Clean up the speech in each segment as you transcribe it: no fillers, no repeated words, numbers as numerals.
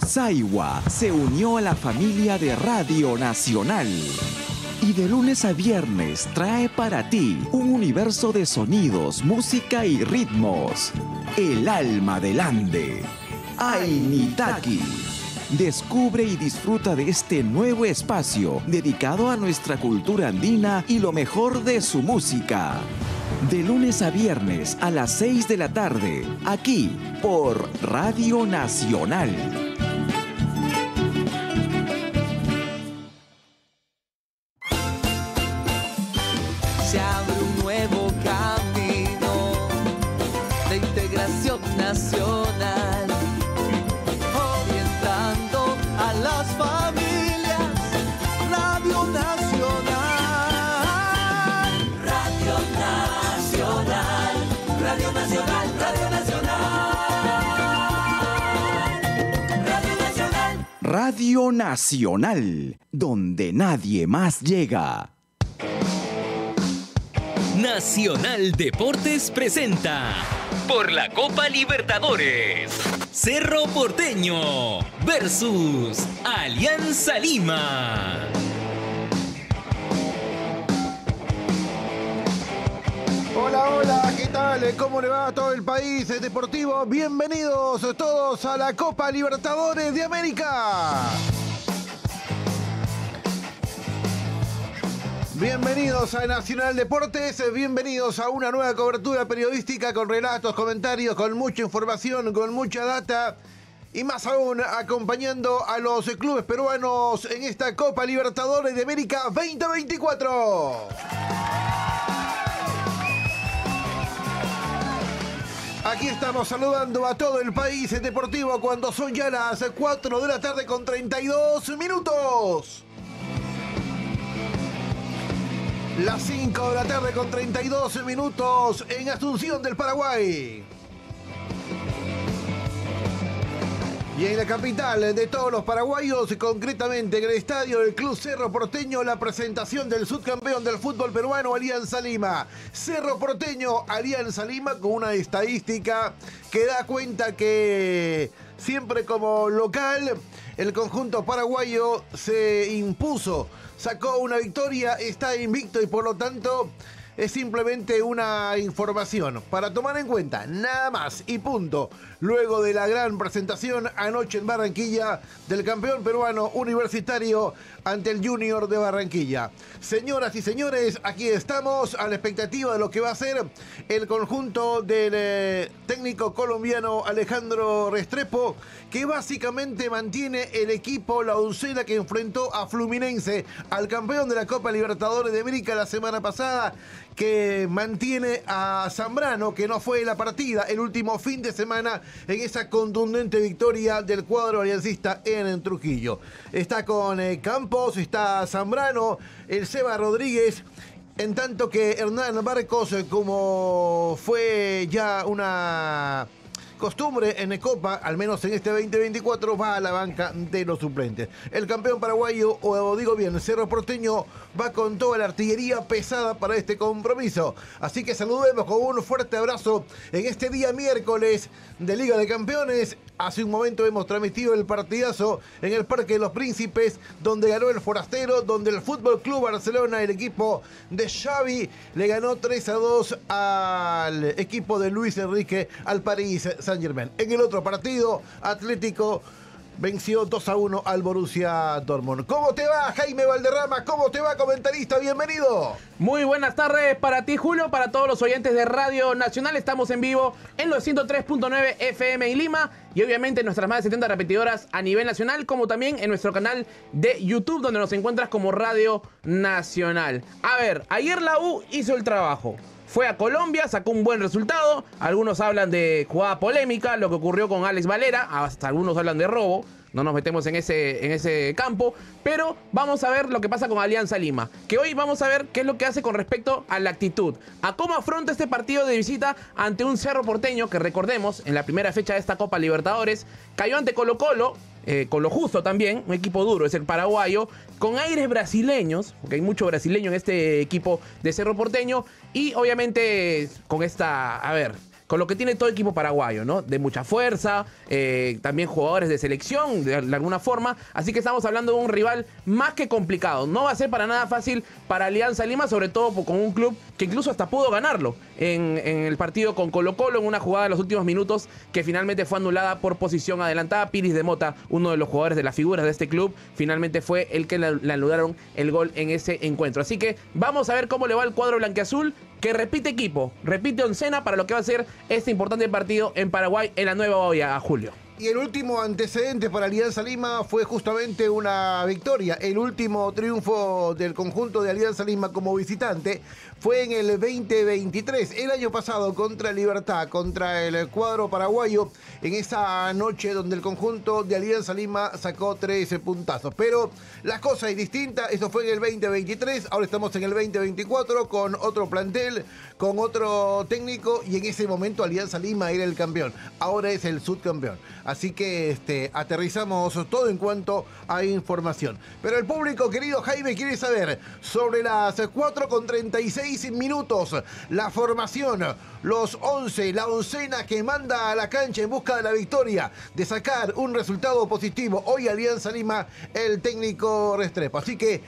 Saiwa se unió a la familia de Radio Nacional. Y de lunes a viernes trae para ti un universo de sonidos, música y ritmos. El alma del Ande. Ainitaki. Descubre y disfruta de este nuevo espacio dedicado a nuestra cultura andina y lo mejor de su música. De lunes a viernes a las 6 de la tarde, aquí por Radio Nacional. Se abre un nuevo camino de integración nacional, orientando a las familias. Radio Nacional, Radio Nacional, Radio Nacional, Radio Nacional, Radio Nacional. Radio Nacional, donde nadie más llega. Nacional Deportes presenta por la Copa Libertadores Cerro Porteño versus Alianza Lima. Hola, hola, ¿qué tal? ¿Cómo le va a todo el país deportivo? Bienvenidos todos a la Copa Libertadores de América. Bienvenidos a Nacional Deportes, bienvenidos a una nueva cobertura periodística con relatos, comentarios, con mucha información, con mucha data y más aún acompañando a los clubes peruanos en esta Copa Libertadores de América 2024. Aquí estamos saludando a todo el país deportivo cuando son ya las 4 de la tarde con 32 minutos. Las 5 de la tarde con 32 minutos en Asunción del Paraguay. Y en la capital de todos los paraguayos, concretamente en el estadio del Club Cerro Porteño, la presentación del subcampeón del fútbol peruano, Alianza Lima. Cerro Porteño, Alianza Lima, con una estadística que da cuenta que siempre como local, el conjunto paraguayo se impuso. Sacó una victoria, está invicto y por lo tanto es simplemente una información para tomar en cuenta, nada más y punto. Luego de la gran presentación anoche en Barranquilla del campeón peruano universitario ante el Junior de Barranquilla. Señoras y señores, aquí estamos a la expectativa de lo que va a ser el conjunto del técnico colombiano Alejandro Restrepo, que básicamente mantiene el equipo, la oncena que enfrentó a Fluminense, al campeón de la Copa Libertadores de América la semana pasada, que mantiene a Zambrano, que no fue la partida el último fin de semana en esa contundente victoria del cuadro aliancista en Trujillo. Está con Campos, está Zambrano, el Seba Rodríguez, en tanto que Hernán Barcos, como fue ya una costumbre en Copa, al menos en este 2024, va a la banca de los suplentes. El campeón paraguayo, o digo bien, Cerro Porteño, va con toda la artillería pesada para este compromiso. Así que saludemos con un fuerte abrazo en este día miércoles de Liga de Campeones. Hace un momento hemos transmitido el partidazo en el Parque de los Príncipes, donde ganó el Forastero, donde el Fútbol Club Barcelona, el equipo de Xavi, le ganó 3-2 al equipo de Luis Enrique, al Paris Saint-Germain. En el otro partido, Atlético venció 2-1 al Borussia Dortmund. ¿Cómo te va, Jaime Valderrama? ¿Cómo te va, comentarista? Bienvenido. Muy buenas tardes para ti, Julio, para todos los oyentes de Radio Nacional. Estamos en vivo en los 103.9 FM en Lima y obviamente en nuestras más de 70 repetidoras a nivel nacional, como también en nuestro canal de YouTube, donde nos encuentras como Radio Nacional. A ver, ayer la U hizo el trabajo. Fue a Colombia, sacó un buen resultado. Algunos hablan de jugada polémica, lo que ocurrió con Alex Valera. Hasta algunos hablan de robo. No nos metemos en ese campo. Pero vamos a ver lo que pasa con Alianza Lima. Que hoy vamos a ver qué es lo que hace con respecto a la actitud. A cómo afronta este partido de visita ante un Cerro Porteño que, recordemos, en la primera fecha de esta Copa Libertadores cayó ante Colo-Colo. Con lo justo también, un equipo duro, es el paraguayo, con aires brasileños, porque hay mucho brasileño en este equipo de Cerro Porteño, y obviamente con esta, con lo que tiene todo equipo paraguayo, ¿no? De mucha fuerza, también jugadores de selección, de alguna forma. Así que estamos hablando de un rival más que complicado. No va a ser para nada fácil para Alianza Lima, sobre todo con un club que incluso hasta pudo ganarlo en el partido con Colo-Colo, en una jugada de los últimos minutos que finalmente fue anulada por posición adelantada. Piris de Mota, uno de los jugadores de las figuras de este club, finalmente fue el que le anularon el gol en ese encuentro. Así que vamos a ver cómo le va el cuadro blanquiazul, que repite equipo, repite oncena para lo que va a ser este importante partido en Paraguay en la Nueva Olla, Julio. Y el último antecedente para Alianza Lima fue justamente una victoria. El último triunfo del conjunto de Alianza Lima como visitante fue en el 2023. El año pasado contra Libertad, contra el cuadro paraguayo, en esa noche donde el conjunto de Alianza Lima sacó 13 puntazos. Pero la cosa es distinta. Eso fue en el 2023. Ahora estamos en el 2024 con otro plantel, con otro técnico. Y en ese momento Alianza Lima era el campeón. Ahora es el subcampeón. Así que aterrizamos todo en cuanto a información. Pero el público, querido Jaime, quiere saber sobre las 4:36 minutos, la formación, los 11, la oncena que manda a la cancha en busca de la victoria, de sacar un resultado positivo. Hoy Alianza Lima, el técnico Restrepo. Así que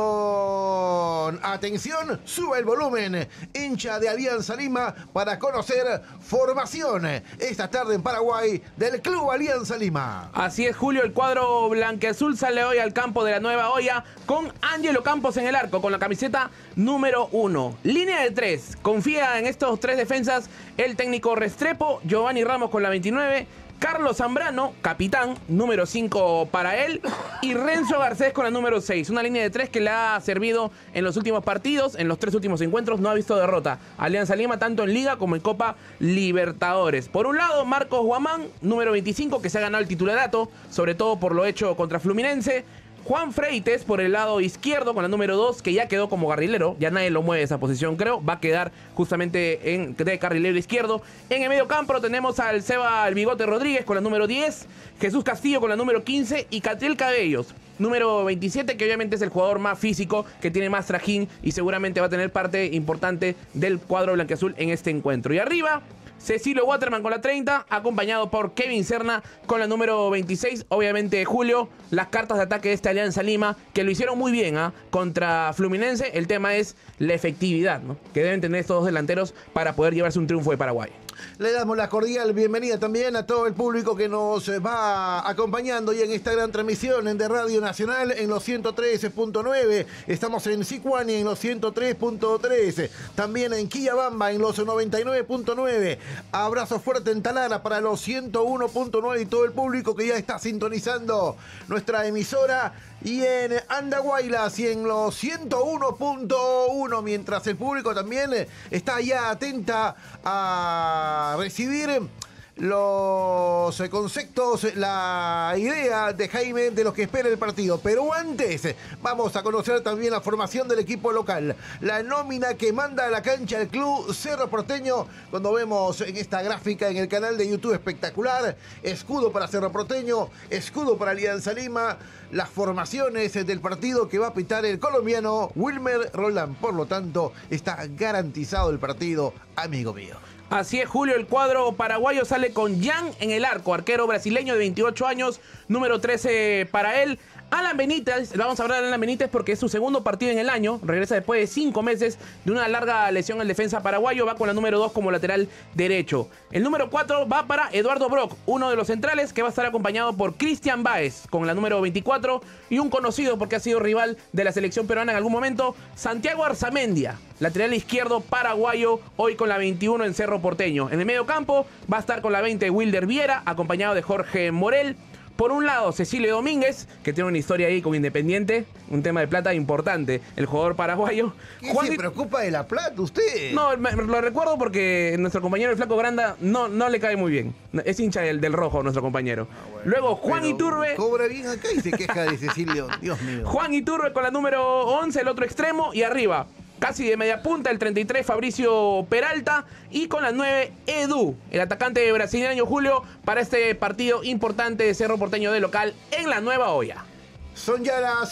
con atención, sube el volumen, hincha de Alianza Lima, para conocer formación esta tarde en Paraguay del Club Alianza Lima. Así es, Julio, el cuadro blanquiazul sale hoy al campo de la Nueva Olla con Ángelo Campos en el arco, con la camiseta número 1. Línea de 3, confía en estos 3 defensas el técnico Restrepo. Giovanni Ramos con la 29, Carlos Zambrano, capitán, número 5 para él, y Renzo Garcés con la número 6. Una línea de 3 que le ha servido en los últimos partidos, en los 3 últimos encuentros, no ha visto derrota. Alianza Lima tanto en Liga como en Copa Libertadores. Por un lado, Marcos Guamán, número 25, que se ha ganado el titularato, sobre todo por lo hecho contra Fluminense. Juan Freites por el lado izquierdo con la número 2, que ya quedó como carrilero. Ya nadie lo mueve de esa posición, creo. Va a quedar justamente de carrilero izquierdo. En el medio campo tenemos al Seba el Bigote Rodríguez con la número 10, Jesús Castillo con la número 15 y Catriel Cabellos, número 27, que obviamente es el jugador más físico, que tiene más trajín y seguramente va a tener parte importante del cuadro blanquiazul en este encuentro. Y arriba, Cecilio Waterman con la 30, acompañado por Kevin Serna con la número 26. Obviamente, Julio, las cartas de ataque de esta Alianza Lima, que lo hicieron muy bien contra Fluminense. El tema es la efectividad, ¿no?, que deben tener estos dos delanteros para poder llevarse un triunfo de Paraguay. Le damos la cordial bienvenida también a todo el público que nos va acompañando y en esta gran transmisión de Radio Nacional en los 103.9. Estamos en Sicuani en los 103.3. También en Quillabamba en los 99.9. Abrazo fuerte en Talara para los 101.9 y todo el público que ya está sintonizando nuestra emisora. Y en Andahuaylas y en los 101.1, mientras el público también está ya atenta a recibir los conceptos, la idea de Jaime de lo que espera el partido. Pero antes vamos a conocer también la formación del equipo local, la nómina que manda a la cancha el Club Cerro Porteño. Cuando vemos en esta gráfica en el canal de YouTube, espectacular: escudo para Cerro Porteño, escudo para Alianza Lima, las formaciones del partido que va a pitar el colombiano Wilmer Roldán. Por lo tanto, está garantizado el partido, amigo mío. Así es, Julio, el cuadro paraguayo sale con Jan en el arco, arquero brasileño de 28 años, número 13 para él. Alan Benítez, vamos a hablar de Alan Benítez porque es su segundo partido en el año, regresa después de 5 meses de una larga lesión el defensa paraguayo, va con la número 2 como lateral derecho. El número 4 va para Eduardo Brock, uno de los centrales, que va a estar acompañado por Cristian Báez con la número 24 y un conocido porque ha sido rival de la selección peruana en algún momento, Santiago Arzamendia, lateral izquierdo paraguayo, hoy con la 21 en Cerro Porteño. En el medio campo va a estar con la 20 Wilder Viera, acompañado de Jorge Morel. Por un lado, Cecilio Domínguez, que tiene una historia ahí con Independiente, un tema de plata importante, el jugador paraguayo. ¿Qué se preocupa de la plata usted? No, lo recuerdo porque nuestro compañero el Flaco Granda no le cae muy bien. Es hincha del rojo nuestro compañero. Bueno, luego Juan Iturbe. Cobra bien acá y se queja de Cecilio. Dios mío. Juan Iturbe con la número 11, el otro extremo, y arriba, casi de media punta, el 33 Fabricio Peralta, y con la 9 Edu, el atacante brasileño, Julio, para este partido importante de Cerro Porteño de local en la Nueva Olla. Son ya las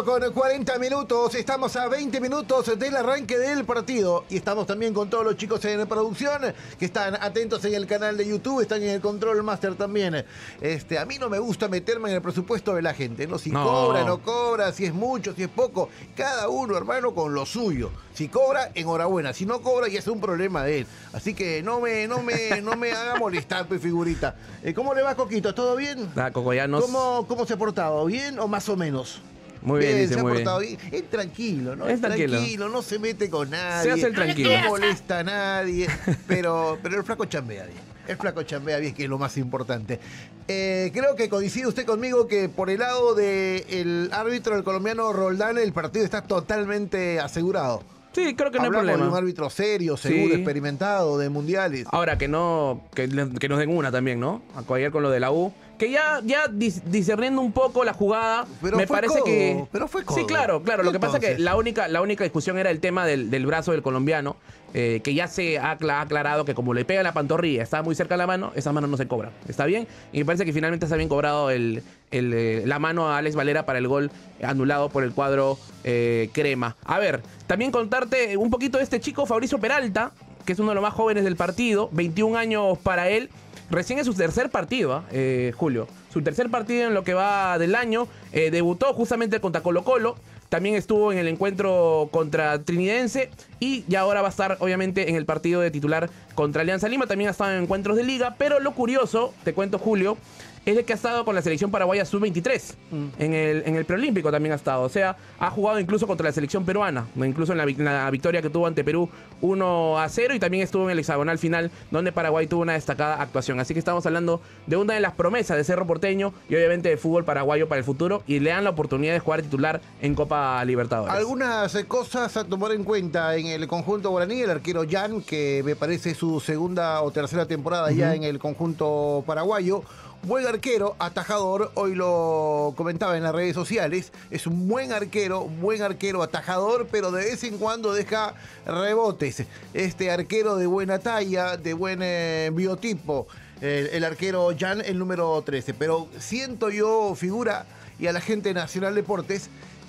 4:40. Estamos a 20 minutos del arranque del partido. Y estamos también con todos los chicos en producción que están atentos en el canal de YouTube, están en el Control Master también. A mí no me gusta meterme en el presupuesto de la gente, ¿no? Si cobra, no cobra, si es mucho, si es poco. Cada uno, hermano, con lo suyo. Si cobra, enhorabuena. Si no cobra, ya es un problema de él. Así que no me haga molestar, pues, figurita. ¿Cómo le va, Coquito? ¿Todo bien? Coco, ya nos... ¿Cómo se ha portado? ¿Bien o más o menos? Muy bien, dice, se ha muy portado bien. bien. Es tranquilo, ¿no? Es tranquilo. No se mete con nadie. Se hace el tranquilo. No molesta a nadie. Pero el flaco chambea bien. El flaco chambea bien, que es lo más importante. Creo que coincide usted conmigo que por el lado del árbitro, el colombiano Roldán, el partido está totalmente asegurado. Sí, creo que no hay Hablamos problema. de un árbitro serio, seguro, experimentado, de mundiales. Ahora que nos den una también, ¿no? Ayer con lo de la U. Que ya discerniendo un poco la jugada, pero me parece que... Pero fue codo. Sí, claro. Lo que pasa es que Entonces, la única discusión era el tema del brazo del colombiano, que ya se ha aclarado que como le pega la pantorrilla, está muy cerca de la mano, esas manos no se cobran. ¿Está bien? Y me parece que finalmente está bien cobrado la mano a Alex Valera para el gol anulado por el cuadro crema. A ver, también contarte un poquito de este chico, Fabricio Peralta, que es uno de los más jóvenes del partido, 21 años para él. Recién es su tercer partido, Julio. Su tercer partido en lo que va del año. Debutó justamente contra Colo-Colo. También estuvo en el encuentro contra Trinidense. Y ya ahora va a estar, obviamente, en el partido de titular contra Alianza Lima. También ha estado en encuentros de liga. Pero lo curioso, te cuento, Julio, es de que ha estado con la selección paraguaya sub-23. En el preolímpico también ha estado. O sea, ha jugado incluso contra la selección peruana. Incluso en la victoria que tuvo ante Perú 1-0. Y también estuvo en el hexagonal final, donde Paraguay tuvo una destacada actuación. Así que estamos hablando de una de las promesas de Cerro Porteño y obviamente de fútbol paraguayo para el futuro. Y le dan la oportunidad de jugar titular en Copa Libertadores. Algunas cosas a tomar en cuenta en el conjunto guaraní. El arquero Jan, que me parece su segunda o tercera temporada ya en el conjunto paraguayo. Buen arquero, atajador, hoy lo comentaba en las redes sociales, es un buen arquero, atajador, pero de vez en cuando deja rebotes. Este arquero de buena talla, de buen biotipo, el arquero Jan, el número 13. Pero siento yo, figura, y a la gente de Nacional Deportes,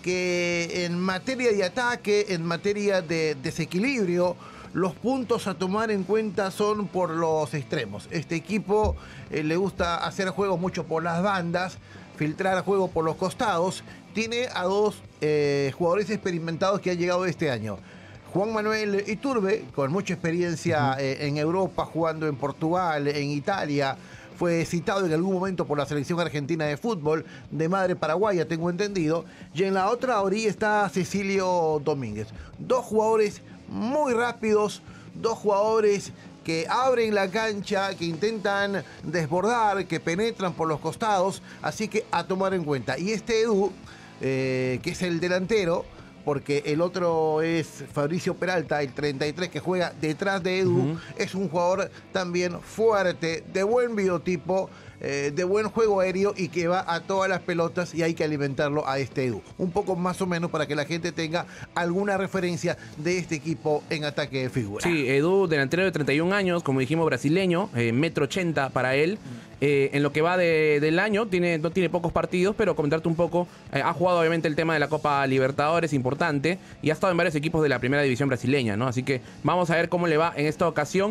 que en materia de ataque, en materia de desequilibrio, los puntos a tomar en cuenta son por los extremos. Este equipo le gusta hacer juegos mucho por las bandas, filtrar juego por los costados. Tiene a dos jugadores experimentados que han llegado este año. Juan Manuel Iturbe, con mucha experiencia en Europa, jugando en Portugal, en Italia. Fue citado en algún momento por la selección argentina de fútbol, de madre paraguaya, tengo entendido. Y en la otra orilla está Cecilio Domínguez. Dos jugadores muy rápidos, dos jugadores que abren la cancha, que intentan desbordar, que penetran por los costados, así que a tomar en cuenta. Y este Edu, que es el delantero, porque el otro es Fabricio Peralta, el 33, que juega detrás de Edu, es un jugador también fuerte, de buen biotipo, de buen juego aéreo y que va a todas las pelotas y hay que alimentarlo a este Edu. Un poco más o menos para que la gente tenga alguna referencia de este equipo en ataque de figura. Sí, Edu, delantero de 31 años, como dijimos, brasileño, 1,80 m para él. En lo que va del año, no tiene pocos partidos, pero comentarte un poco, ha jugado obviamente el tema de la Copa Libertadores, importante, y ha estado en varios equipos de la primera división brasileña, ¿no? Así que vamos a ver cómo le va en esta ocasión.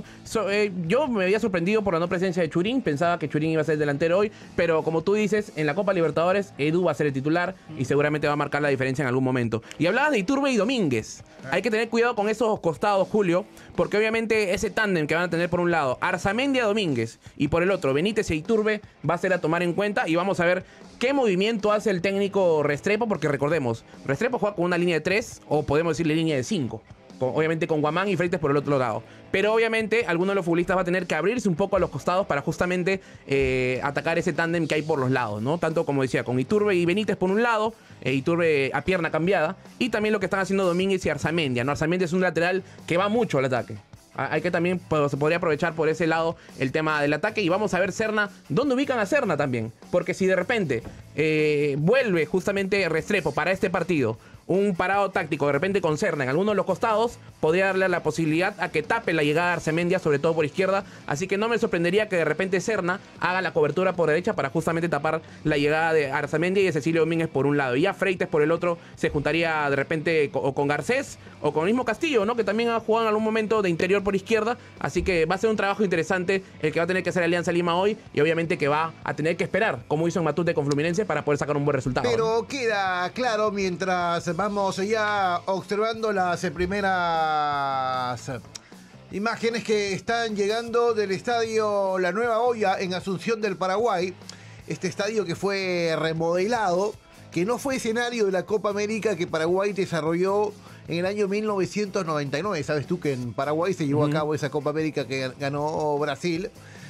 Yo me había sorprendido por la no presencia de Churín, pensaba que Churín iba a ser el delantero hoy, pero como tú dices, en la Copa Libertadores, Edu va a ser el titular y seguramente va a marcar la diferencia en algún momento. Y hablabas de Iturbe y Domínguez. Hay que tener cuidado con esos costados, Julio, porque obviamente ese tándem que van a tener por un lado Arzamendia Domínguez y por el otro Benítez e Iturbe va a ser a tomar en cuenta y vamos a ver qué movimiento hace el técnico Restrepo, porque recordemos, Restrepo juega con una línea de 3 o podemos decirle línea de 5. Obviamente con Guamán y Freites por el otro lado. Pero obviamente alguno de los futbolistas va a tener que abrirse un poco a los costados para justamente atacar ese tándem que hay por los lados, ¿no? Tanto como decía, con Iturbe y Benítez por un lado, Iturbe a pierna cambiada, y también lo que están haciendo Domínguez y Arzamendia, ¿no? Arzamendia es un lateral que va mucho al ataque. Hay que también, se podría aprovechar por ese lado el tema del ataque. Y vamos a ver Serna, ¿dónde ubican a Serna también? Porque si de repente vuelve justamente Restrepo para este partido, un parado táctico de repente con Serna en alguno de los costados podría darle la posibilidad a que tape la llegada de Arcemendia, sobre todo por izquierda. Así que no me sorprendería que de repente Serna haga la cobertura por derecha para justamente tapar la llegada de Arcemendia y de Cecilio Domínguez por un lado. Y ya Freites por el otro se juntaría de repente o con Garcés o con el mismo Castillo, ¿no? Que también ha jugado en algún momento de interior por izquierda. Así que va a ser un trabajo interesante el que va a tener que hacer Alianza Lima hoy y obviamente que va a tener que esperar, como hizo en Matute con Fluminense, para poder sacar un buen resultado. Pero queda claro mientras vamos ya observando las primeras imágenes que están llegando del estadio La Nueva Olla en Asunción del Paraguay. Este estadio que fue remodelado, que no fue escenario de la Copa América que Paraguay desarrolló en el año 1999. Sabes tú que en Paraguay se llevó a cabo esa Copa América que ganó Brasil.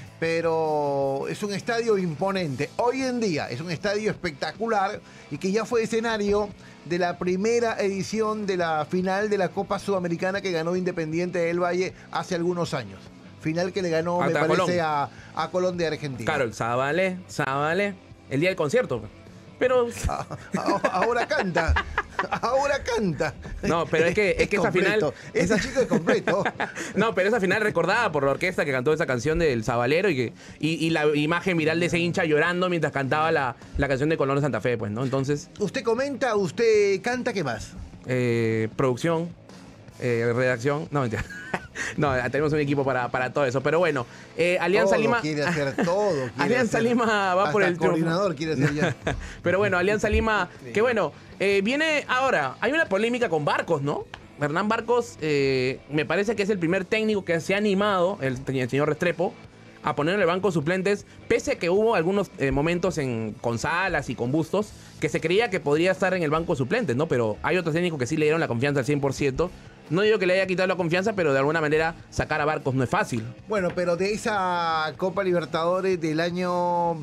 Pero es un estadio imponente. Hoy en día es un estadio espectacular y que ya fue escenario de la primera edición de la final de la Copa Sudamericana que ganó Independiente del Valle hace algunos años. Final que le ganó, me parece, a Colón de Argentina. Claro, el Zabale, el día del concierto. Pero ahora canta. Ahora canta. No, pero es que esa final. Ese chico es completo. No, pero esa final recordada por la orquesta que cantó esa canción del Zabalero y la imagen viral de ese hincha llorando mientras cantaba la canción de Colón de Santa Fe, pues, ¿no? Entonces. Usted comenta, usted canta, ¿qué más? Producción, redacción. No, mentira. No, tenemos un equipo para todo eso. Pero bueno, Alianza Lima. Quiere hacer todo. Alianza Lima va por el triunfo. Coordinador quiere ser ya. Pero bueno, Alianza Lima, que bueno, viene ahora. Hay una polémica con Barcos, ¿no? Hernán Barcos, me parece que es el primer técnico que se ha animado, el señor Restrepo, a poner en el banco suplentes, pese a que hubo algunos momentos con Salas y con Bustos, que se creía que podría estar en el banco suplentes, ¿no? Pero hay otros técnicos que sí le dieron la confianza al 100%. No digo que le haya quitado la confianza, pero de alguna manera sacar a Barcos no es fácil. Bueno, pero de esa Copa Libertadores del año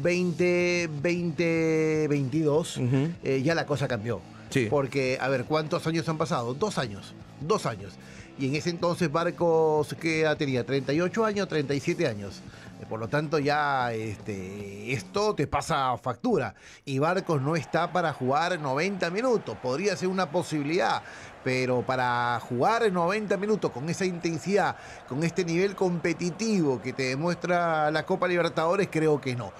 2022, ya la cosa cambió. Sí. Porque, a ver, ¿cuántos años han pasado? 2 años. 2 años. Y en ese entonces Barcos, ¿qué edad tenía? 38 años, 37 años. Por lo tanto, ya esto te pasa factura. Y Barcos no está para jugar 90 minutos. Podría ser una posibilidad. Pero para jugar 90 minutos con esa intensidad, con este nivel competitivo que te demuestra la Copa Libertadores, creo que no.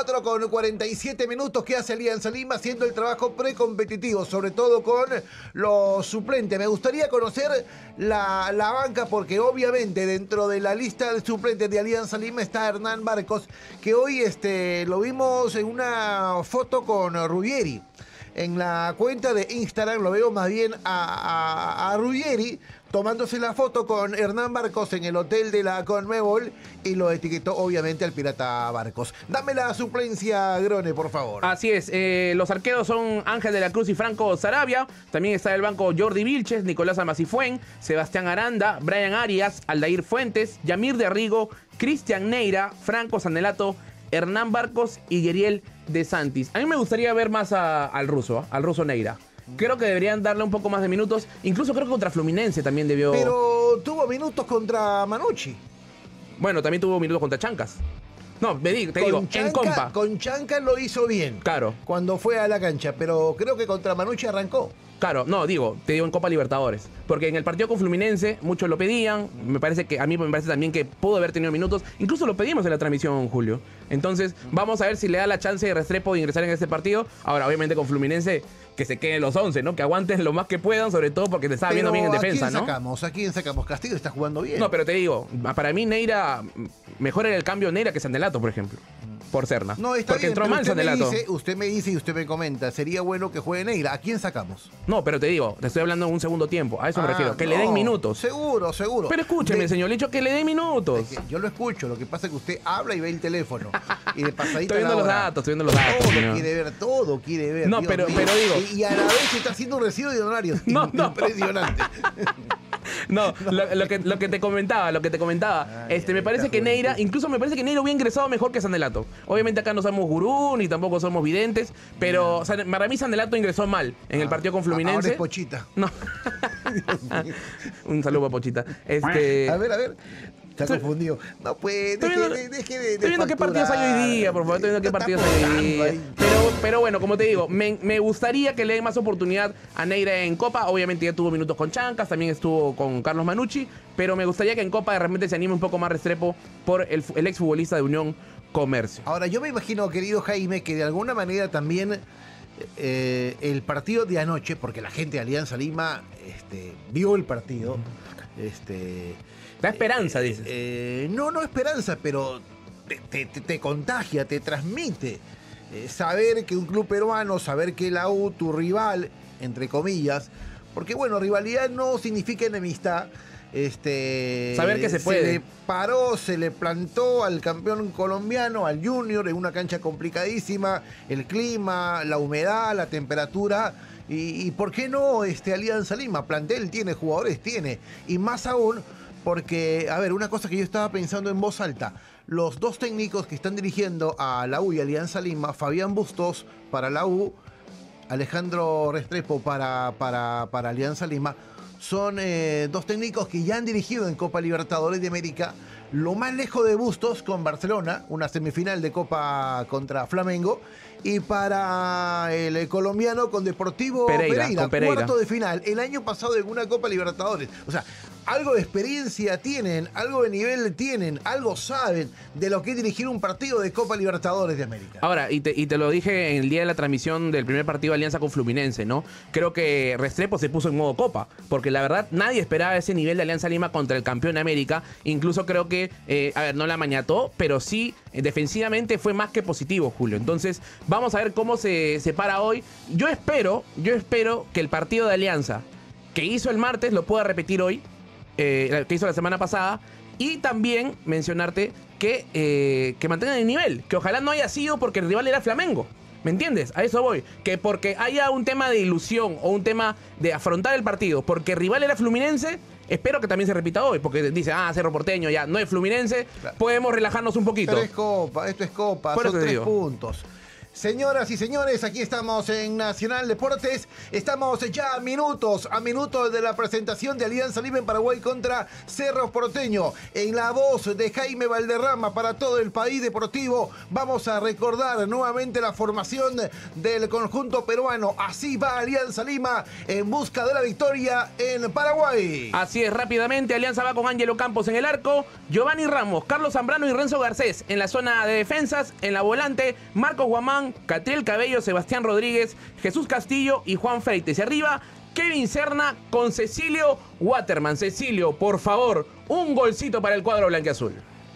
4:47 minutos que hace Alianza Lima haciendo el trabajo precompetitivo, sobre todo con los suplentes. Me gustaría conocer la banca porque obviamente dentro de la lista de suplentes de Alianza Lima está Hernán Barcos, que hoy lo vimos en una foto con Ruggeri. En la cuenta de Instagram lo veo más bien a Ruggeri tomándose la foto con Hernán Barcos en el hotel de la Conmebol y lo etiquetó obviamente al Pirata Barcos. Dame la suplencia, Grone, por favor. Así es, los arqueros son Ángel de la Cruz y Franco Sarabia. También está en el banco Jordi Vilches, Nicolás Almacifuen, Sebastián Aranda, Brian Arias, Aldair Fuentes, Yamir de Arrigo, Cristian Neira, Franco Sanelato, Hernán Barcos y Yeriel de Santis. A mí me gustaría ver más al ruso Neira. Creo que deberían darle un poco más de minutos. Incluso creo que contra Fluminense también debió... Pero tuvo minutos contra Manucci. Bueno, también tuvo minutos contra Chancas. No, te digo, en compa. Con Chancas lo hizo bien. Claro. Cuando fue a la cancha, pero creo que contra Manucci arrancó. Claro, no, te digo en Copa Libertadores. Porque en el partido con Fluminense muchos lo pedían. A mí me parece también que pudo haber tenido minutos. Incluso lo pedimos en la transmisión, Julio. Entonces, vamos a ver si le da la chance de Restrepo de ingresar en este partido. Ahora, obviamente con Fluminense, que se queden los 11, ¿no? Que aguanten lo más que puedan, sobre todo porque te estaba viendo bien en defensa, ¿no? ¿A quién sacamos? Castillo está jugando bien. No, pero te digo, para mí Neira, mejor era el cambio Neira que Sanelato, por ejemplo. Por Serna. No, está porque bien, entró mal Sanelato. Usted me dice y usted me comenta, sería bueno que juegue Neira. ¿A quién sacamos? No, pero te digo, te estoy hablando en un segundo tiempo. A eso me refiero. Que le den minutos. Seguro. Pero escúcheme, señor Licho, que le den minutos. Yo lo escucho. Lo que pasa es que usted habla y ve el teléfono. Y de pasadita estoy viendo los datos. Todo quiere ver. No, pero digo. Y a la vez está haciendo un recibo de honorarios. No. Impresionante. No, lo que te comentaba. Me parece que Neira, incluso me parece que Neira hubiera ingresado mejor que Sanelato. Obviamente acá no somos gurú ni tampoco somos videntes, pero para mí Sanelato ingresó mal en el partido con Fluminense. Ahora es Pochita. No. Un saludo a Pochita. A ver. Está confundido. No puede, Estoy deje viendo qué partidos hay hoy día, por favor. Estoy viendo qué partidos hay hoy día. Pero bueno, como te digo, me gustaría que le den más oportunidad a Neira en Copa. Obviamente ya tuvo minutos con Chancas, también estuvo con Carlos Manucci. Pero me gustaría que en Copa de repente se anime un poco más Restrepo por el exfutbolista de Unión Comercio. Ahora, yo me imagino, querido Jaime, que de alguna manera también el partido de anoche, porque la gente de Alianza Lima vio el partido. Da esperanza, dices. No esperanza, pero te contagia, te transmite. Saber que un club peruano, saber que la U, tu rival, entre comillas, porque bueno, rivalidad no significa enemistad. Saber que se puede. Se le paró, se le plantó al campeón colombiano, al Junior, en una cancha complicadísima, el clima, la humedad, la temperatura. Y ¿por qué no Alianza Lima? Plantel tiene, jugadores tiene. Y más aún porque, a ver, una cosa que yo estaba pensando en voz alta. Los dos técnicos que están dirigiendo a la U y Alianza Lima, Fabián Bustos para la U, Alejandro Restrepo para Alianza Lima, son dos técnicos que ya han dirigido en Copa Libertadores de América. Lo más lejos de Bustos con Barcelona, una semifinal de Copa contra Flamengo. Y para el colombiano con Deportivo Pereira, cuarto de final, el año pasado en una Copa Libertadores. O sea, algo de experiencia tienen, algo de nivel tienen, algo saben de lo que es dirigir un partido de Copa Libertadores de América. Ahora, y te lo dije en el día de la transmisión del primer partido de Alianza con Fluminense, ¿no? Creo que Restrepo se puso en modo Copa, porque la verdad nadie esperaba ese nivel de Alianza Lima contra el campeón de América. Incluso creo que, no la mañató, pero sí defensivamente fue más que positivo, Julio. Entonces, vamos a ver cómo se para hoy. Yo espero que el partido de Alianza que hizo el martes lo pueda repetir hoy, que hizo la semana pasada, y también mencionarte que mantengan el nivel, que ojalá no haya sido porque el rival era Flamengo, ¿me entiendes? A eso voy, que porque haya un tema de ilusión o un tema de afrontar el partido porque el rival era Fluminense, espero que también se repita hoy, porque dice, Cerro Porteño ya no es Fluminense, claro, podemos relajarnos un poquito. Pero es Copa, esto es Copa, son 3 puntos. Señoras y señores, aquí estamos en Nacional Deportes. Estamos ya a minutos de la presentación de Alianza Lima en Paraguay contra Cerro Porteño. En la voz de Jaime Valderrama para todo el país deportivo, vamos a recordar nuevamente la formación del conjunto peruano. Así va Alianza Lima en busca de la victoria en Paraguay. Así es, rápidamente, Alianza va con Ángelo Campos en el arco, Giovanni Ramos, Carlos Zambrano y Renzo Garcés en la zona de defensas. En la volante, Marcos Guamán, Catriel Cabello, Sebastián Rodríguez, Jesús Castillo y Juan Freites. Y arriba, Kevin Serna con Cecilio Waterman. Cecilio, por favor, un golcito para el cuadro blanquiazul.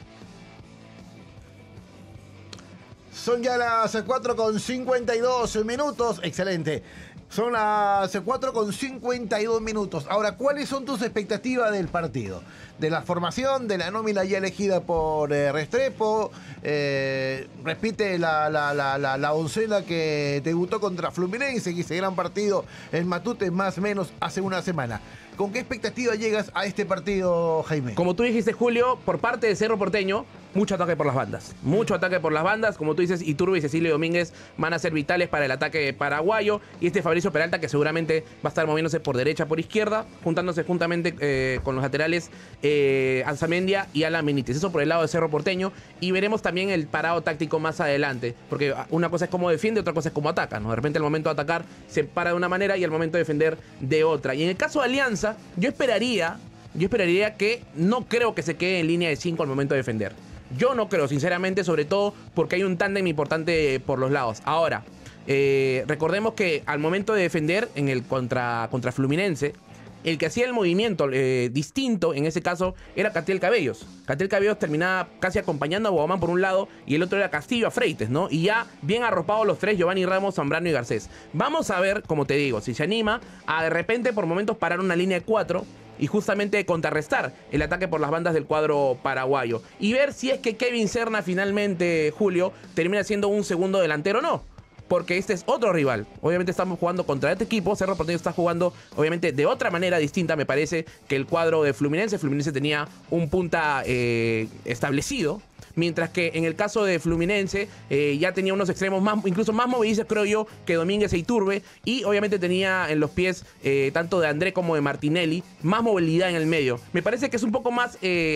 Son ya las 4:52 minutos. Excelente. Son las 4:52 minutos. Ahora, ¿cuáles son tus expectativas del partido? De la formación, de la nómina ya elegida por Restrepo. Repite la oncena que debutó contra Fluminense, que ese gran partido en Matute, más o menos hace una semana. ¿Con qué expectativa llegas a este partido, Jaime? Como tú dijiste, Julio, por parte de Cerro Porteño, mucho ataque por las bandas. Mucho ataque por las bandas. Como tú dices, Iturbe y Cecilio Domínguez van a ser vitales para el ataque paraguayo. Y Fabricio Peralta, que seguramente va a estar moviéndose por derecha, por izquierda, juntándose juntamente con los laterales Alzamendia y Alan Benítez. Eso por el lado de Cerro Porteño. Y veremos también el parado táctico más adelante. Porque una cosa es cómo defiende, otra cosa es cómo ataca, ¿no? De repente el momento de atacar se para de una manera y el momento de defender de otra. Y en el caso de Alianza, yo esperaría que no creo que se quede en línea de 5 al momento de defender. Yo no creo, sinceramente, sobre todo porque hay un tándem importante por los lados. Ahora, recordemos que al momento de defender en el contra Fluminense, el que hacía el movimiento distinto, en ese caso, era Catriel Cabellos. Catriel Cabellos terminaba casi acompañando a Guamán por un lado y el otro era Castillo a Freites, ¿no? Y ya bien arropados los tres, Giovanni Ramos, Zambrano y Garcés. Vamos a ver, como te digo, si se anima a de repente por momentos parar una línea de 4 y justamente contrarrestar el ataque por las bandas del cuadro paraguayo. Y ver si es que Kevin Serna finalmente, Julio, termina siendo un segundo delantero o no. Porque este es otro rival. Obviamente estamos jugando contra este equipo. Cerro Porteño está jugando, obviamente, de otra manera distinta, me parece, que el cuadro de Fluminense. Fluminense tenía un punta establecido. Mientras que en el caso de Fluminense ya tenía unos extremos incluso más movilizos, creo yo, que Domínguez e Iturbe. Y obviamente tenía en los pies, tanto de André como de Martinelli, más movilidad en el medio. Me parece que es un poco más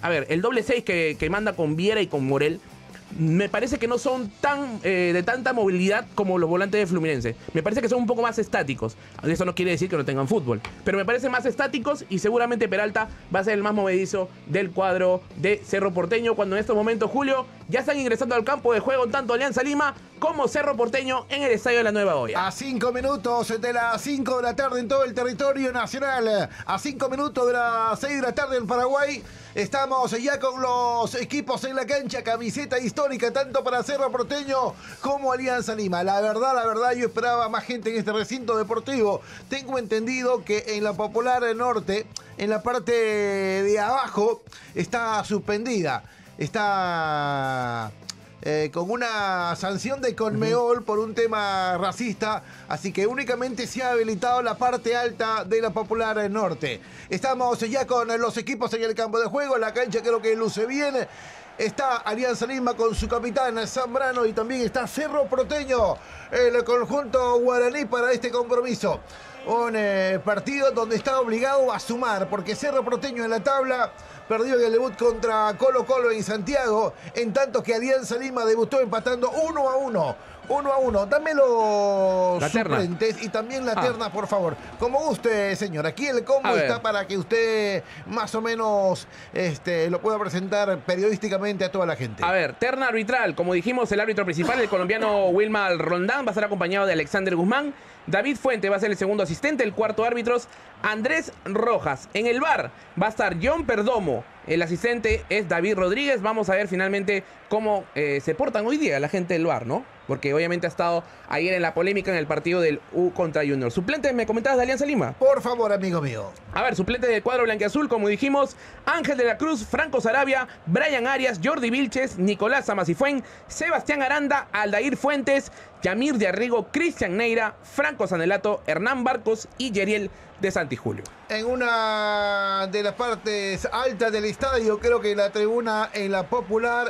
a ver, el doble 6 que manda con Viera y con Morel, me parece que no son tan de tanta movilidad como los volantes de Fluminense. Me parece que son un poco más estáticos. Eso no quiere decir que no tengan fútbol, pero me parecen más estáticos y seguramente Peralta va a ser el más movedizo del cuadro de Cerro Porteño cuando en estos momentos, Julio, ya están ingresando al campo de juego tanto Alianza Lima como Cerro Porteño en el Estadio de la Nueva Olla. A 5 minutos de las 5 de la tarde en todo el territorio nacional, a 5 minutos de las 6 de la tarde en Paraguay, estamos ya con los equipos en la cancha, camiseta histórica tanto para Cerro Porteño como Alianza Lima. La verdad, yo esperaba más gente en este recinto deportivo. Tengo entendido que en la Popular Norte, en la parte de abajo, está suspendida. Está con una sanción de Conmebol por un tema racista, así que únicamente se ha habilitado la parte alta de la Popular Norte. Estamos ya con los equipos en el campo de juego, la cancha creo que luce bien. Está Alianza Lima con su capitán Zambrano y también está Cerro Porteño, el conjunto guaraní para este compromiso. Un partido donde está obligado a sumar, porque Cerro Porteño en la tabla perdió en el debut contra Colo Colo en Santiago, en tanto que Alianza Lima debutó empatando 1-1. 1-1. Dame los suplentes y también la terna, por favor. Como guste, señor. Aquí el combo está para que usted más o menos lo pueda presentar periodísticamente a toda la gente. A ver, terna arbitral. Como dijimos, el árbitro principal, el colombiano Wilmar Rondán, va a estar acompañado de Alexander Guzmán. David Fuente va a ser el segundo asistente. El cuarto árbitro, Andrés Rojas. En el VAR va a estar John Perdomo. El asistente es David Rodríguez. Vamos a ver finalmente cómo se portan hoy día la gente del VAR, ¿no? Porque obviamente ha estado ayer en la polémica en el partido del U contra Junior. Suplentes, ¿me comentabas de Alianza Lima? Por favor, amigo mío. A ver, suplentes del cuadro blanquiazul, como dijimos, Ángel de la Cruz, Franco Sarabia, Brian Arias, Jordi Vilches, Nicolás Amasifuen, Sebastián Aranda, Aldair Fuentes, Yamir de Arrigo, Cristian Neira, Franco Sanelato, Hernán Barcos y Yeriel de Santijulio. En una de las partes altas del estadio, creo que la tribuna en la Popular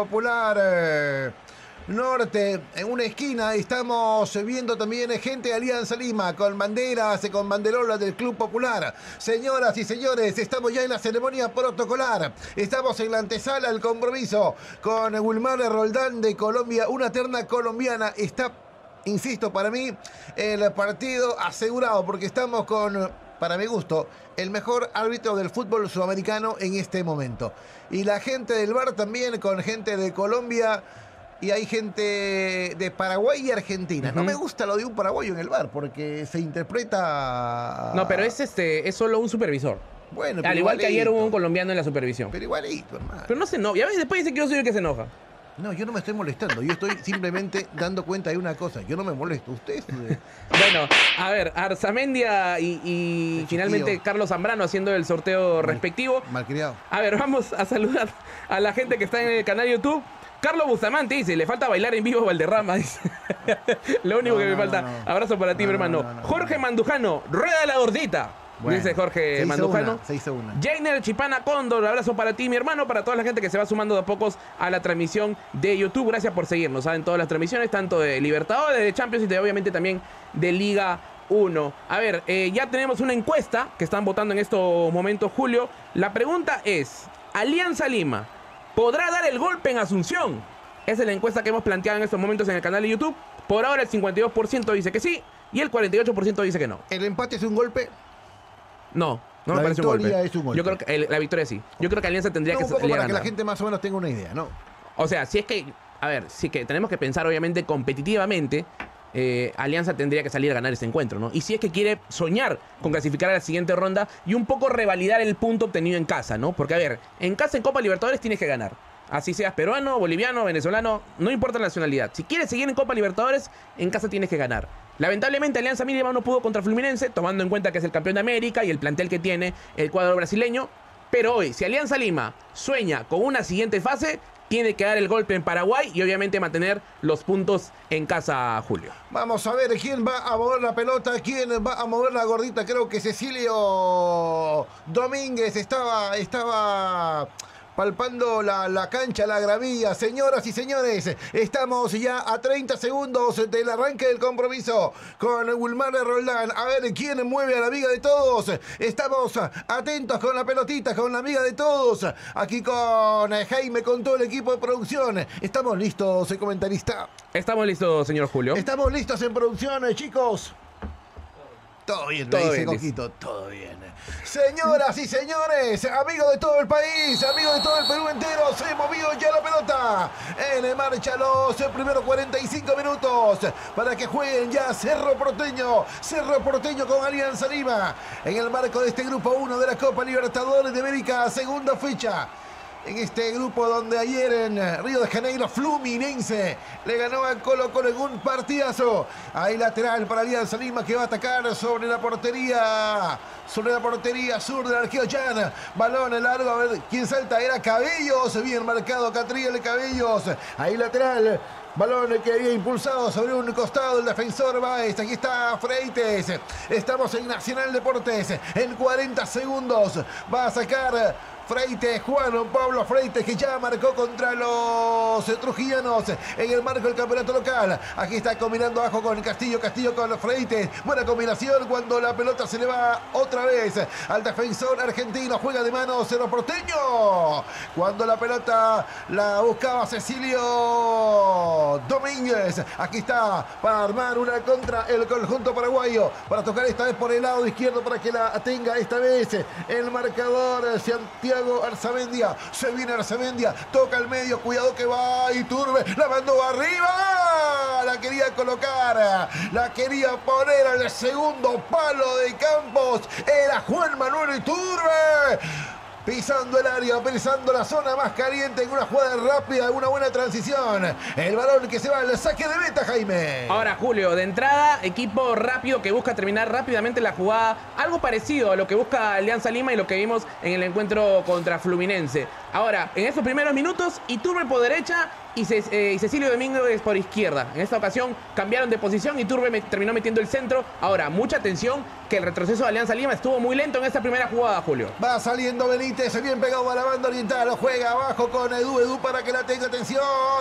Norte, en una esquina, estamos viendo también gente de Alianza Lima con banderas, con banderolas del Club Popular. Señoras y señores, estamos ya en la ceremonia protocolar. Estamos en la antesala al compromiso con Wilmar Roldán de Colombia. Una terna colombiana. Está, insisto, para mí, el partido asegurado, porque estamos con, para mi gusto, el mejor árbitro del fútbol sudamericano en este momento. Y la gente del VAR también, con gente de Colombia. Y hay gente de Paraguay y Argentina. No me gusta lo de un paraguayo en el VAR porque se interpreta... No, pero es solo un supervisor. Bueno, al igual que ayer hubo un colombiano en la supervisión. Pero igualito, hermano. Pero no se enoja. Ya ves, después dice que yo soy el que se enoja. No, yo no me estoy molestando. Yo estoy simplemente dando cuenta de una cosa. Yo no me molesto. Usted... Bueno, a ver, Arzamendia y finalmente Carlos Zambrano haciendo el sorteo respectivo. Malcriado. A ver, vamos a saludar a la gente que está en el canal YouTube. Carlos Bustamante dice, le falta bailar en vivo Valderrama, dice. Lo único que me falta. Abrazo para ti, mi hermano. Jorge Mandujano, rueda la gordita. Bueno, dice Jorge Mandujano. Se hizo una. Jainer Chipana Cóndor, abrazo para ti, mi hermano, para toda la gente que se va sumando de a pocos a la transmisión de YouTube. Gracias por seguirnos, saben, todas las transmisiones, tanto de Libertadores, de Champions y obviamente también de Liga 1. A ver, ya tenemos una encuesta que están votando en estos momentos, Julio. La pregunta es, ¿Alianza Lima podrá dar el golpe en Asunción? Esa es la encuesta que hemos planteado en estos momentos en el canal de YouTube. Por ahora el 52% dice que sí y el 48% dice que no. ¿El empate es un golpe? No me parece un golpe. La victoria es un golpe. Yo creo que la victoria sí. Yo creo que Alianza tendría que un poco salir a para ganar. que la gente más o menos tenga una idea, ¿no? O sea, si es que, a ver, sí que tenemos que pensar obviamente competitivamente. Alianza tendría que salir a ganar este encuentro, ¿no? Y si es que quiere soñar con clasificar a la siguiente ronda y un poco revalidar el punto obtenido en casa, ¿no? Porque, a ver, en casa en Copa Libertadores tienes que ganar. Así seas peruano, boliviano, venezolano, no importa la nacionalidad. Si quieres seguir en Copa Libertadores, en casa tienes que ganar. Lamentablemente Alianza Lima no pudo contra Fluminense, tomando en cuenta que es el campeón de América y el plantel que tiene el cuadro brasileño. Pero hoy, si Alianza Lima sueña con una siguiente fase, tiene que dar el golpe en Paraguay y obviamente mantener los puntos en casa, Julio. Vamos a ver quién va a mover la pelota, quién va a mover la gordita. Creo que Cecilio Domínguez estaba palpando la cancha, la gravilla. Señoras y señores, estamos ya a 30 segundos del arranque del compromiso con Wilmar Roldán. A ver quién mueve a la amiga de todos. Estamos atentos con la pelotita, con la amiga de todos. Aquí con Jaime, con todo el equipo de producción. ¿Estamos listos, comentarista? Estamos listos, señor Julio. Estamos listos en producción, chicos. Todo bien, Todo me dice bien, Coquito, todo bien. Señoras y señores, amigos de todo el país, amigos de todo el Perú entero, se movió ya la pelota. En marcha los primeros 45 minutos para que jueguen ya Cerro Porteño con Alianza Lima. En el marco de este grupo 1 de la Copa Libertadores de América, segunda fecha. En este grupo donde ayer en Río de Janeiro Fluminense le ganó a Colo-Colo en un partidazo. Ahí lateral para Alianza Lima que va a atacar sobre la portería sur del arquero Jan. Balón largo, a ver quién salta, era Cabellos, bien marcado Catriel Cabellos. Ahí lateral. Balón que había impulsado sobre un costado el defensor Baez. Aquí está Freites. Estamos en Nacional Deportes. En 40 segundos va a sacar Freites, Juan Pablo Freites, que ya marcó contra los trujillanos en el marco del campeonato local. Aquí está combinando abajo con Castillo con Freites. Buena combinación cuando la pelota se le va otra vez al defensor argentino. Juega de mano Cerro Porteño. Cuando la pelota la buscaba Cecilio Domínguez. Aquí está para armar una contra el conjunto paraguayo. Para tocar esta vez por el lado izquierdo para que la tenga esta vez el marcador Santiago Arzamendia. Se viene Arzamendia, toca al medio, cuidado que va Iturbe, la mandó arriba, la quería colocar, la quería poner al segundo palo de Campos, era Juan Manuel Iturbe. Pisando el área, pisando la zona más caliente en una jugada rápida, una buena transición. El balón que se va al saque de meta, Jaime. Ahora, Julio, de entrada, equipo rápido que busca terminar rápidamente la jugada. Algo parecido a lo que busca Alianza Lima y lo que vimos en el encuentro contra Fluminense. Ahora, en esos primeros minutos, Iturbe por derecha y Cecilio Domínguez por izquierda. En esta ocasión cambiaron de posición y Iturbe terminó metiendo el centro. Ahora, mucha atención que el retroceso de Alianza Lima estuvo muy lento en esta primera jugada, Julio. Va saliendo Benítez, bien pegado a la banda oriental, lo juega abajo con Edu para que la tenga atención.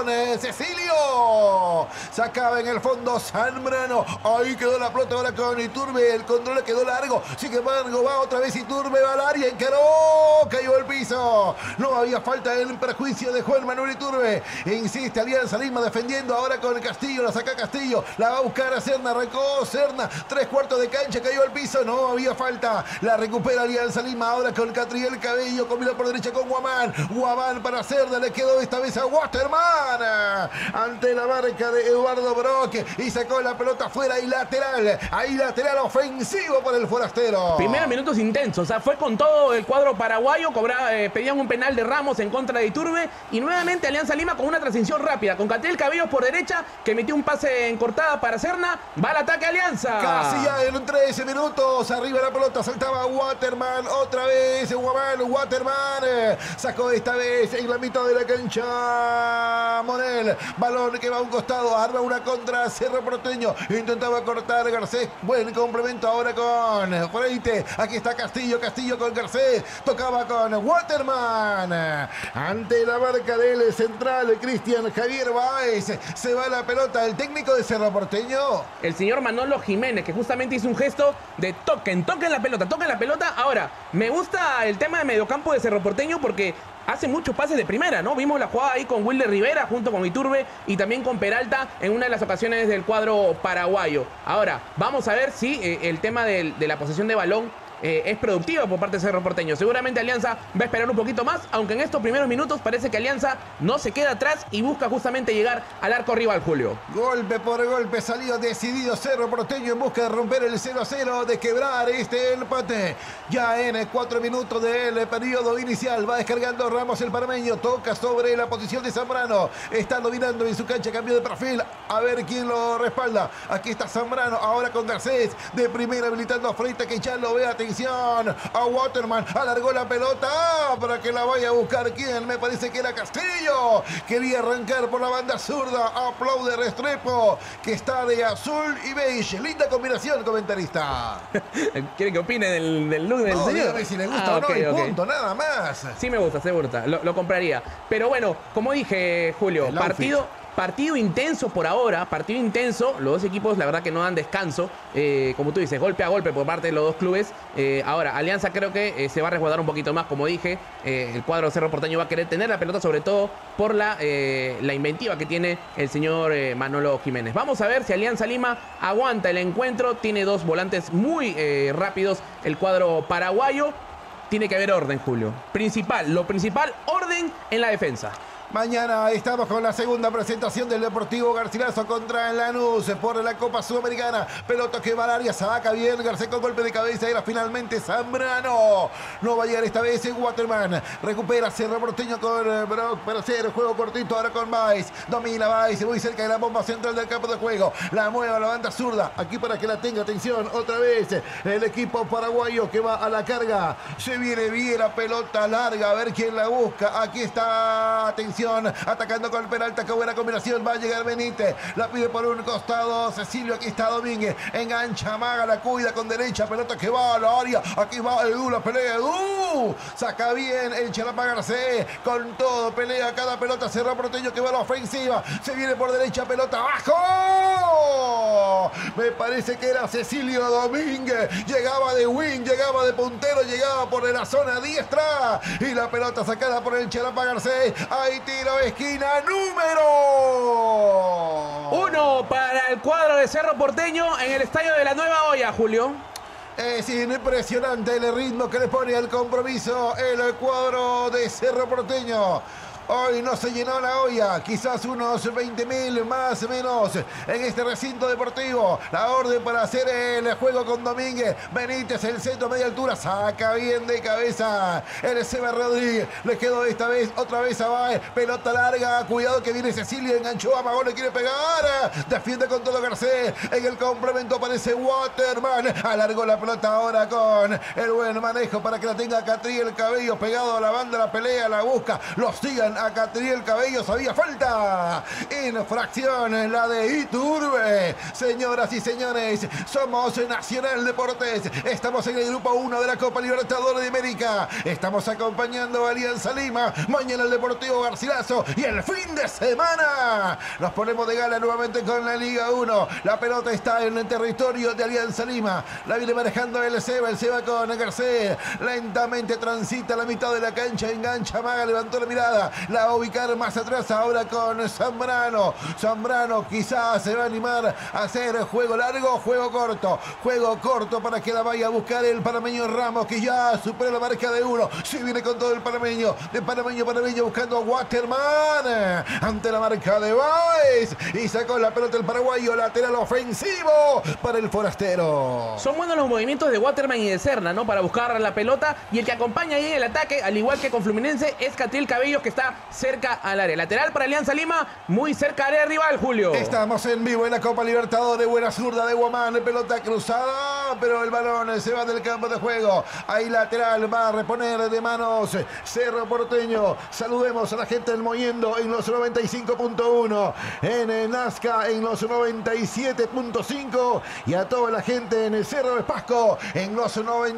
Cecilio sacaba en el fondo Zambrano. Ahí quedó la pelota ahora con Iturbe, el control quedó largo. Sin embargo, va otra vez Iturbe, va al área, encaró, cayó al piso. No había falta en perjuicio de Juan Manuel Iturbe. Insiste Alianza Lima defendiendo ahora con Castillo, la saca Castillo, la va a buscar a Serna, arrancó Serna, 3/4 de cancha, cayó al piso, no había falta, la recupera Alianza Lima ahora con Catriel Cabello, combina por derecha con Guamán para Serna, le quedó esta vez a Waterman, ante la marca de Eduardo Brock, y sacó la pelota afuera y lateral, ahí lateral ofensivo por el forastero. Primeros minutos intensos, o sea, fue con todo el cuadro paraguayo, pedían un penal de Ramos en contra de Iturbe, y nuevamente Alianza Lima con una transición rápida, con Catriel Cabellos por derecha, que metió un pase en cortada para Serna, va al ataque Alianza. Casi ya en 13 minutos, arriba la pelota, saltaba Waterman, otra vez Waterman, sacó esta vez en la mitad de la cancha Monel, balón que va a un costado, arma una contra Cerro Porteño, intentaba cortar Garcés, buen complemento ahora con Freite, aquí está Castillo con Garcés, tocaba con Waterman, ante la marca del central Cristian Javier Báez, se va la pelota, el técnico de Cerro Porteño. El señor Manolo Jiménez, que justamente hizo un gesto de toquen la pelota. Ahora, me gusta el tema de mediocampo de Cerro Porteño porque hace muchos pases de primera, ¿no? Vimos la jugada ahí con Wilder Rivera junto con Iturbe y también con Peralta en una de las ocasiones del cuadro paraguayo. Ahora, vamos a ver si el tema de la posesión de balón es productiva por parte de Cerro Porteño. Seguramente Alianza va a esperar un poquito más, aunque en estos primeros minutos parece que Alianza no se queda atrás y busca justamente llegar al arco rival, Julio. Golpe por golpe, salió decidido Cerro Porteño en busca de romper el 0-0, de quebrar este empate. Ya en 4 minutos del periodo inicial va descargando Ramos el panameño, toca sobre la posición de Zambrano, está dominando en su cancha, cambio de perfil, a ver quién lo respalda. Aquí está Zambrano, ahora con Garcés, de primera habilitando a Freita, que ya lo ve, atención atención, a Waterman, alargó la pelota para que la vaya a buscar. ¿Quién? Me parece que era Castillo. Quería arrancar por la banda zurda. Aplaude Restrepo, que está de azul y beige. Linda combinación, comentarista. ¿Quiere que opine del look del No, señor? dígame si le gusta o no, y punto, nada más. Sí me gusta, lo compraría. Pero bueno, como dije, Julio, El outfit. Partido intenso por ahora, partido intenso. Los dos equipos, la verdad que no dan descanso. Como tú dices, golpe a golpe por parte de los dos clubes. Ahora, Alianza creo que se va a resguardar un poquito más, como dije. El cuadro de Cerro Porteño va a querer tener la pelota, sobre todo por la inventiva que tiene el señor Manolo Jiménez. Vamos a ver si Alianza Lima aguanta el encuentro. Tiene dos volantes muy rápidos el cuadro paraguayo. Tiene que haber orden, Julio. Lo principal, orden en la defensa. Mañana estamos con la segunda presentación del Deportivo Garcilaso contra el Lanús por la Copa Sudamericana. Pelota que va al área, saca bien Garcés con golpe de cabeza. Era finalmente Zambrano. No va a llegar esta vez Waterman. Recupera Cerro Porteño con Brock para hacer juego cortito ahora con Baez. Domina Baez, muy cerca de la bomba central del campo de juego. La mueve a la banda zurda. Aquí para que la tenga, atención, otra vez el equipo paraguayo que va a la carga. Se viene bien la pelota larga, a ver quién la busca. Aquí está, atención. Atacando con Peralta, qué buena combinación. Va a llegar Benítez, la pide por un costado Cecilio, aquí está Domínguez, engancha Maga, la cuida con derecha, pelota que va a la área. Aquí va Edu, la pelea Edu, saca bien el Chalapa Garcés, con todo pelea cada pelota. Cerro Porteño que va a la ofensiva, se viene por derecha, pelota abajo. Me parece que era Cecilio Domínguez, llegaba de wing, llegaba de puntero, llegaba por la zona diestra y la pelota sacada por el Chalapa Garcés. Ahí tiro de esquina número 1 para el cuadro de Cerro Porteño en el estadio de la Nueva Olla, Julio. Es impresionante el ritmo que le pone al compromiso el cuadro de Cerro Porteño. Hoy no se llenó la olla, quizás unos 20.000 más o menos en este recinto deportivo. La orden para hacer el juego con Domínguez. Benítez, el centro media altura, saca bien de cabeza el Seba Rodríguez. Le quedó esta vez, otra vez a Baez. Pelota larga, cuidado que viene Cecilio, enganchó a Magón, le quiere pegar. Defiende con todo Garcés. En el complemento aparece Waterman. Alargó la pelota ahora con el buen manejo para que la tenga Catriel Cabello. Pegado a la banda, la pelea, la busca. Lo sigan a Catriel Cabello, había falta. Infracción, la de Iturbe. Señoras y señores, somos Nacional Deportes. Estamos en el grupo 1 de la Copa Libertadores de América. Estamos acompañando a Alianza Lima. Mañana el Deportivo Garcilaso. Y el fin de semana nos ponemos de gala nuevamente con la Liga 1. La pelota está en el territorio de Alianza Lima. La viene manejando el Seba con Garcés. Lentamente transita la mitad de la cancha. Engancha Maga, levantó la mirada. La va a ubicar más atrás ahora con Zambrano. Zambrano quizás se va a animar a hacer juego largo, juego corto. Juego corto para que la vaya a buscar el panameño Ramos, que ya supera la marca de 1. Se viene con todo el panameño. De panameño buscando a Waterman. Ante la marca de Baez. Y sacó la pelota el paraguayo. Lateral ofensivo para el forastero. Son buenos los movimientos de Waterman y de Serna, ¿no? Para buscar la pelota. Y el que acompaña ahí en el ataque, al igual que con Fluminense, es Catriel Cabello, que está cerca al área. Lateral para Alianza Lima, muy cerca al área rival, Julio. Estamos en vivo en la Copa Libertadores. Buena zurda de Guamán, pelota cruzada, pero el balón se va del campo de juego. Ahí lateral va a reponer de manos Cerro Porteño. Saludemos a la gente del Moyendo en los 95.1, en Nazca en los 97.5 y a toda la gente en el Cerro de Pasco en los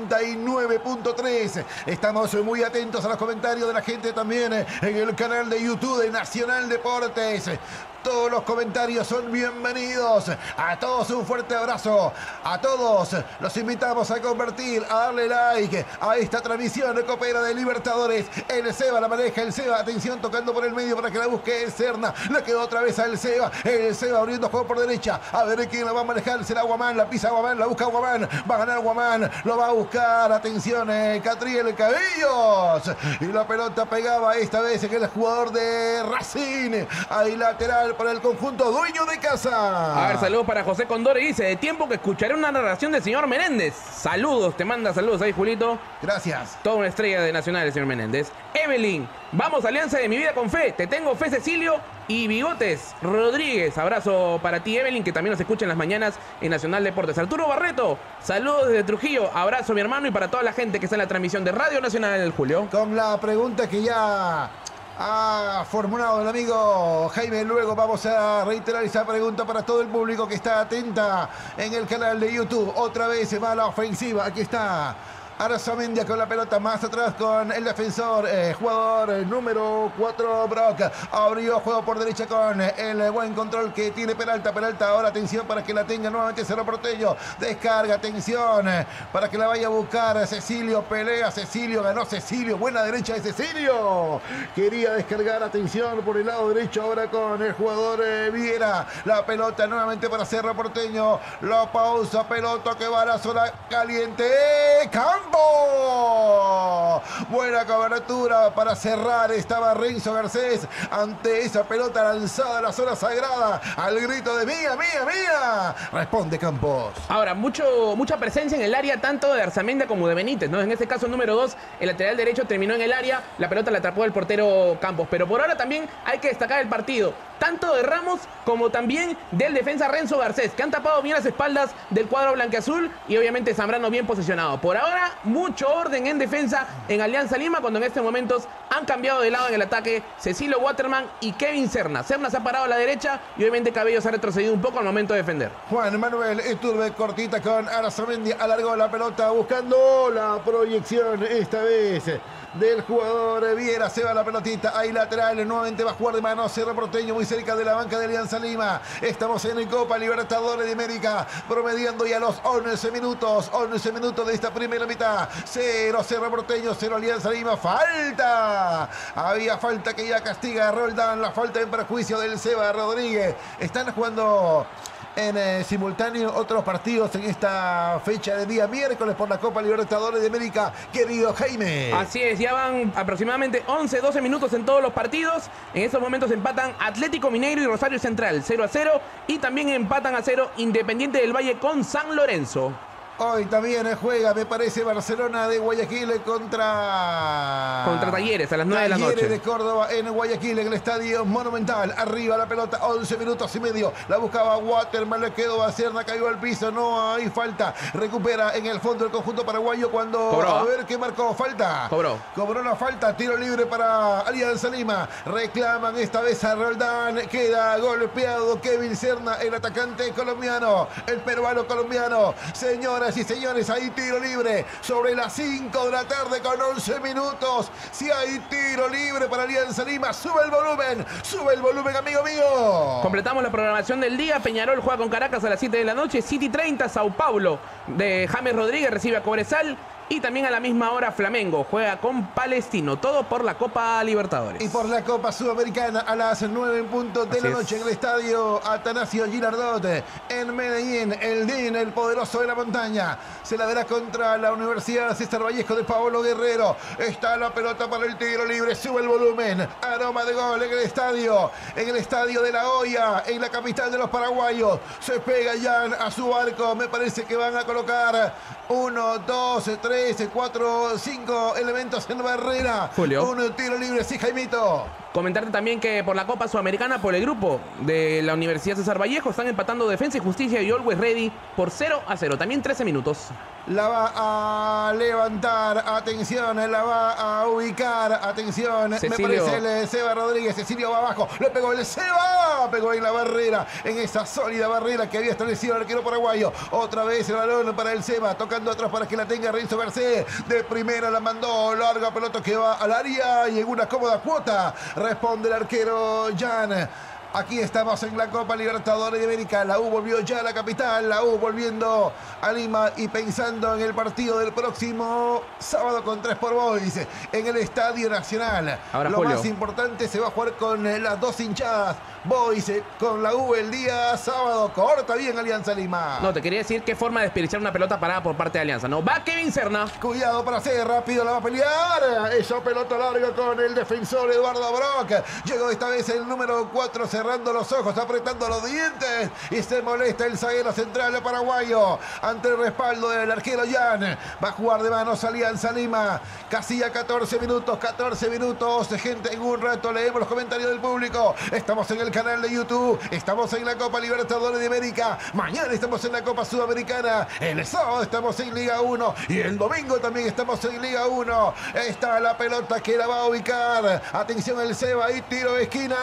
99.3. Estamos muy atentos a los comentarios de la gente también en el canal de YouTube de Nacional Deportes. Todos los comentarios son bienvenidos. A todos un fuerte abrazo. A todos los invitamos a convertir, a darle like a esta transmisión de Copera de Libertadores. El Seba la maneja, el Seba, atención, tocando por el medio para que la busque el Serna. Le quedó otra vez al Seba. El Seba abriendo juego por derecha. A ver quién la va a manejar. Será Guamán, la pisa Guamán, la busca Guamán. Va a ganar Guamán, lo va a buscar. Atención, Catriel Cabellos. Y la pelota pegaba esta vez en el jugador de Racing. Ahí lateral para el conjunto dueño de casa. A ver, saludos para José Condori. Dice, de tiempo que escucharé una narración del señor Menéndez. Saludos, te manda saludos ahí, Julito. Gracias. Toda una estrella de Nacional, el señor Menéndez. Evelyn, vamos Alianza de mi vida con fe. Te tengo fe, Cecilio. y Bigotes Rodríguez. Abrazo para ti, Evelyn, que también nos escucha en las mañanas en Nacional Deportes. Arturo Barreto, saludos desde Trujillo. Abrazo, mi hermano, y para toda la gente que está en la transmisión de Radio Nacional, Julio. Con la pregunta que ya ha formulado el amigo Jaime, luego vamos a reiterar esa pregunta para todo el público que está atenta en el canal de YouTube. Otra vez se va a la ofensiva. Aquí está Arzamendia con la pelota más atrás con el defensor, jugador número 4, Brock. Abrió juego por derecha con el buen control que tiene Peralta. Peralta ahora, atención para que la tenga nuevamente Cerro Porteño. Descarga, atención para que la vaya a buscar Cecilio. Pelea Cecilio, ganó Cecilio. Buena derecha de Cecilio. Quería descargar, atención por el lado derecho ahora con el jugador Viera. La pelota nuevamente para Cerro Porteño. La pausa, pelota que va a la zona caliente. ¡Campo! Buena cobertura para cerrar. Estaba Renzo Garcés ante esa pelota lanzada a la zona sagrada. Al grito de mía, mía, mía. Responde Campos. Ahora, mucha presencia en el área, tanto de Arzamendia como de Benítez, ¿no? En este caso, número 2, el lateral derecho terminó en el área. La pelota la atrapó el portero Campos. Pero por ahora también hay que destacar el partido, tanto de Ramos como también del defensa Renzo Garcés, que han tapado bien las espaldas del cuadro blanquiazul, y obviamente Zambrano bien posicionado. Por ahora, mucho orden en defensa en Alianza Lima, cuando en estos momentos han cambiado de lado en el ataque Cecilio Waterman y Kevin Serna. Serna se ha parado a la derecha y obviamente Cabello se ha retrocedido un poco al momento de defender. Juan Manuel Iturbe, cortita con Arzamendi, alargó la pelota buscando la proyección esta vez del jugador Viera. Se va la pelotita ahí lateral, nuevamente va a jugar de mano Cerro Porteño, muy cerca de la banca de Alianza Lima. Estamos en el Copa Libertadores de América, promediando ya los 11 minutos de esta primera mitad. 0 Cerro Porteño, 0 Alianza Lima. Falta, había falta que ya castiga a Roldán, la falta en perjuicio del Seba Rodríguez. Están jugando en simultáneo otros partidos en esta fecha de día miércoles por la Copa Libertadores de América, querido Jaime. Así es, ya van aproximadamente 11-12 minutos en todos los partidos. En estos momentos empatan Atlético Mineiro y Rosario Central 0-0, y también empatan a 0 Independiente del Valle con San Lorenzo. Hoy también juega, me parece, Barcelona de Guayaquil contra Talleres a las 9 de la noche. Talleres de Córdoba en Guayaquil, en el Estadio Monumental. Arriba la pelota, 11 minutos y medio. La buscaba Waterman, le quedó a Serna, cayó al piso, no hay falta. Recupera en el fondo el conjunto paraguayo cuando... Cobró. A ver qué marcó, falta. Cobró la falta, tiro libre para Alianza Lima. Reclaman esta vez a Roldán, queda golpeado Kevin Serna, el atacante colombiano, el peruano colombiano. Señoras y señores, hay tiro libre sobre las 5 de la tarde con 11 minutos. Si hay tiro libre para Alianza Lima, sube el volumen, amigo mío. Completamos la programación del día. Peñarol juega con Caracas a las 7 de la noche. City 30, Sao Paulo de James Rodríguez recibe a Cobresal. Y también a la misma hora Flamengo juega con Palestino. Todo por la Copa Libertadores. Y por la Copa Sudamericana a las 9 en punto de la noche en el estadio Atanasio Girardot en Medellín. El DIN, el poderoso de la montaña, se la dará contra la Universidad César Vallejo de Pablo Guerrero. Está la pelota para el tiro libre. Sube el volumen. Aroma de gol en el estadio de La Hoya, en la capital de los paraguayos. Se pega ya a su arco. Me parece que van a colocar 1, 2, 3, 4, 5 elementos en barrera. Julio. Un tiro libre, sí, Jaimito. Comentarte también que por la Copa Sudamericana, por el grupo de la Universidad César Vallejo, están empatando Defensa y Justicia y Always Ready por 0-0. También 13 minutos. La va a levantar, atención, la va a ubicar, atención, Cecilio. me parece el Seba Rodríguez. Cecilio va abajo, le pegó el Seba, pegó en la barrera, en esa sólida barrera que había establecido el arquero paraguayo. Otra vez el balón para el Seba, tocando atrás para que la tenga Renzo Garcés. De primera la mandó, larga pelota que va al área y en una cómoda cuota responde el arquero Jan. Aquí estamos en la Copa Libertadores de América. La U volvió ya a la capital. La U volviendo a Lima y pensando en el partido del próximo sábado con 3 por Boys en el Estadio Nacional. Ahora, lo Julio, más importante, se va a jugar con las dos hinchadas. Boys con la U el día sábado. Corta bien Alianza Lima. No, te quería decir qué forma de desperdiciar una pelota parada por parte de Alianza. No, va Kevin Serna. Cuidado para hacer rápido, la va a pelear. Esa pelota larga con el defensor Eduardo Brock. Llegó esta vez el número 4 cerrando los ojos, apretando los dientes y se molesta el zaguero central paraguayo. ante el respaldo del arquero Jan. Va a jugar de manos Alianza Lima. Casilla 14 minutos. Gente, en un rato leemos los comentarios del público. Estamos en el canal de YouTube. Estamos en la Copa Libertadores de América. Mañana estamos en la Copa Sudamericana. El sábado estamos en Liga 1. Y el domingo también estamos en Liga 1. Está la pelota que la va a ubicar. Atención el Seba y tiro de esquina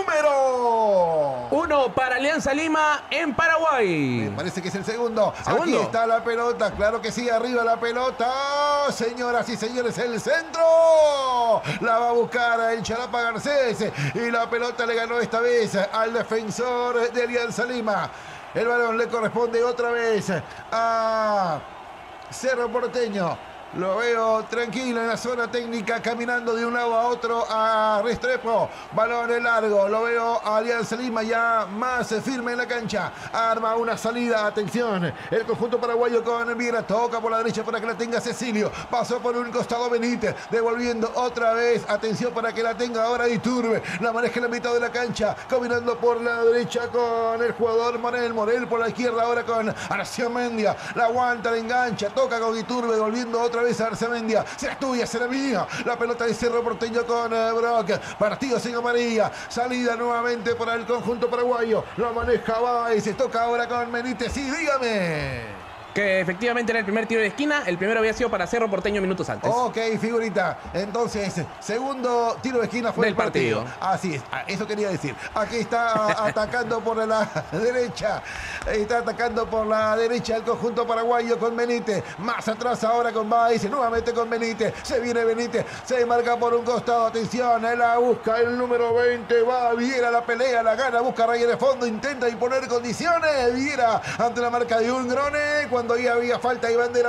número 1 para Alianza Lima en Paraguay. Me parece que es el segundo. Aquí está la pelota, claro que sí, arriba la pelota. Señoras y señores, el centro. La va a buscar el Charapa Garcés. Y la pelota le ganó esta vez al defensor de Alianza Lima. El balón le corresponde otra vez a Cerro Porteño. Lo veo tranquilo en la zona técnica, caminando de un lado a otro a Restrepo. Balón en largo. Lo veo a Alianza Lima ya más firme en la cancha. Arma una salida. Atención. El conjunto paraguayo con Viera. Toca por la derecha para que la tenga Cecilio. Pasó por un costado Benítez. Devolviendo otra vez. Atención para que la tenga ahora Iturbe. La maneja en la mitad de la cancha. Caminando por la derecha con el jugador Morel. Morel por la izquierda ahora con Arciamendia. La aguanta, la engancha. Toca con Iturbe. Devolviendo otra vez a Arciamendia. Será tuya, será mía. La pelota de Cerro Porteño con Brock. Partido sin amarilla. Salida nuevamente para el conjunto paraguayo. Lo maneja Baez. Se toca ahora con Benítez. Sí, dígame. Que efectivamente era el primer tiro de esquina. El primero había sido para Cerro Porteño minutos antes. Ok, figurita. Entonces, segundo tiro de esquina fue del el partido. Así es, eso quería decir. Aquí está atacando por la derecha. Está atacando por la derecha el conjunto paraguayo con Benítez. Más atrás ahora con Baez. Nuevamente con Benítez. Se viene Benítez. Se marca por un costado. Atención, la busca el número 20. Va Viera, la pelea, la gana. Busca raya de fondo. Intenta imponer condiciones. Viera ante la marca de Ungrone. Cuando ya había falta y bandera.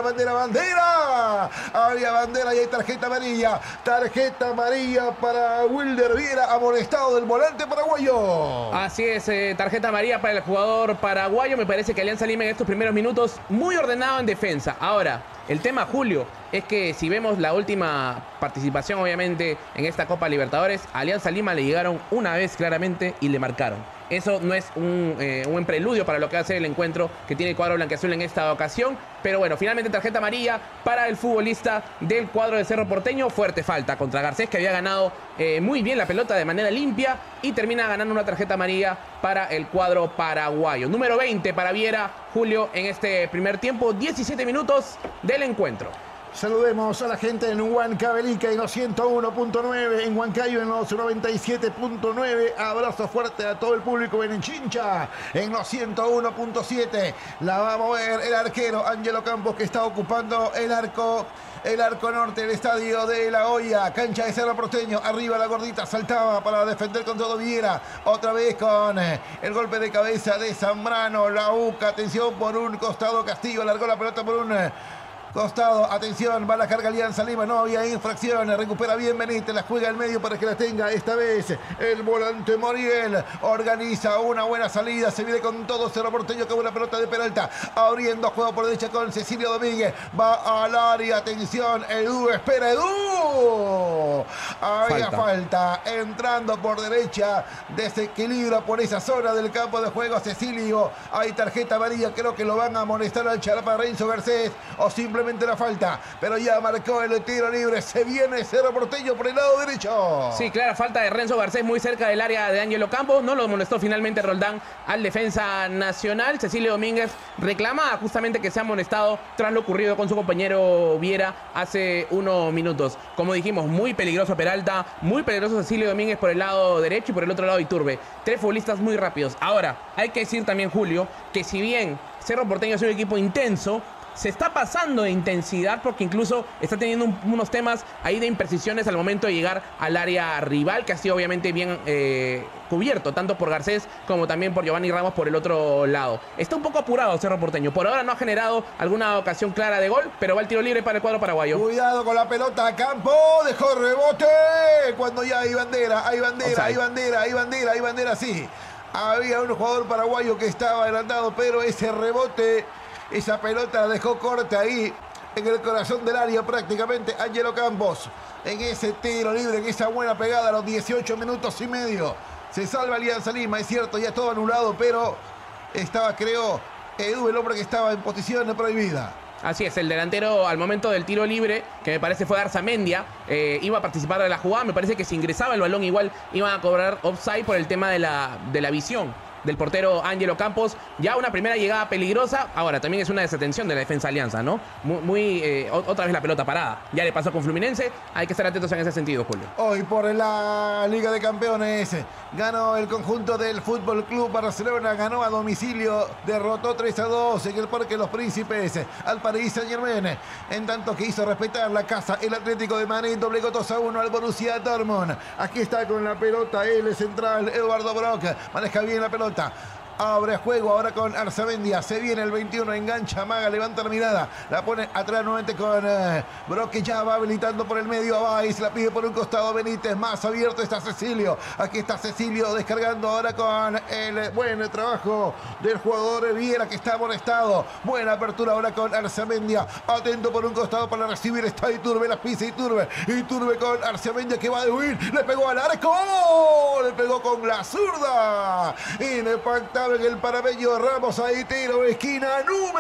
Había bandera y hay tarjeta amarilla. Tarjeta amarilla para Wilder Viera, amonestado del volante paraguayo. Así es, tarjeta amarilla para el jugador paraguayo. Me parece que Alianza Lima en estos primeros minutos muy ordenado en defensa. Ahora, el tema, Julio, es que si vemos la última participación, obviamente, en esta Copa Libertadores, a Alianza Lima le llegaron una vez claramente y le marcaron. Eso no es un buen preludio para lo que va a ser el encuentro que tiene el cuadro blanquiazul en esta ocasión. Pero bueno, finalmente tarjeta amarilla para el futbolista del cuadro de Cerro Porteño. Fuerte falta contra Garcés, que había ganado muy bien la pelota de manera limpia. Y termina ganando una tarjeta amarilla para el cuadro paraguayo. Número 20 para Viera, Julio, en este primer tiempo. 17 minutos del encuentro. Saludemos a la gente en Huancavelica en los 101.9, en Huancayo en los 97.9. Abrazo fuerte a todo el público en Chincha en los 101.7. La va a mover el arquero Ángelo Campos, que está ocupando el arco norte del estadio de La Hoya. Cancha de Cerro Porteño. Arriba la gordita saltaba para defender con todo Viera. Otra vez con el golpe de cabeza de Zambrano. La busca, atención, por un costado Castillo. Largó la pelota por un costado, atención, va la carga Alianza Lima, no había infracciones, recupera bien Benítez, la juega al medio para que la tenga esta vez el volante Moriel, organiza una buena salida, se viene con todo Cerro Porteño con una pelota de Peralta, abriendo juego por derecha con Cecilio Domínguez, va al área, atención, Edu, espera Edu, había falta, entrando por derecha, desequilibra por esa zona del campo de juego Cecilio, hay tarjeta amarilla, creo que lo van a amonestar al Charapa Renzo Garcés, o simplemente la falta, pero ya marcó el tiro libre. Se viene Cerro Porteño por el lado derecho. Sí, clara falta de Renzo Garcés muy cerca del área de Ángelo Campos. No lo molestó finalmente Roldán al defensa nacional. Cecilio Domínguez reclama justamente que se ha amonestado tras lo ocurrido con su compañero Viera hace unos minutos. Como dijimos, muy peligroso Peralta, muy peligroso Cecilio Domínguez por el lado derecho y por el otro lado Iturbe. Tres futbolistas muy rápidos. Ahora, hay que decir también, Julio, que si bien Cerro Porteño es un equipo intenso, se está pasando de intensidad porque incluso está teniendo unos temas ahí de imprecisiones al momento de llegar al área rival, que ha sido obviamente bien cubierto, tanto por Garcés como también por Giovanni Ramos por el otro lado. Está un poco apurado Cerro Porteño. Por ahora no ha generado alguna ocasión clara de gol, pero va el tiro libre para el cuadro paraguayo. Cuidado con la pelota a campo, dejó rebote, cuando ya hay bandera, sí. Había un jugador paraguayo que estaba adelantado, pero ese rebote, esa pelota la dejó corta ahí en el corazón del área prácticamente. Ángelo Campos en ese tiro libre, en esa buena pegada a los 18 minutos y medio. Se salva Alianza Lima, es cierto, ya todo anulado, pero estaba, creo, Edu, el hombre que estaba en posición prohibida. Así es, el delantero al momento del tiro libre, que me parece fue Arzamendia, iba a participar de la jugada. Me parece que si ingresaba el balón igual iban a cobrar offside por el tema de la visión del portero Ángelo Campos. Ya una primera llegada peligrosa. Ahora también es una desatención de la defensa Alianza, ¿no? Otra vez la pelota parada. Ya le pasó con Fluminense. Hay que estar atentos en ese sentido, Julio. Hoy por la Liga de Campeones ganó el conjunto del Fútbol Club Barcelona, ganó a domicilio, derrotó 3-2 en el Parque Los Príncipes al Paris Saint-Germain, en tanto que hizo respetar la casa el Atlético de Madrid, doblegó 2-1 al Borussia Dortmund. Aquí está con la pelota el central Eduardo Brock, maneja bien la pelota. Abre juego ahora con Arzamendia. Se viene el 21, engancha, amaga, levanta la mirada. La pone atrás nuevamente con Brock, que ya va habilitando por el medio a Valls. La pide por un costado Benítez. Más abierto está Cecilio. Aquí está Cecilio descargando ahora con el buen trabajo del jugador Viera, que está amonestado. Buena apertura ahora con Arzamendia. Atento por un costado para recibir. Está Iturbe, la pisa Iturbe. Iturbe con Arzamendia, que va de huir. Le pegó al arco. Le pegó con la zurda. Impactable en el panameño Ramos. Ahí tiro de esquina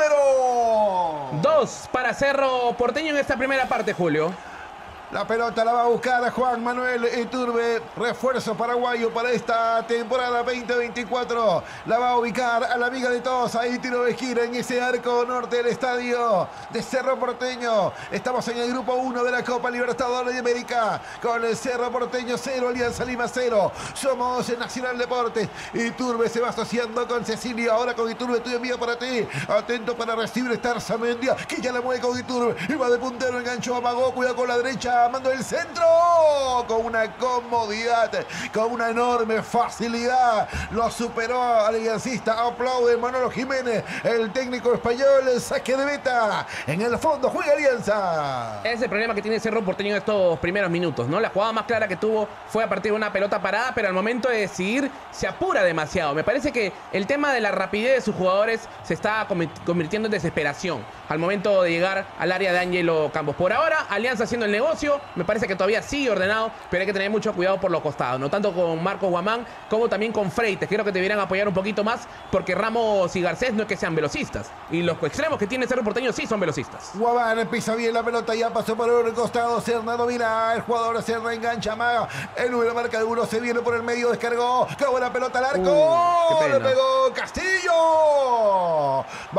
número 2 para Cerro Porteño en esta primera parte, Julio. La pelota la va a buscar a Juan Manuel Iturbe, refuerzo paraguayo para esta temporada 2024. La va a ubicar a la amiga de todos. Ahí tiro de esquina en ese arco norte del estadio de Cerro Porteño. Estamos en el grupo 1 de la Copa Libertadores de América, con el Cerro Porteño 0, Alianza Lima 0. Somos el Nacional Deportes. Iturbe se va asociando con Cecilio. Ahora con Iturbe, tuyo mío para ti. Atento para recibir esta Arzamendia, que ya la mueve con Iturbe. Y va de puntero, enganchó, amagó, cuidado con la derecha. Mando el centro con una comodidad, con una enorme facilidad. Lo superó aliancista. Aplaude Manolo Jiménez, el técnico español. El saque de meta. En el fondo juega Alianza. Es el problema que tiene Cerro Porteño en estos primeros minutos, ¿no? La jugada más clara que tuvo fue a partir de una pelota parada, pero al momento de decidir se apura demasiado. Me parece que el tema de la rapidez de sus jugadores se está convirtiendo en desesperación al momento de llegar al área de Ángelo Campos. Por ahora, Alianza haciendo el negocio. Me parece que todavía sigue ordenado, pero hay que tener mucho cuidado por los costados, no tanto con Marcos Guamán como también con Freites. Creo que deberían apoyar un poquito más, porque Ramos y Garcés no es que sean velocistas, y los extremos que tiene Cerro Porteño sí son velocistas. Guamán pisa bien la pelota, ya pasó por un costado. Serna domina, el jugador Serna engancha, amaga. El número marca de uno, se viene por el medio, descargó, acabó la pelota al arco. Le pegó Castillo.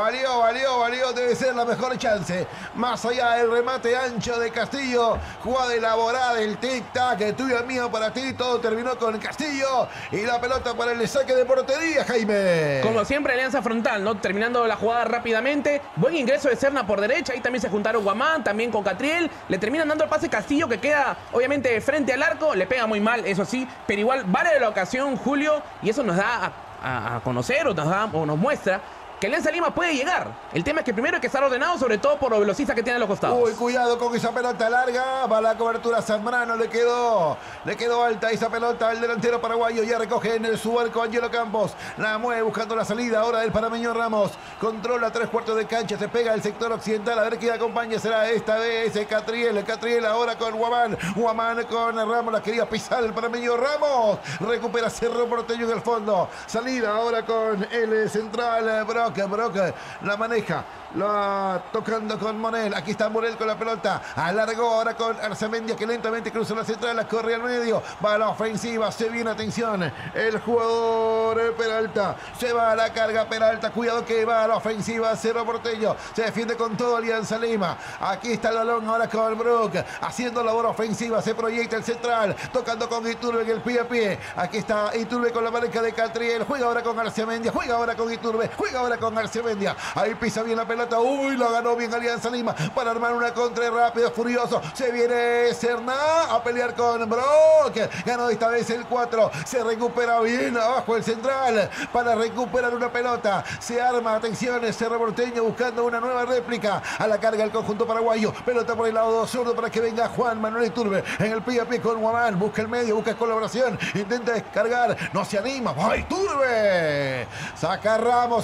Valió, debe ser la mejor chance. Más allá del remate ancho de Castillo. Jugada elaborada, el tic-tac, tuyo mío para ti. Todo terminó con Castillo. Y la pelota para el saque de portería, Jaime. Como siempre, Alianza frontal, ¿no? Terminando la jugada rápidamente. Buen ingreso de Serna por derecha. Ahí también se juntaron Guamán, también con Catriel. Le terminan dando el pase Castillo, que queda obviamente frente al arco. Le pega muy mal, eso sí. Pero igual vale la ocasión, Julio. Y eso nos da a conocer o nos muestra que Alianza Lima puede llegar. El tema es que primero hay que estar ordenado, sobre todo por lo velocista que tiene a los costados. Uy, cuidado con esa pelota larga. Va la cobertura Zambrano, le quedó alta esa pelota al delantero paraguayo. Ya recoge en su arco Ángelo Campos. La mueve buscando la salida ahora del panameño Ramos. Controla 3/4 de cancha, se pega al sector occidental. A ver quién acompaña, será esta vez Catriel. Catriel ahora con Guamán. Guamán con Ramos, la quería pisar el panameño Ramos. Recupera Cerro Porteño en el fondo. Salida ahora con el central Brock la maneja. La tocando con Monel. Aquí está Monel con la pelota. Alargó ahora con Arzamendia, que lentamente cruza la central. La corre al medio. Va a la ofensiva. Se viene, atención. El jugador Peralta. Se va a la carga Peralta. Cuidado que va a la ofensiva. Cerro Porteño. Se defiende con todo Alianza Lima. Aquí está el balón ahora con Brook. Haciendo labor ofensiva. Se proyecta el central. Tocando con Iturbe en el pie a pie. Aquí está Iturbe con la marca de Catriel. Juega ahora con Arzamendia. Juega ahora con Iturbe. Juega ahora con Arzamendia. Ahí pisa bien la pelota. Uy, lo ganó bien Alianza Lima para armar una contra rápido, furioso. Se viene Serna a pelear con Brock. Ganó esta vez el 4. Se recupera bien abajo el central para recuperar una pelota. Se arma, atención, Cerro Porteño buscando una nueva réplica. A la carga el conjunto paraguayo. Pelota por el lado zurdo para que venga Juan Manuel Iturbe en el pie a pie con Guamán. Busca el medio, busca colaboración. Intenta descargar. No se anima. ¡Va Iturbe! Saca Ramos en el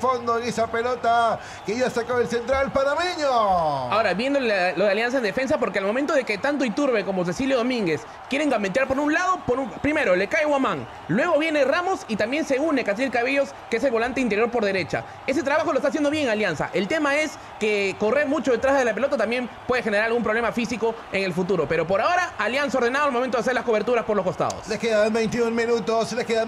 fondo en esa pelota que ya sacó el central panameño. Ahora, viendo lo de Alianza en defensa, porque al momento de que tanto Iturbe como Cecilio Domínguez quieren gambetear por un lado, primero le cae Guamán, luego viene Ramos y también se une Catriel Cabellos, que es el volante interior por derecha. Ese trabajo lo está haciendo bien Alianza. El tema es que correr mucho detrás de la pelota también puede generar algún problema físico en el futuro. Pero por ahora, Alianza ordenado al momento de hacer las coberturas por los costados. Les quedan 21 minutos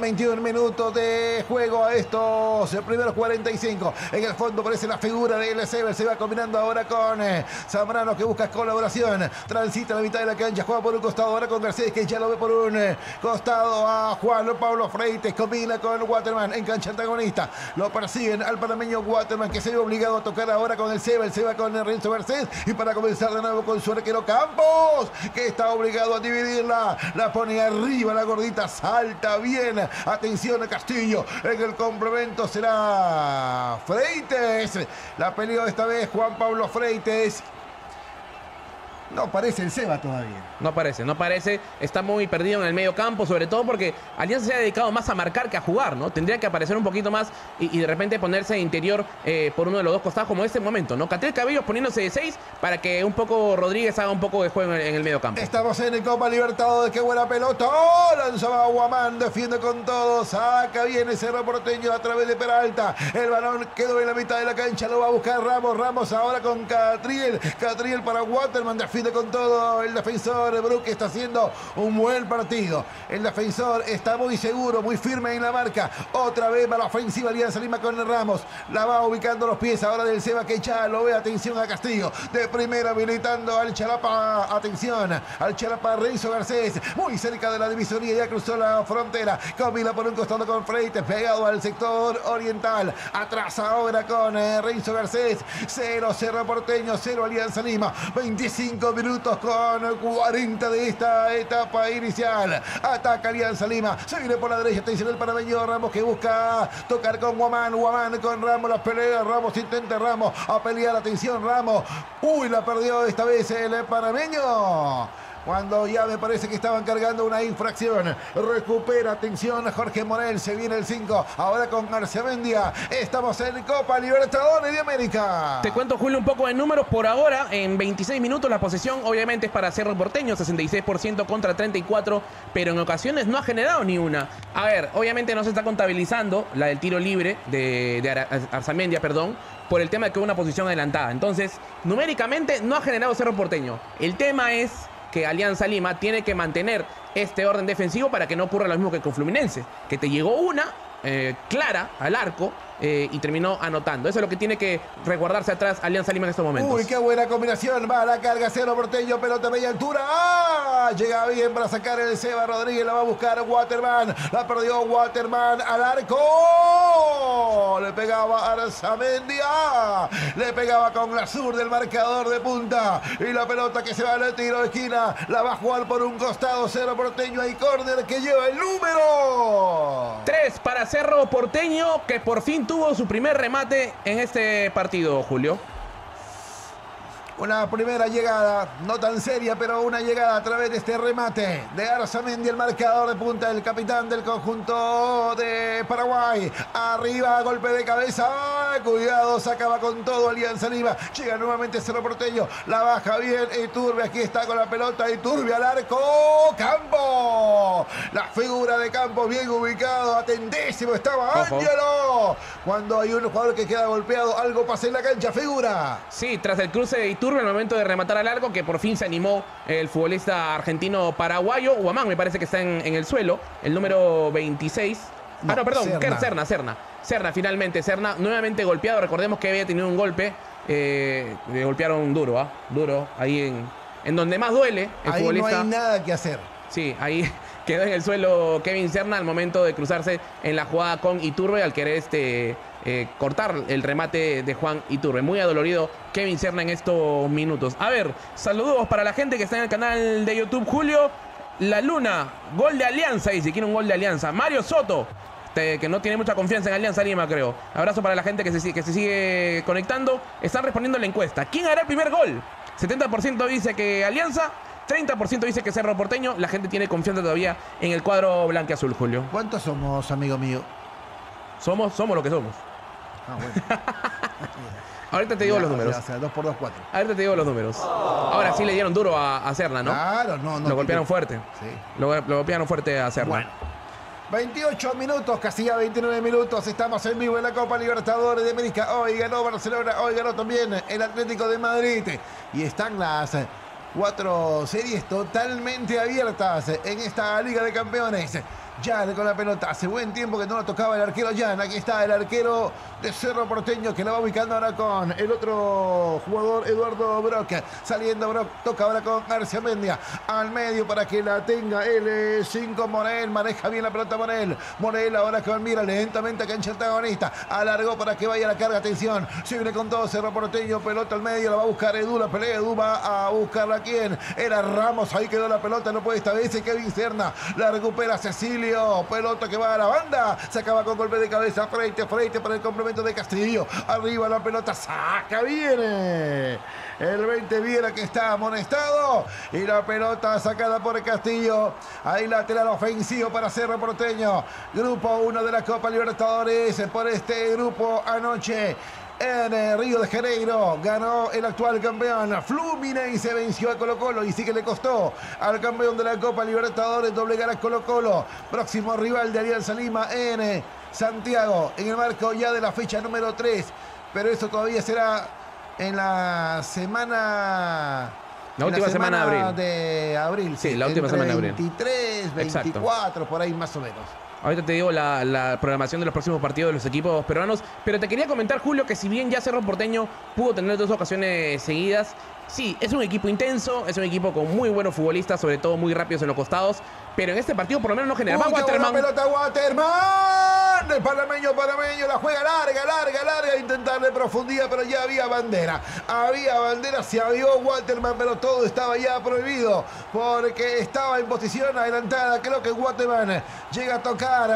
de juego a estos primeros 45. En el fondo aparece la figura de Sever, se va combinando ahora con Zambrano, que busca colaboración. Transita la mitad de la cancha, juega por un costado ahora con Garcés, que ya lo ve por un costado a Juan Pablo Freites, combina con Waterman en cancha antagonista. Lo persiguen al panameño Waterman, que se ve obligado a tocar ahora con el Sever, se va con Renzo Garcés y para comenzar de nuevo con su arquero Campos, que está obligado a dividirla. La pone arriba la gordita, salta bien. Atención a Castillo, en el complemento será Freites. La peleó esta vez Juan Pablo Freites. No aparece el Seba todavía. No aparece. Está muy perdido en el medio campo, sobre todo porque Alianza se ha dedicado más a marcar que a jugar, ¿no? Tendría que aparecer un poquito más y de repente ponerse de interior por uno de los dos costados, como este momento, ¿no? Catriel Cabellos poniéndose de 6 para que un poco Rodríguez haga un poco de juego en el medio campo. Estamos en el Copa Libertadores. ¡Qué buena pelota! ¡Oh! Lanzaba Guamán, defiende con todo. Saca bien el Cerro Porteño a través de Peralta. El balón quedó en la mitad de la cancha. Lo va a buscar Ramos. Ramos ahora con Catriel. Catriel para Waterman. Defiende con todo el defensor Brook, está haciendo un buen partido. El defensor está muy seguro, muy firme en la marca. Otra vez va la ofensiva Alianza Lima con el Ramos. La va ubicando los pies ahora del Seba, que ya lo ve. Atención a Castillo. De primera habilitando al Chalapa. Atención al Chalapa Renzo Garcés. Muy cerca de la divisoría. Ya cruzó la frontera. Combina por un costado con Freites. Pegado al sector oriental. Atrás ahora con Renzo Garcés. 0 Cerro Porteño. 0 Alianza Lima. 25 minutos con 40 de esta etapa inicial. Ataca Alianza Lima. Se viene por la derecha. Atención el panameño Ramos, que busca tocar con Guamán. Guamán con Ramos. La pelea. Ramos intenta a pelear. Atención Ramos. Uy, la perdió esta vez el panameño. Cuando ya me parece que estaban cargando una infracción. Recupera, atención, Jorge Morel. Se viene el 5. Ahora con Arciamendia. Estamos en Copa Libertadores de América. Te cuento, Julio, un poco de números. Por ahora, en 26 minutos, la posesión obviamente es para Cerro Porteño. 66% contra 34%. Pero en ocasiones no ha generado ni una. A ver, obviamente no se está contabilizando la del tiro libre de Arciamendia, perdón, por el tema de que hubo una posición adelantada. Entonces, numéricamente no ha generado Cerro Porteño. El tema es que Alianza Lima tiene que mantener este orden defensivo para que no ocurra lo mismo que con Fluminense, que te llegó una clara al arco y terminó anotando. Eso es lo que tiene que resguardarse atrás Alianza Lima en estos momentos. Uy, qué buena combinación. Va a la carga Cerro Porteño, pelota media altura. ¡Ah! Llega bien para sacar el Seba Rodríguez. La va a buscar Waterman. La perdió Waterman al arco. Le pegaba Arzamendia. Le pegaba con la sur del marcador de punta. Y la pelota que se va al tiro de esquina. La va a jugar por un costado Cerro Porteño. Hay córner que lleva el número 3 para Cerro Porteño, que por fin tuvo su primer remate en este partido, Julio. Una primera llegada, no tan seria, pero una llegada a través de este remate de Arzamendi, el marcador de punta, el capitán del conjunto de Paraguay. Arriba, golpe de cabeza. Cuidado, sacaba con todo Alianza Lima. Llega nuevamente Cerro Porteño. La baja bien Iturbe. Aquí está con la pelota Iturbe al arco. Campo. La figura de Campo bien ubicado. Atentísimo estaba Ángelo. Cuando hay un jugador que queda golpeado, algo pasa en la cancha. Figura. Sí, tras el cruce de Iturbe, al momento de rematar al arco, que por fin se animó el futbolista argentino paraguayo. Guamán me parece que está en el suelo, el número 26. No, perdón, Serna finalmente. Serna nuevamente golpeado. Recordemos que había tenido un golpe. Le golpearon duro, duro, ahí en donde más duele el ahí futbolista. No hay nada que hacer. Sí, ahí quedó en el suelo Kevin Serna al momento de cruzarse en la jugada con Iturbe al querer cortar el remate de Juan Iturbe. Muy adolorido Kevin Serna en estos minutos. A ver, saludos para la gente que está en el canal de YouTube. Julio La Luna, gol de Alianza, dice, quiere un gol de Alianza. Mario Soto, que no tiene mucha confianza en Alianza Lima, creo. Abrazo para la gente que se sigue conectando. Están respondiendo la encuesta. ¿Quién hará el primer gol? 70% dice que Alianza, 30% dice que Cerro Porteño. La gente tiene confianza todavía en el cuadro blanquiazul, Julio. ¿Cuántos somos, amigo mío? Somos lo que somos. Ah, bueno. Ahorita te digo los números. O sea, 2 por 2, 4. Ahorita te digo los números. Ahora sí le dieron duro a Serna, ¿no? Claro, no. Lo golpearon fuerte. Sí. Lo golpearon fuerte a Serna. Bueno. 28 minutos, casi ya 29 minutos. Estamos en vivo en la Copa Libertadores de América. Hoy ganó Barcelona, hoy ganó también el Atlético de Madrid. Y están las 4 series totalmente abiertas en esta Liga de Campeones. Jan con la pelota, hace buen tiempo que no lo tocaba el arquero Jan. Aquí está el arquero de Cerro Porteño que la va ubicando ahora con el otro jugador, Eduardo Brock. Saliendo Brock, toca ahora con García Mendia al medio para que la tenga el 5 Morel. Maneja bien la pelota Morel. Morel ahora con mira lentamente a cancha antagonista. Alargó para que vaya la carga, atención. Se viene con todo Cerro Porteño, pelota al medio, la va a buscar Edu, la pelea Edu, va a buscarla quién. Era Ramos, ahí quedó la pelota, no puede esta vez Kevin Serna. La recupera Cecilio. Pelota que va a la banda. Se acaba con golpe de cabeza. Freite para el complemento de Castillo. Arriba la pelota. Saca. Viene. El 20 Viera que está amonestado. Y la pelota sacada por Castillo. Ahí lateral ofensivo para Cerro Porteño. Grupo 1 de la Copa Libertadores. Por este grupo anoche. En Río de Janeiro ganó el actual campeón Fluminense, venció a Colo-Colo y sí que le costó al campeón de la Copa Libertadores doblegar a Colo-Colo. Próximo rival de Alianza Lima en Santiago, en el marco ya de la fecha número 3, pero eso todavía será en la semana... La última semana de abril. Sí, la última semana de abril. 23, 24, exacto. Por ahí más o menos. Ahorita te digo la programación de los próximos partidos de los equipos peruanos. Pero te quería comentar, Julio, que si bien ya Cerro Porteño pudo tener 2 ocasiones seguidas, sí, es un equipo intenso, es un equipo con muy buenos futbolistas, sobre todo muy rápidos en los costados. Pero en este partido por lo menos no genera. Waterman. La pelota Waterman. El panameño, la juega larga. Intentarle profundidad, pero ya había bandera. Se avió Waterman, pero todo estaba ya prohibido. Porque estaba en posición adelantada. Creo que Waterman llega a tocar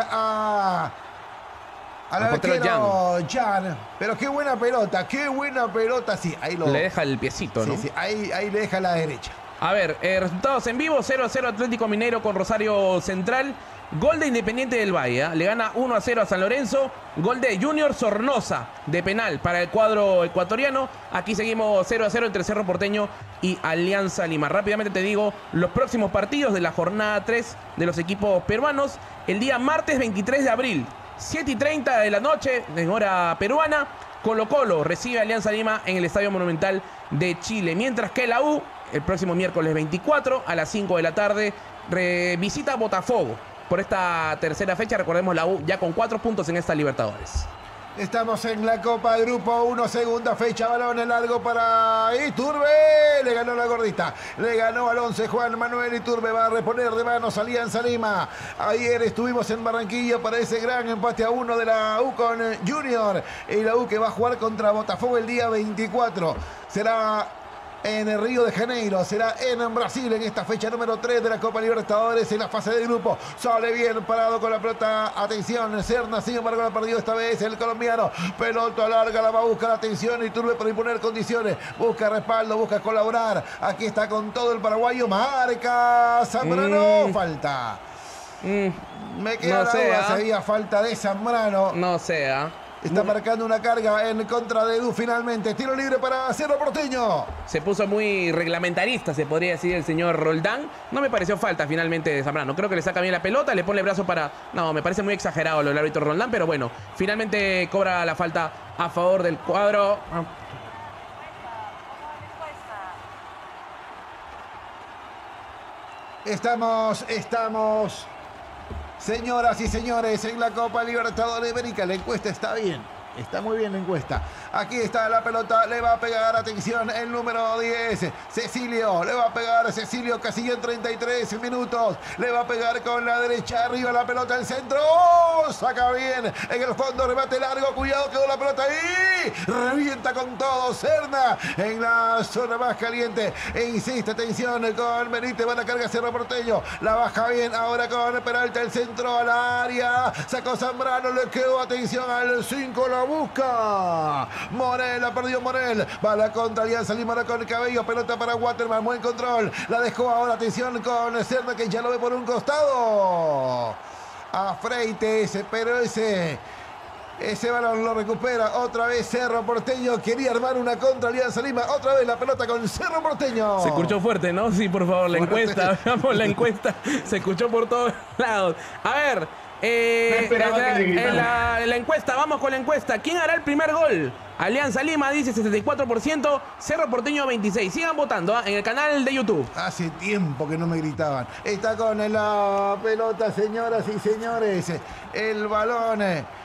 al arquero Jan. Pero qué buena pelota. Sí, ahí lo... Le deja el piecito, ¿no? Sí, ahí le deja la derecha. A ver, resultados en vivo, 0-0 Atlético Mineiro con Rosario Central. Gol de Independiente del Valle, le gana 1-0 a San Lorenzo. Gol de Junior Sornosa de penal para el cuadro ecuatoriano. Aquí seguimos 0-0 entre Cerro Porteño y Alianza Lima. Rápidamente te digo los próximos partidos de la jornada 3 de los equipos peruanos. El día martes 23 de abril, 7:30 de la noche, en hora peruana. Colo-Colo recibe a Alianza Lima en el Estadio Monumental de Chile. Mientras que la U, el próximo miércoles 24 a las 5 de la tarde, visita Botafogo. Por esta tercera fecha, recordemos la U ya con 4 puntos en esta Libertadores. Estamos en la Copa Grupo 1, segunda fecha, balón en largo para Iturbe. Le ganó la gordita, le ganó al 11 Juan Manuel Iturbe. Va a reponer de manos Alianza Lima. Ayer estuvimos en Barranquilla para ese gran empate a 1 de la U con Junior. Y la U que va a jugar contra Botafogo el día 24. Será en el Río de Janeiro, será en Brasil en esta fecha número 3 de la Copa Libertadores en la fase de grupo. Sale bien parado con la pelota, atención, Serna, sin embargo la perdió esta vez el colombiano. Pelota larga, la va a buscar, atención, Iturbe para imponer condiciones, busca respaldo, busca colaborar. Aquí está con todo el paraguayo, marca Zambrano, falta. Me queda la duda, sería falta de Zambrano. No sea. Está marcando una carga en contra de Edu finalmente. Tiro libre para Cerro Porteño. Se puso muy reglamentarista, se podría decir el señor Roldán. No me pareció falta finalmente de Zambrano. Creo que le saca bien la pelota, le pone el brazo para... No, me parece muy exagerado lo del árbitro Roldán, pero bueno, finalmente cobra la falta a favor del cuadro. Estamos... Señoras y señores, en la Copa Libertadores de América, la encuesta está bien. Está muy bien la encuesta. Aquí está la pelota, le va a pegar, atención, el número 10, Cecilio, le va a pegar Cecilio, Casilla en 33 minutos, le va a pegar con la derecha, arriba la pelota, el centro, ¡oh! Saca bien, en el fondo, remate largo, cuidado, quedó la pelota ahí, revienta con todo, Serna, en la zona más caliente, e insiste, atención, con Benítez, van a cargar Cerro Porteño, la baja bien, ahora con Peralta, el centro al área, sacó Zambrano, le quedó, atención, al 5, la busca, Morel, la perdió Morel, va a la contra, Alianza Lima con el cabello, pelota para Waterman, buen control, la dejó ahora, atención con Serna que ya lo ve por un costado, a Freites, pero ese Ese balón lo recupera otra vez Cerro Porteño. Quería armar una contra Alianza Lima. Otra vez la pelota con Cerro Porteño. Se escuchó fuerte, ¿no? Sí, por favor, la encuesta. Veamos la encuesta. Se escuchó por todos lados. A ver, la encuesta, vamos con la encuesta. ¿Quién hará el primer gol? Alianza Lima dice 64%, Cerro Porteño 26%. Sigan votando en el canal de YouTube. Hace tiempo que no me gritaban. Está con la pelota, señoras y señores. El balón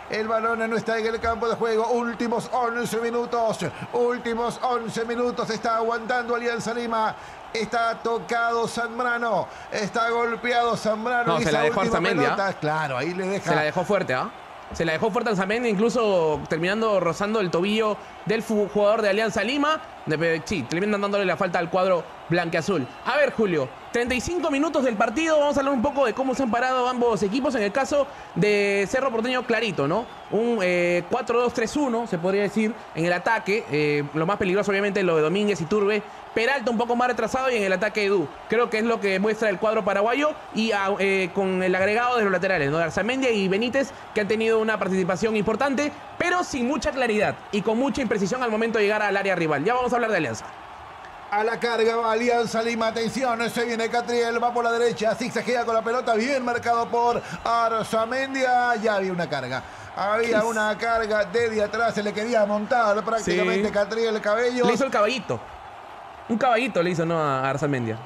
no está en el campo de juego. Últimos 11 minutos. Últimos 11 minutos. Está aguantando Alianza Lima. Está tocado Zambrano. Está golpeado Zambrano. No, se la dejó Arzamendi. Claro, ahí le deja. Se la dejó fuerte, ¿ah? Se la dejó fuerte Arzamendi, incluso terminando rozando el tobillo del jugador de Alianza Lima. Sí, terminan dándole la falta al cuadro blanqueazul. A ver, Julio, 35 minutos del partido. Vamos a hablar un poco de cómo se han parado ambos equipos. En el caso de Cerro Porteño, clarito, ¿no? Un 4-2-3-1, se podría decir, en el ataque. Lo más peligroso, obviamente, lo de Domínguez y Turbe. Peralta un poco más retrasado y en el ataque Edu. Creo que es lo que muestra el cuadro paraguayo y con el agregado de los laterales, ¿no? Arzamendi y Benítez, que han tenido una participación importante, pero sin mucha claridad y con mucha imprecisión al momento de llegar al área rival. Ya vamos a hablar de Alianza. A la carga va Alianza Lima, atención, se viene Catriel, va por la derecha, zigzaguea con la pelota, bien marcado por Arzamendi. Ya había una carga. Había una carga desde atrás, se le quería montar prácticamente Catriel Cabello. Le hizo el caballito. Un caballito le hizo, ¿no? A Arzamendi.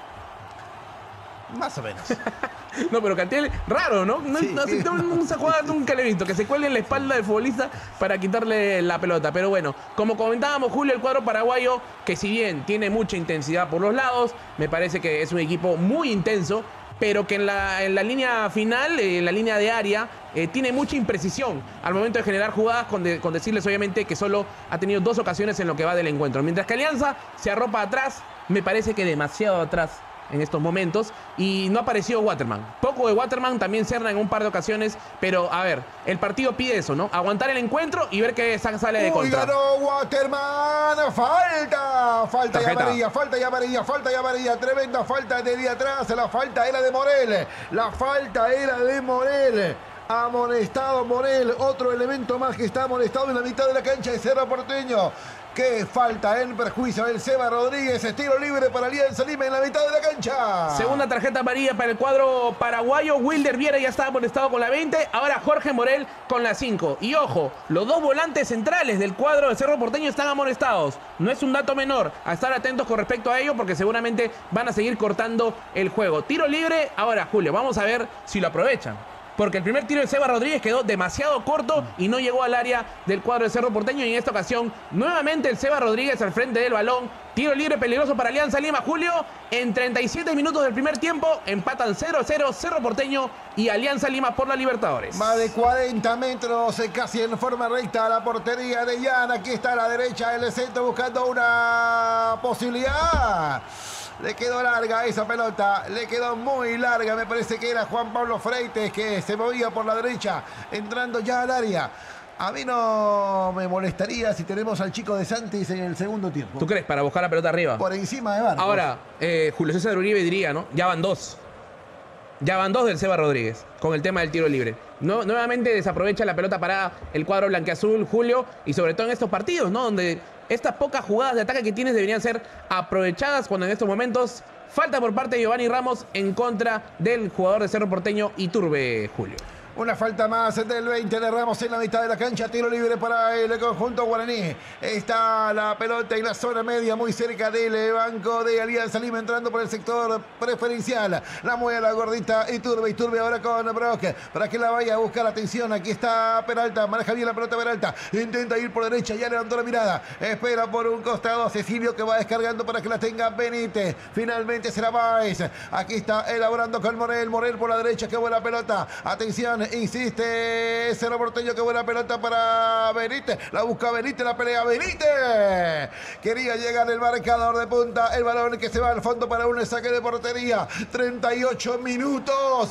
Más o menos. No, pero Catriel, raro, ¿no? Esa jugada nunca le he visto, que se cuelgue en la espalda del futbolista para quitarle la pelota. Pero bueno, como comentábamos, Julio, el cuadro paraguayo, que si bien tiene mucha intensidad por los lados, me parece que es un equipo muy intenso, pero que en la línea final, en la línea de área, tiene mucha imprecisión al momento de generar jugadas, con decirles obviamente que solo ha tenido 2 ocasiones en lo que va del encuentro. Mientras que Alianza se arropa atrás, me parece que demasiado atrás en estos momentos, y no apareció Waterman. Poco de Waterman, también Serna en un par de ocasiones, pero a ver, el partido pide eso, ¿no? Aguantar el encuentro y ver qué sale de contra. Ganó Waterman, falta y amarilla, tremenda falta desde atrás, la falta era de Morel, amonestado Morel, otro elemento más que está amonestado en la mitad de la cancha de Cerro Porteño. Qué falta en perjuicio del Seba Rodríguez. Tiro libre para Alianza Lima en la mitad de la cancha. Segunda tarjeta amarilla para el cuadro paraguayo. Wilder Viera ya estaba amonestado con la 20. Ahora Jorge Morel con la 5. Y ojo, los 2 volantes centrales del cuadro de Cerro Porteño están amonestados. No es un dato menor a estar atentos con respecto a ello, porque seguramente van a seguir cortando el juego. Tiro libre. Ahora, Julio, vamos a ver si lo aprovechan. Porque el primer tiro de Seba Rodríguez quedó demasiado corto y no llegó al área del cuadro de Cerro Porteño. Y en esta ocasión, nuevamente el Seba Rodríguez al frente del balón. Tiro libre peligroso para Alianza Lima. Julio, en 37 minutos del primer tiempo, empatan 0-0 Cerro Porteño y Alianza Lima por la Libertadores. Más de 40 metros, casi en forma recta a la portería de Jan. Aquí está a la derecha el centro buscando una posibilidad. Le quedó larga esa pelota, le quedó muy larga. Me parece que era Juan Pablo Freites que se movía por la derecha, entrando ya al área. A mí no me molestaría si tenemos al chico de Santis en el segundo tiempo. ¿Tú crees? Para buscar la pelota arriba. Por encima de Barcos. Ahora, Julio César Uribe diría, ¿no? Ya van 2. Ya van 2 del Seba Rodríguez con el tema del tiro libre. Nuevamente desaprovecha la pelota parada el cuadro blanqueazul, Julio, y sobre todo en estos partidos, ¿no? Donde estas pocas jugadas de ataque que tienes deberían ser aprovechadas, cuando en estos momentos falta por parte de Giovanni Ramos en contra del jugador de Cerro Porteño, Iturbe, Julio. Una falta más del 20 de Ramos en la mitad de la cancha. Tiro libre para el conjunto guaraní. Está la pelota en la zona media, muy cerca del banco de Alianza Lima, entrando por el sector preferencial. La mueve la gordita Iturbe ahora con Brock, para que la vaya a buscar. Atención, aquí está Peralta, maneja bien la pelota Peralta. Intenta ir por derecha, ya levantó la mirada. Espera por un costado a Cecilio, que va descargando para que la tenga Benítez. Finalmente será Baez. Aquí está elaborando con Morel por la derecha, qué buena pelota. Atención, insiste Cerro Porteño, qué buena pelota para Benítez. La busca Benítez, la pelea Benítez. Quería llegar el marcador de punta. El balón que se va al fondo para un saque de portería. 38 minutos.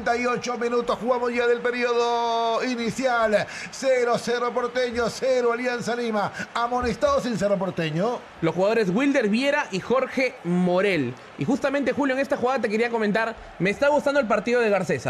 Jugamos ya del periodo inicial. 0 Cerro Porteño, 0 Alianza Lima. Amonestados en Cerro Porteño los jugadores Wilder Viera y Jorge Morel. Y justamente, Julio, en esta jugada te quería comentar, me está gustando el partido de Garcesa.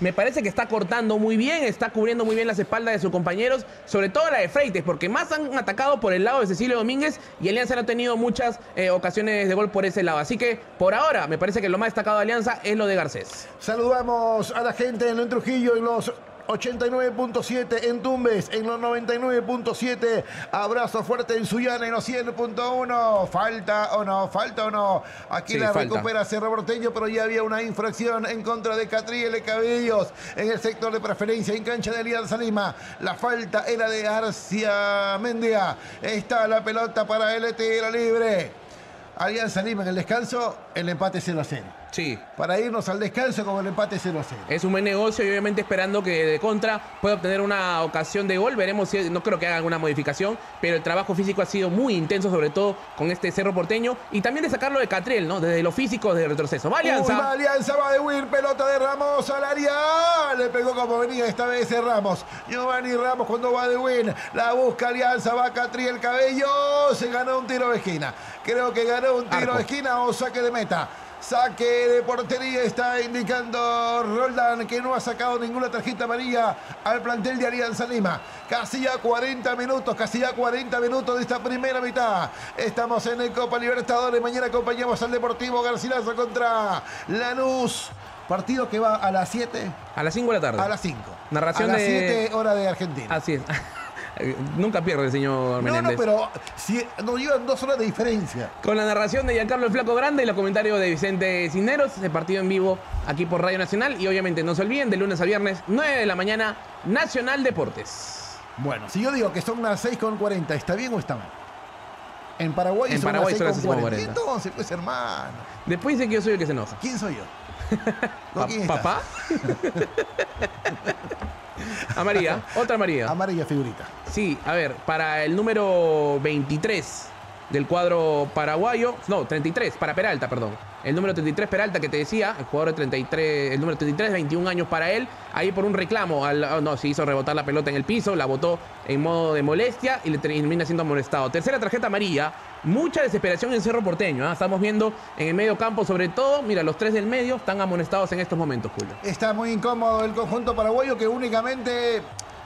me parece que está cortando muy bien, está cubriendo muy bien las espaldas de sus compañeros, sobre todo la de Freites, porque más han atacado por el lado de Cecilio Domínguez y Alianza no ha tenido muchas ocasiones de gol por ese lado. Así que por ahora me parece que lo más destacado de Alianza es lo de Garcés. Saludamos a la gente en Trujillo, en los 89.7 en Tumbes, en los 99.7, abrazo fuerte en Sullana, en los 100.1, falta o no, aquí sí, la falta. recupera Cerro Porteño, pero ya había una infracción en contra de Catriel Cabellos en el sector de preferencia en cancha de Alianza Lima, la falta era de Arcia Mendia, está la pelota para el tiro libre, Alianza Lima en el descanso, el empate 0-0. Sí. Para irnos al descanso con el empate 0-0. Es un buen negocio y obviamente esperando que de contra pueda obtener una ocasión de gol. Veremos si, no creo que haga alguna modificación, pero el trabajo físico ha sido muy intenso, sobre todo con este Cerro Porteño. Y también de sacarlo de Catriel, ¿no? Desde lo físico, desde el retroceso. ¡Va Alianza! Va Alianza, va de Win, pelota de Ramos al área. Le pegó como venía esta vez Ramos. Giovanni Ramos cuando va de Win. La busca Alianza, va Catriel Cabello. Se ganó un tiro de esquina. Creo que ganó un tiro de esquina o saque de meta. Saque de portería, está indicando Roldán que no ha sacado ninguna tarjeta amarilla al plantel de Alianza Lima. Casi ya 40 minutos de esta primera mitad. Estamos en el Copa Libertadores. Mañana acompañamos al Deportivo Garcilaso contra Lanús. Partido que va a las 7. A las 5 de la tarde. A las 5. Narración a las de 7 hora de Argentina. Así es. Nunca pierde el señor Menéndez. No, pero si nos llevan 2 horas de diferencia. Con la narración de Giancarlo el Flaco Grande y los comentarios de Vicente Cisneros, el partido en vivo aquí por Radio Nacional. Y obviamente no se olviden, de lunes a viernes, 9 de la mañana, Nacional Deportes. Bueno, si yo digo que son las 6:40, ¿está bien o está mal? En Paraguay son las 6:40. Entonces, pues hermano. Después dice que yo soy el que se enoja. ¿Quién soy yo? ¿Con quién estás? ¿Papá? Amarilla, otra amarilla. Amarilla figurita. Sí, a ver, para el número 23 del cuadro paraguayo, no, 33, para Peralta, perdón. El número 33 Peralta que te decía, el jugador de 33, el número 33, 21 años para él, ahí por un reclamo, se hizo rebotar la pelota en el piso, la botó en modo de molestia y le termina siendo amonestado. Tercera tarjeta amarilla, mucha desesperación en Cerro Porteño, ¿eh? Estamos viendo en el medio campo sobre todo, mira, los 3 del medio están amonestados en estos momentos, Julio. Está muy incómodo el conjunto paraguayo que únicamente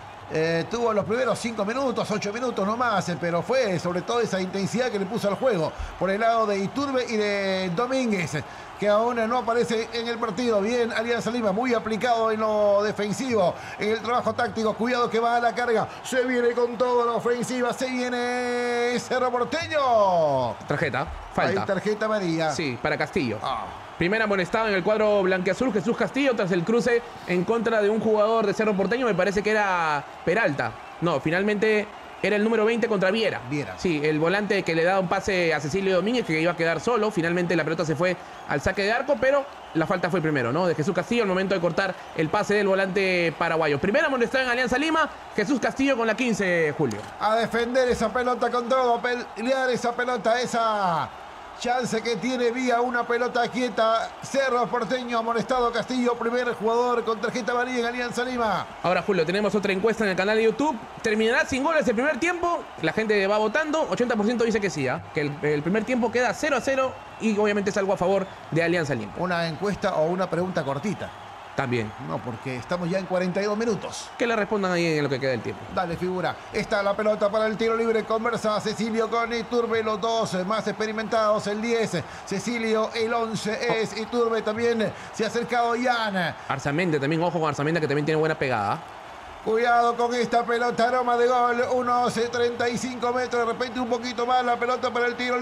tuvo los primeros 5 minutos, 8 minutos nomás, pero fue sobre todo esa intensidad que le puso al juego por el lado de Iturbe y de Domínguez, que aún no aparece en el partido. Bien, Alianza Lima muy aplicado en lo defensivo, en el trabajo táctico, cuidado que va a la carga, se viene con todo la ofensiva, se viene Cerro Porteño. Tarjeta, falta. Hay tarjeta amarilla. Sí, para Castillo. Primer amonestado en el cuadro blanquiazul, Jesús Castillo, tras el cruce en contra de un jugador de Cerro Porteño, me parece que era Peralta. No, finalmente era el número 20 contra Viera. Sí, el volante que le da un pase a Cecilio Domínguez, que iba a quedar solo. Finalmente la pelota se fue al saque de arco, pero la falta fue primero, ¿no? De Jesús Castillo al momento de cortar el pase del volante paraguayo. Primer amonestado en Alianza Lima, Jesús Castillo con la 15, Julio. A defender esa pelota con todo, a pelear esa pelota, esa chance que tiene vía una pelota quieta. Cerro Porteño, amonestado Castillo, primer jugador con tarjeta amarilla en Alianza Lima. Ahora, Julio, tenemos otra encuesta en el canal de YouTube. ¿Terminará sin goles el primer tiempo? La gente va votando. 80% dice que sí, que el primer tiempo queda 0-0 y obviamente es algo a favor de Alianza Lima. Una encuesta o una pregunta cortita. También. No, porque estamos ya en 42 minutos. Que le respondan ahí en lo que queda del tiempo. Dale, figura. Está la pelota para el tiro libre. Conversa Cecilio con Iturbe, los dos más experimentados. El 10, Cecilio, el 11 es Iturbe. También se ha acercado Jan. Arzamendi también, ojo con Arzamendi que también tiene buena pegada. Cuidado con esta pelota, aroma de gol. Unos 35 metros, de repente un poquito más. La pelota para el tiro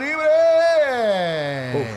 libre.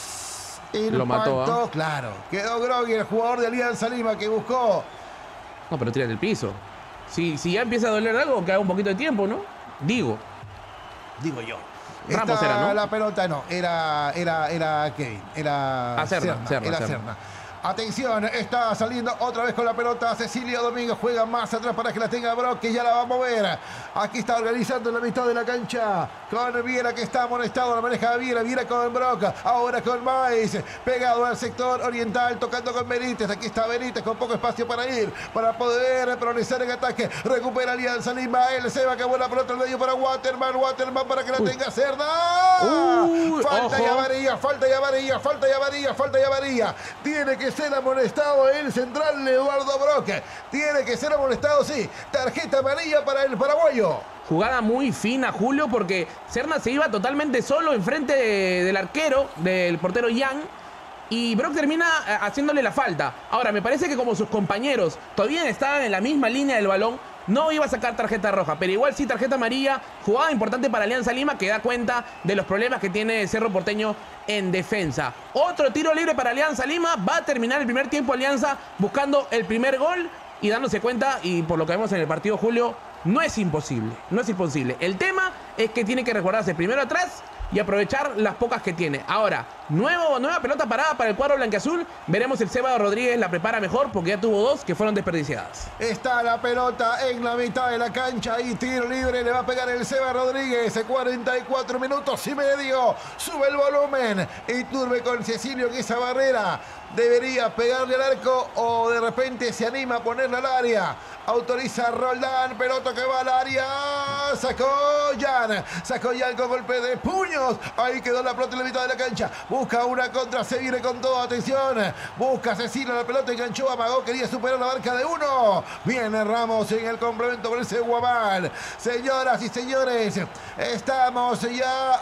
Lo mató, claro. Quedó Grogui, el jugador de Alianza Lima que buscó. No, pero tira del piso. Si ya empieza a doler algo, que haga un poquito de tiempo, ¿no? Digo yo. Ramos era, ¿no? La pelota no, era Kevin, era Serna. Atención, está saliendo otra vez con la pelota Cecilio Domínguez, juega más atrás para que la tenga Brock, que ya la va a mover. Aquí está organizando en la mitad de la cancha con Viera, que está amonestado, la maneja Viera con Brock, ahora con Maiz, pegado al sector oriental, tocando con Benítez. Aquí está Benítez con poco espacio para ir, para poder progresar en ataque. Recupera Alianza Lima, él se va, acabó la pelota al medio para Waterman para que la tenga Cerda. Falta y amarilla, falta y amarilla, falta y amarilla, falta y amarilla. Tiene que ser amonestado el central Eduardo Brock. Tiene que ser amonestado, sí. Tarjeta amarilla para el paraguayo. Jugada muy fina, Julio, porque Serna se iba totalmente solo enfrente del arquero, del portero Jan, y Brock termina haciéndole la falta. Ahora, me parece que como sus compañeros todavía estaban en la misma línea del balón, no iba a sacar tarjeta roja, pero igual sí tarjeta amarilla. Jugada importante para Alianza Lima, que da cuenta de los problemas que tiene Cerro Porteño en defensa. Otro tiro libre para Alianza Lima. Va a terminar el primer tiempo Alianza buscando el primer gol y dándose cuenta, y por lo que vemos en el partido, Julio, no es imposible, no es imposible. El tema es que tiene que recordarse primero atrás y aprovechar las pocas que tiene. Ahora, nueva pelota parada para el cuadro blanquiazul. Veremos si el Seba Rodríguez la prepara mejor, porque ya tuvo dos que fueron desperdiciadas. Está la pelota en la mitad de la cancha y tiro libre le va a pegar el Seba Rodríguez. 44 minutos y medio. Sube el volumen. Iturbe con Cecilio, que esa barrera debería pegarle al arco, o de repente se anima a ponerla al área. Autoriza Roldán, pelota que va al área. Sacó Jan con golpe de puños. Ahí quedó la pelota en la mitad de la cancha. Busca una contra, se viene con todo, atención. Busca Cecilio, la pelota enganchó, amagó, quería superar la marca de uno. Viene Ramos en el complemento por ese Guamal. Señoras y señores, estamos ya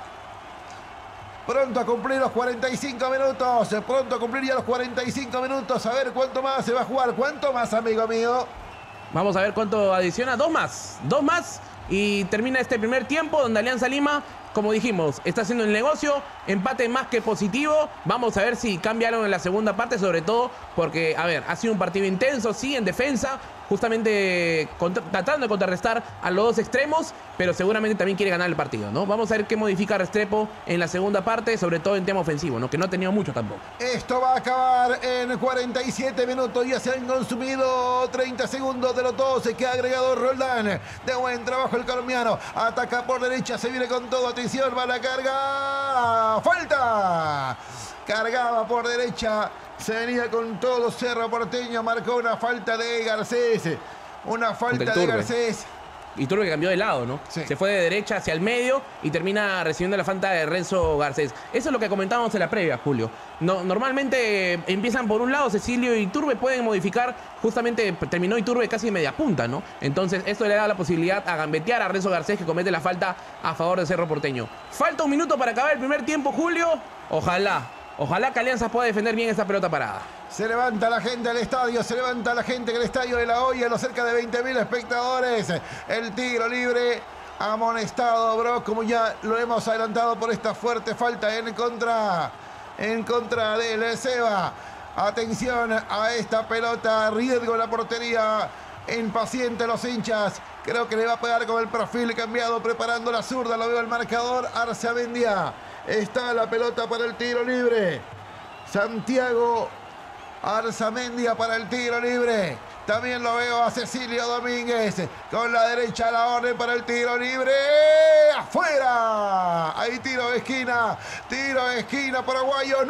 pronto a cumplir los 45 minutos. Pronto a cumplir ya los 45 minutos. A ver cuánto más se va a jugar. ¿Cuánto más, amigo mío? Vamos a ver cuánto adiciona. Dos más. Y termina este primer tiempo donde Alianza Lima, como dijimos, está haciendo el negocio. Empate más que positivo. Vamos a ver si cambia algo en la segunda parte, sobre todo porque, a ver, ha sido un partido intenso, sí, en defensa, justamente tratando de contrarrestar a los dos extremos, pero seguramente también quiere ganar el partido, ¿no? Vamos a ver qué modifica Restrepo en la segunda parte, sobre todo en tema ofensivo, ¿no? Que no ha tenido mucho tampoco. Esto va a acabar en 47 minutos. Ya se han consumido 30 segundos de los 12 que ha agregado Roldán. De buen trabajo el colombiano. Ataca por derecha, se viene con todo. Atención, va la carga. ¡Falta! Cargaba por derecha. Se venía con todo Cerro Porteño. Marcó una falta de Garcés. Una falta de Garcés. Iturbe que cambió de lado, ¿no? Sí. Se fue de derecha hacia el medio y termina recibiendo la falta de Renzo Garcés. Eso es lo que comentábamos en la previa, Julio. No, normalmente empiezan por un lado, Cecilio y Iturbe pueden modificar. Justamente terminó Iturbe casi de media punta, ¿no? Entonces esto le da la posibilidad a gambetear a Renzo Garcés, que comete la falta a favor de Cerro Porteño. Falta un minuto para acabar el primer tiempo, Julio. Ojalá que Alianza pueda defender bien esta pelota parada. Se levanta la gente al estadio, se levanta la gente en el estadio de La Hoya, los cerca de 20.000 espectadores. El tiro libre, amonestado Brock, como ya lo hemos adelantado por esta fuerte falta en contra del Seba. Atención a esta pelota, riesgo en la portería, impaciente los hinchas. Creo que le va a pegar con el perfil cambiado, preparando la zurda, lo veo el marcador, Arzamendia. Está la pelota para el tiro libre. Santiago Arzamendia para el tiro libre. También lo veo a Cecilio Domínguez. Con la derecha la orden para el tiro libre. ¡Afuera! Ahí tiro de esquina. Tiro de esquina paraguayo.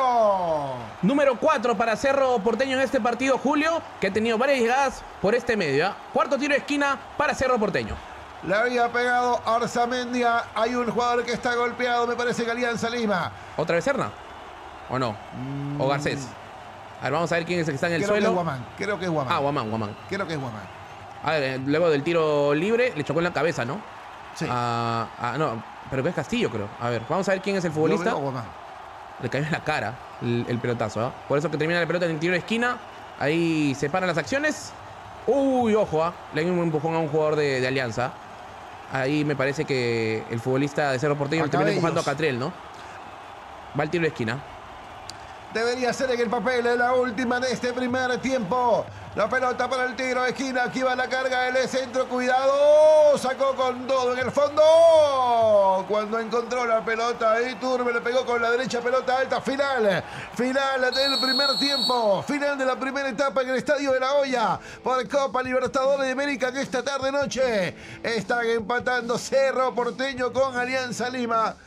Número 4 para Cerro Porteño en este partido, Julio, que ha tenido varias llegadas por este medio, ¿eh? Cuarto tiro de esquina para Cerro Porteño. Le había pegado Arzamendia. Hay un jugador que está golpeado, me parece que Alianza Lima. ¿Otra vez Serna? ¿O no? ¿O Garcés? A ver, vamos a ver quién es el que está en el suelo. Creo que es Guamán. Ah, Guamán. Creo que es Guamán. A ver, luego del tiro libre, le chocó en la cabeza, ¿no? Sí. No, pero que es Castillo, creo. A ver, vamos a ver quién es el futbolista. Le cayó en la cara el pelotazo, ¿eh? Por eso que termina la pelota en el tiro de esquina. Ahí se paran las acciones. Uy, ojo, le dio un empujón a un jugador de Alianza. Ahí me parece que el futbolista de Cerro Porteño termina empujando a Catriel, ¿no? Va el tiro de esquina. Debería ser en el papel la última de este primer tiempo. La pelota para el tiro de esquina. Aquí va la carga del centro. Cuidado. Sacó con todo en el fondo. Cuando encontró la pelota, Iturbe le pegó con la derecha, pelota alta. Final del primer tiempo. Final de la primera etapa en el Estadio de La Hoya. Por Copa Libertadores de América, que esta tarde-noche están empatando Cerro Porteño con Alianza Lima.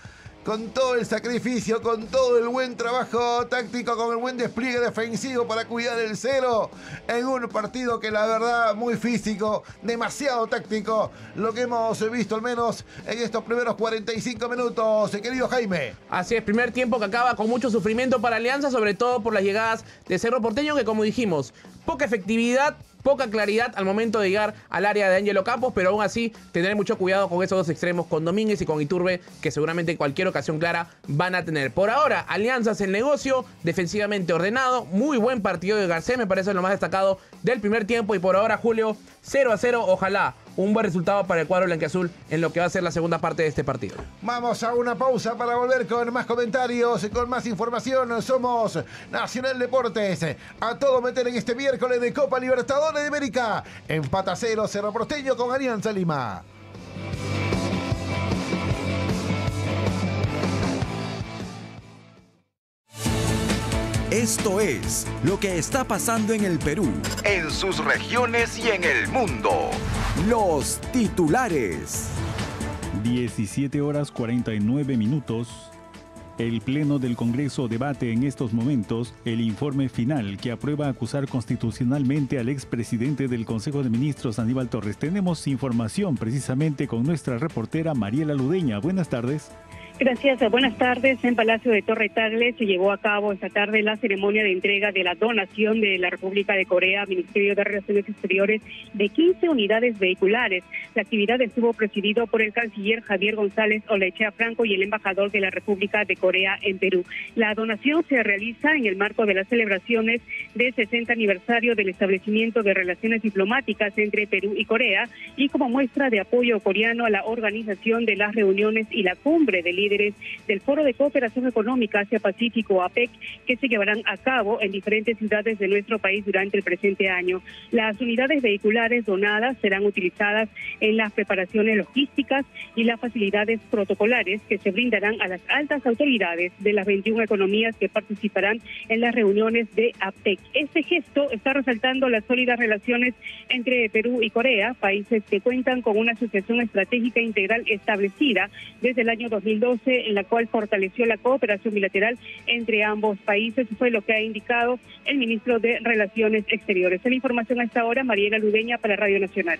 con todo el sacrificio, con todo el buen trabajo táctico, con el buen despliegue defensivo para cuidar el cero en un partido que la verdad muy físico, demasiado táctico, lo que hemos visto al menos en estos primeros 45 minutos, querido Jaime. Así es, primer tiempo que acaba con mucho sufrimiento para Alianza, sobre todo por las llegadas de Cerro Porteño, que como dijimos, poca efectividad, poca claridad al momento de llegar al área de Ángelo Campos, pero aún así tener mucho cuidado con esos dos extremos, con Domínguez y con Iturbe, que seguramente en cualquier ocasión clara van a tener. Por ahora, Alianza hace el negocio, defensivamente ordenado, muy buen partido de Garcés, me parece lo más destacado del primer tiempo, y por ahora, Julio, 0-0, ojalá un buen resultado para el cuadro blanquiazul en lo que va a ser la segunda parte de este partido. Vamos a una pausa para volver con más comentarios, con más información. Somos Nacional Deportes, a todo meter en este miércoles de Copa Libertadores de América. Empata 0 Cerro Porteño con Alianza Lima. Esto es lo que está pasando en el Perú, en sus regiones y en el mundo. Los titulares. 17 horas 49 minutos. El Pleno del Congreso debate en estos momentos el informe final que aprueba acusar constitucionalmente al expresidente del Consejo de Ministros, Aníbal Torres. Tenemos información precisamente con nuestra reportera Mariela Ludeña. Buenas tardes. Gracias, buenas tardes. En Palacio de Torre Tagle se llevó a cabo esta tarde la ceremonia de entrega de la donación de la República de Corea al Ministerio de Relaciones Exteriores de 15 unidades vehiculares. La actividad estuvo presidido por el canciller Javier González Olechea Franco y el embajador de la República de Corea en Perú. La donación se realiza en el marco de las celebraciones del 60 aniversario del establecimiento de relaciones diplomáticas entre Perú y Corea y como muestra de apoyo coreano a la organización de las reuniones y la cumbre de líderes del Foro de Cooperación Económica Asia-Pacífico, APEC, que se llevarán a cabo en diferentes ciudades de nuestro país durante el presente año. Las unidades vehiculares donadas serán utilizadas en las preparaciones logísticas y las facilidades protocolares que se brindarán a las altas autoridades de las 21 economías que participarán en las reuniones de APEC. Este gesto está resaltando las sólidas relaciones entre Perú y Corea, países que cuentan con una asociación estratégica integral establecida desde el año 2012, en la cual fortaleció la cooperación bilateral entre ambos países, fue lo que ha indicado el ministro de Relaciones Exteriores. En la información a esta hora, Mariela Ludeña para Radio Nacional.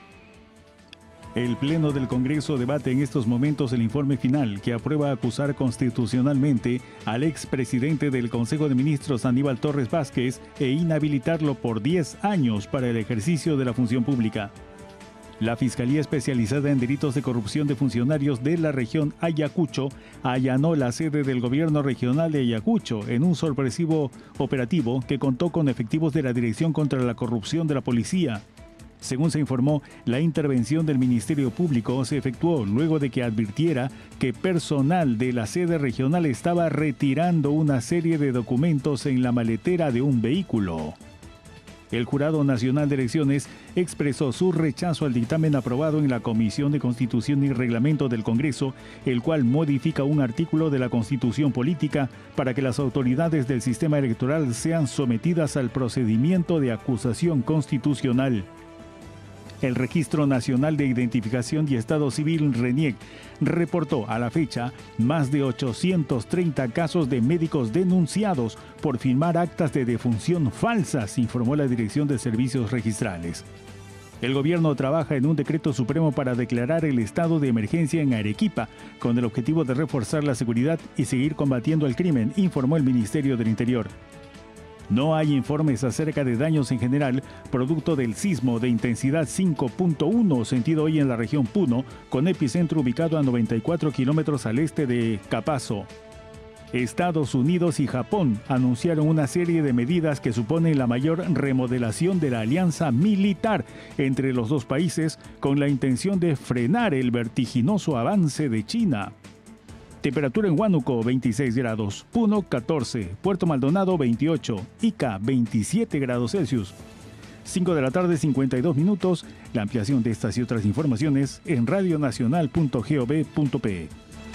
El Pleno del Congreso debate en estos momentos el informe final que aprueba acusar constitucionalmente al expresidente del Consejo de Ministros, Aníbal Torres Vázquez, e inhabilitarlo por 10 años para el ejercicio de la función pública. La Fiscalía Especializada en Delitos de Corrupción de Funcionarios de la región Ayacucho allanó la sede del Gobierno Regional de Ayacucho en un sorpresivo operativo que contó con efectivos de la Dirección contra la Corrupción de la Policía. Según se informó, la intervención del Ministerio Público se efectuó luego de que advirtiera que personal de la sede regional estaba retirando una serie de documentos en la maletera de un vehículo. El Jurado Nacional de Elecciones expresó su rechazo al dictamen aprobado en la Comisión de Constitución y Reglamento del Congreso, el cual modifica un artículo de la Constitución Política para que las autoridades del sistema electoral sean sometidas al procedimiento de acusación constitucional. El Registro Nacional de Identificación y Estado Civil, RENIEC, reportó a la fecha más de 830 casos de médicos denunciados por firmar actas de defunción falsas, informó la Dirección de Servicios Registrales. El gobierno trabaja en un decreto supremo para declarar el estado de emergencia en Arequipa, con el objetivo de reforzar la seguridad y seguir combatiendo el crimen, informó el Ministerio del Interior. No hay informes acerca de daños en general, producto del sismo de intensidad 5.1 sentido hoy en la región Puno, con epicentro ubicado a 94 kilómetros al este de Capazo. Estados Unidos y Japón anunciaron una serie de medidas que suponen la mayor remodelación de la alianza militar entre los dos países, con la intención de frenar el vertiginoso avance de China. Temperatura en Huánuco, 26 grados. Puno, 14. Puerto Maldonado, 28. Ica, 27 grados Celsius. 5 de la tarde, 52 minutos. La ampliación de estas y otras informaciones en radionacional.gov.pe.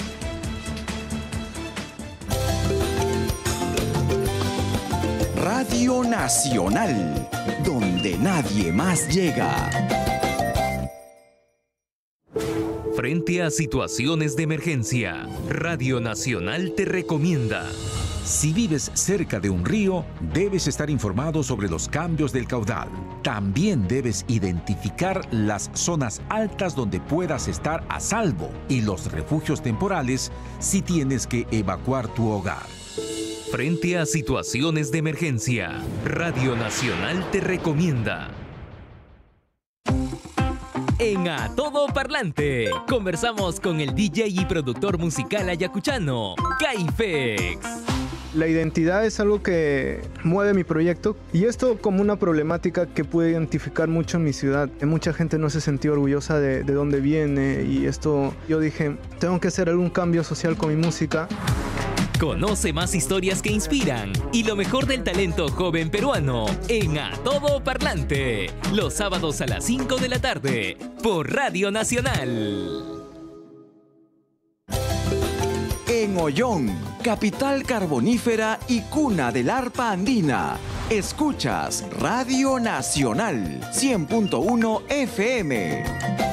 Radio Nacional, donde nadie más llega. Frente a situaciones de emergencia, Radio Nacional te recomienda. Si vives cerca de un río, debes estar informado sobre los cambios del caudal. También debes identificar las zonas altas donde puedas estar a salvo y los refugios temporales si tienes que evacuar tu hogar. Frente a situaciones de emergencia, Radio Nacional te recomienda. En A Todo Parlante, conversamos con el DJ y productor musical ayacuchano, Caifex. La identidad es algo que mueve mi proyecto y esto como una problemática que pude identificar mucho en mi ciudad. Mucha gente no se sentía orgullosa de dónde viene y esto yo dije, tengo que hacer algún cambio social con mi música. Conoce más historias que inspiran y lo mejor del talento joven peruano en A Todo Parlante, los sábados a las 5 de la tarde por Radio Nacional. En Ollón, capital carbonífera y cuna del arpa andina, escuchas Radio Nacional 100.1 FM.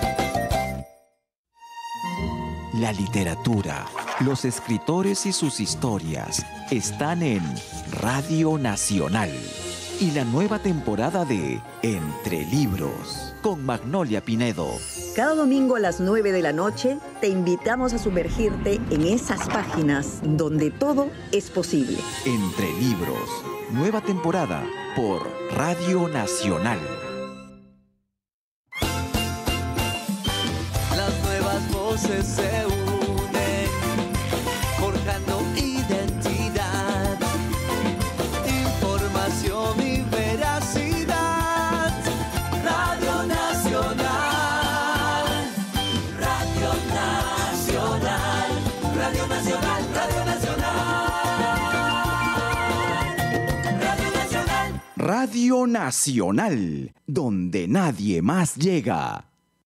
La literatura, los escritores y sus historias están en Radio Nacional. Y la nueva temporada de Entre Libros, con Magnolia Pinedo. Cada domingo a las 9 de la noche te invitamos a sumergirte en esas páginas donde todo es posible. Entre Libros, nueva temporada por Radio Nacional. Las nuevas voces se unen, forjando identidad, información y veracidad. Radio Nacional, Radio Nacional, Radio Nacional, Radio Nacional, Radio Nacional. Radio Nacional, donde nadie más llega.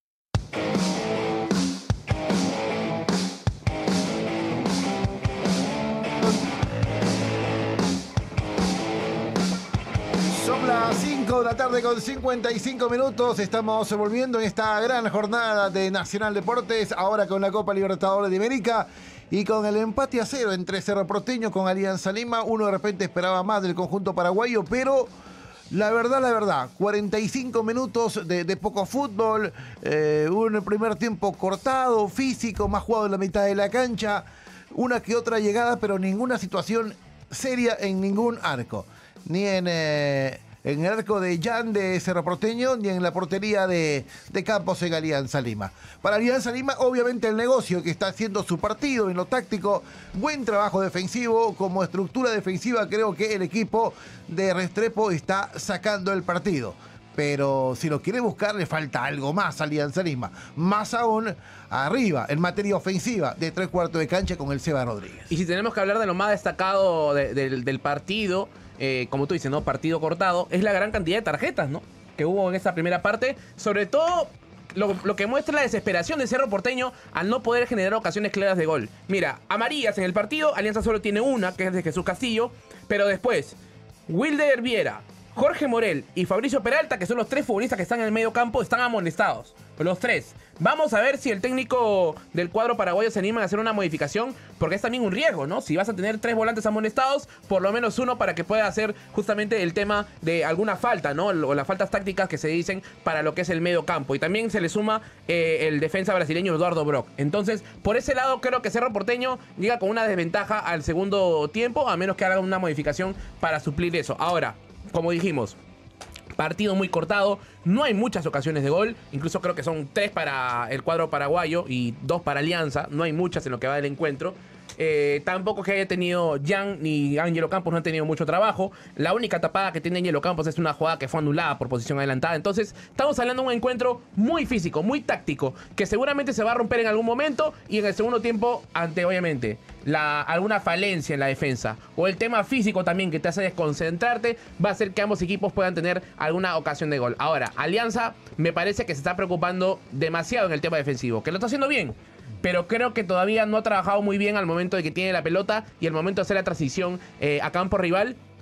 Son las 5 de la tarde con 55 minutos. Estamos volviendo en esta gran jornada de Nacional Deportes, ahora con la Copa Libertadores de América y con el empate a 0 entre Cerro Porteño con Alianza Lima. Uno de repente esperaba más del conjunto paraguayo, pero la verdad, 45 minutos de poco fútbol, un primer tiempo cortado, físico, más jugado en la mitad de la cancha, una que otra llegada, pero ninguna situación seria en ningún arco. Ni en el arco de Jan de Cerro Porteño, ni en la portería de Campos en Alianza Lima. Para Alianza Lima, obviamente el negocio que está haciendo su partido en lo táctico, buen trabajo defensivo, como estructura defensiva creo que el equipo de Restrepo está sacando el partido. Pero si lo quiere buscar, le falta algo más a Alianza Lima. Más aún arriba, en materia ofensiva, de 3/4 de cancha con el Seba Rodríguez. Y si tenemos que hablar de lo más destacado del partido, como tú dices, ¿no? Partido cortado, es la gran cantidad de tarjetas, ¿no? Que hubo en esta primera parte. Sobre todo, lo que muestra la desesperación de Cerro Porteño al no poder generar ocasiones claras de gol. Mira, amarillas en el partido, Alianza solo tiene una, que es de Jesús Castillo. Pero después, Wilder Viera, Jorge Morel y Fabricio Peralta, que son los tres futbolistas que están en el medio campo, están amonestados. Los tres. Vamos a ver si el técnico del cuadro paraguayo se anima a hacer una modificación, porque es también un riesgo, ¿no? Si vas a tener tres volantes amonestados, por lo menos uno para que pueda hacer justamente el tema de alguna falta, ¿no? O las faltas tácticas que se dicen para lo que es el medio campo. Y también se le suma el defensa brasileño Eduardo Brock. Entonces, por ese lado, creo que Cerro Porteño llega con una desventaja al segundo tiempo, a menos que haga una modificación para suplir eso. Ahora, como dijimos, partido muy cortado, no hay muchas ocasiones de gol, incluso creo que son 3 para el cuadro paraguayo y 2 para Alianza, no hay muchas en lo que va del encuentro. Tampoco que haya tenido Jan ni Ángelo Campos, no han tenido mucho trabajo. La única tapada que tiene Ángelo Campos es una jugada que fue anulada por posición adelantada. Entonces estamos hablando de un encuentro muy físico, muy táctico, que seguramente se va a romper en algún momento. Y en el segundo tiempo, ante obviamente alguna falencia en la defensa o el tema físico también que te hace desconcentrarte, va a hacer que ambos equipos puedan tener alguna ocasión de gol. Ahora, Alianza me parece que se está preocupando demasiado en el tema defensivo, que lo está haciendo bien, pero creo que todavía no ha trabajado muy bien al momento de que tiene la pelota y al momento de hacer la transición a campo rival.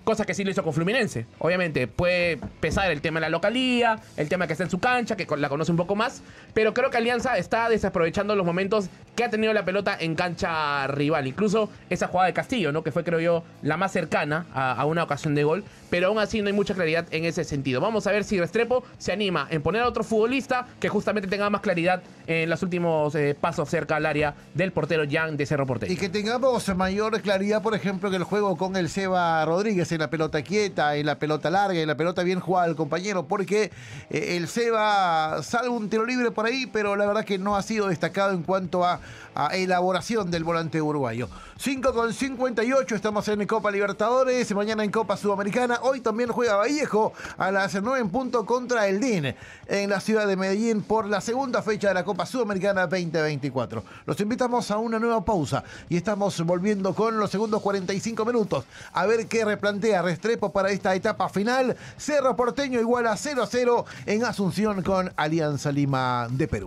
cosa que sí lo hizo con Fluminense. Obviamente puede pesar el tema de la localía, el tema que está en su cancha, que la conoce un poco más, pero creo que Alianza está desaprovechando los momentos que ha tenido la pelota en cancha rival. Incluso esa jugada de Castillo, ¿no? Que fue, creo yo, la más cercana a una ocasión de gol, pero aún así no hay mucha claridad en ese sentido. Vamos a ver si Restrepo se anima en poner a otro futbolista que justamente tenga más claridad en los últimos pasos cerca al área del portero Jan de Cerro Porteño. Y que tengamos mayor claridad, por ejemplo, en el juego con el Seba Rodríguez, en la pelota quieta, en la pelota larga, en la pelota bien jugada del compañero, porque el Seba salva un tiro libre por ahí, pero la verdad que no ha sido destacado en cuanto a elaboración del volante uruguayo. 5:58, estamos en Copa Libertadores, mañana en Copa Sudamericana. Hoy también juega Vallejo a las 9 en punto contra el DIN en la ciudad de Medellín por la segunda fecha de la Copa Sudamericana 2024. Los invitamos a una nueva pausa y estamos volviendo con los segundos 45 minutos a ver qué replantea Restrepo para esta etapa final. Cerro Porteño igual a 0-0 en Asunción con Alianza Lima de Perú.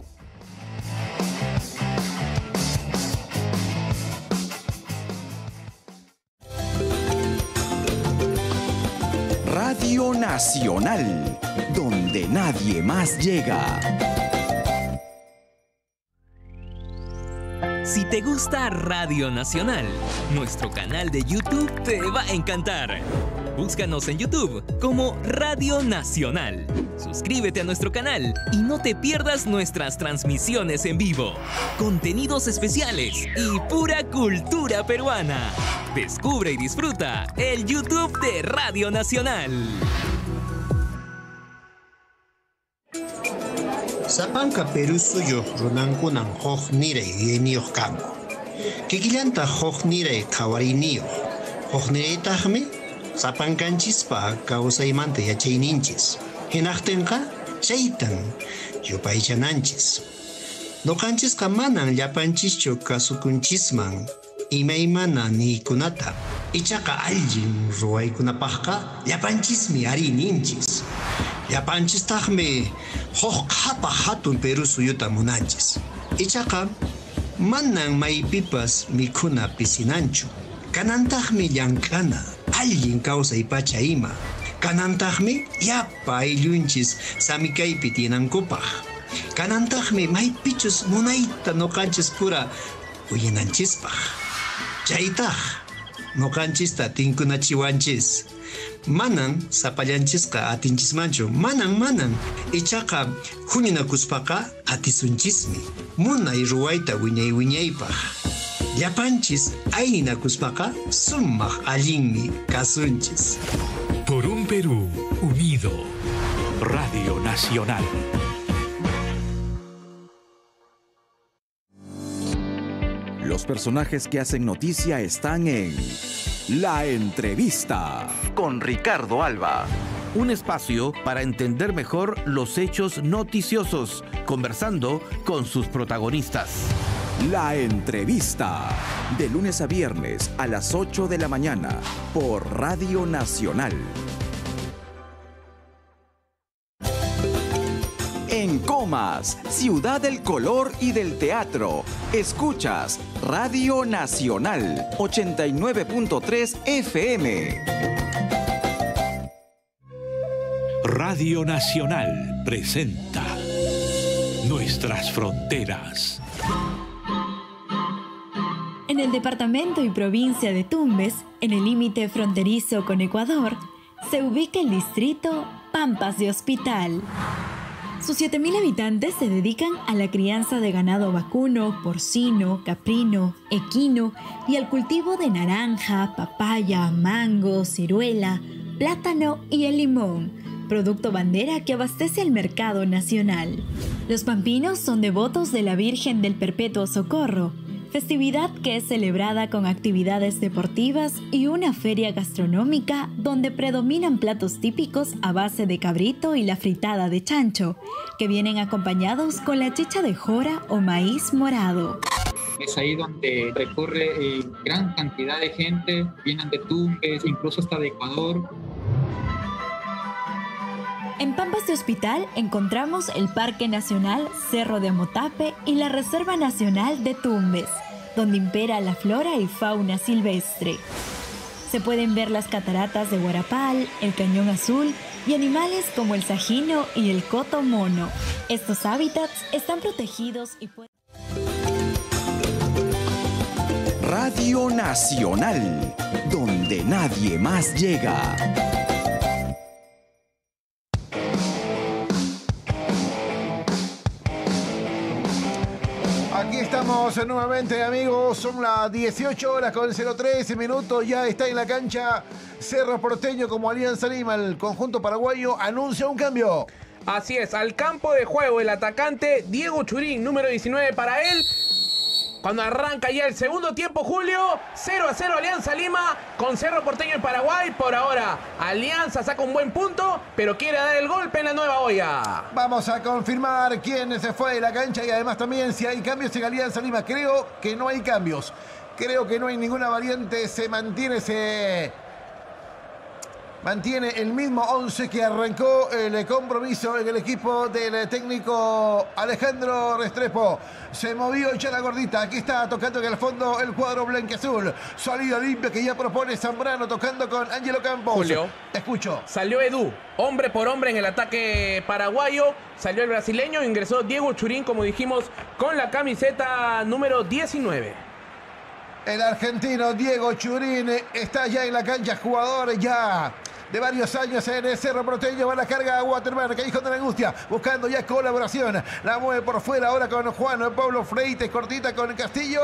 Radio Nacional, donde nadie más llega. Si te gusta Radio Nacional, nuestro canal de YouTube te va a encantar. Búscanos en YouTube como Radio Nacional. Suscríbete a nuestro canal y no te pierdas nuestras transmisiones en vivo, contenidos especiales y pura cultura peruana. Descubre y disfruta el YouTube de Radio Nacional. Sapanka Perú suyo runankunan hoj nirei yeniyoj kanku. Kikillanta hoj nirei kawariniyoj. Hoj nireitaqmi sapankanchispa kawsaymanta yachayninchis. Hinaqtinqa chaytan yupaychananchis. Noqanchisqa manan llapanchischu kasukunchisman imaymana niykunata. Ichaqa allin ruwaykunapaqqa llapanchismi arininchis. Llapanchistaqmi huk qhapa hatun Perú suyuta munanchis. Ichaqa manan maypipas mikhuna pisinanchu. Kanantaqmi llank'ana allin kawsay pacha ima. Kanantaqmi yapa ayllunchis samikaypi tinankupaq. Kanantaqmi maypichus munayta noqanchis pura uyinanchispaq. Chaytaq noqanchista tinkunachiwanchis. Manan sapallanchisqa atinchismanchu. Manan. Ichaqa huninakuspaqa atisunchismi. Munay ruwayta wiñaypaq. Llapanchis aynakuspaqa sumaq allinmi kasunchis. Por un Perú unido. Radio Nacional. Los personajes que hacen noticia están en La Entrevista con Ricardo Alba. Un espacio para entender mejor los hechos noticiosos, conversando con sus protagonistas. La Entrevista, de lunes a viernes a las 8 de la mañana por Radio Nacional. En Comas, ciudad del color y del teatro, escuchas Radio Nacional 89.3 FM. Radio Nacional presenta Nuestras Fronteras. En el departamento y provincia de Tumbes, en el límite fronterizo con Ecuador, se ubica el distrito Pampas de Hospital. Sus 7.000 habitantes se dedican a la crianza de ganado vacuno, porcino, caprino, equino y al cultivo de naranja, papaya, mango, ciruela, plátano y el limón, producto bandera que abastece al mercado nacional. Los pampinos son devotos de la Virgen del Perpetuo Socorro, festividad que es celebrada con actividades deportivas y una feria gastronómica donde predominan platos típicos a base de cabrito y la fritada de chancho, que vienen acompañados con la chicha de jora o maíz morado. Es ahí donde recurre gran cantidad de gente, vienen de Tumbes, incluso hasta de Ecuador. En Pampas de Hospital encontramos el Parque Nacional Cerro de Amotape y la Reserva Nacional de Tumbes, donde impera la flora y fauna silvestre. Se pueden ver las cataratas de Guarapal, el Cañón Azul y animales como el sajino y el coto mono. Estos hábitats están protegidos y pueden... Radio Nacional, donde nadie más llega. Aquí estamos nuevamente, amigos. Son las 18 horas con 03 minutos. Ya está en la cancha Cerro Porteño como Alianza Lima. El conjunto paraguayo anuncia un cambio. Así es, al campo de juego el atacante Diego Churín, número 19 para él. Cuando arranca ya el segundo tiempo, Julio, 0-0 Alianza Lima con Cerro Porteño en Paraguay. Por ahora, Alianza saca un buen punto, pero quiere dar el golpe en la nueva olla. Vamos a confirmar quién se fue de la cancha y además también si hay cambios en Alianza Lima. Creo que no hay cambios. Creo que no hay ninguna variante. Se mantiene el mismo 11 que arrancó el compromiso en el equipo del técnico Alejandro Restrepo. Se movió ya la gordita. Aquí está tocando en el fondo el cuadro blanquiazul. Salida limpia que ya propone Zambrano tocando con Ángelo Campos. Julio, te escucho. Salió Edu, hombre por hombre en el ataque paraguayo. Salió el brasileño, ingresó Diego Churín, como dijimos, con la camiseta número 19. El argentino Diego Churín está ya en la cancha, jugador ya de varios años en el Cerro Porteño. Va la carga a Waterman, que hijo de la angustia, buscando ya colaboración. La mueve por fuera ahora con Juan Pablo Freites, cortita con Castillo.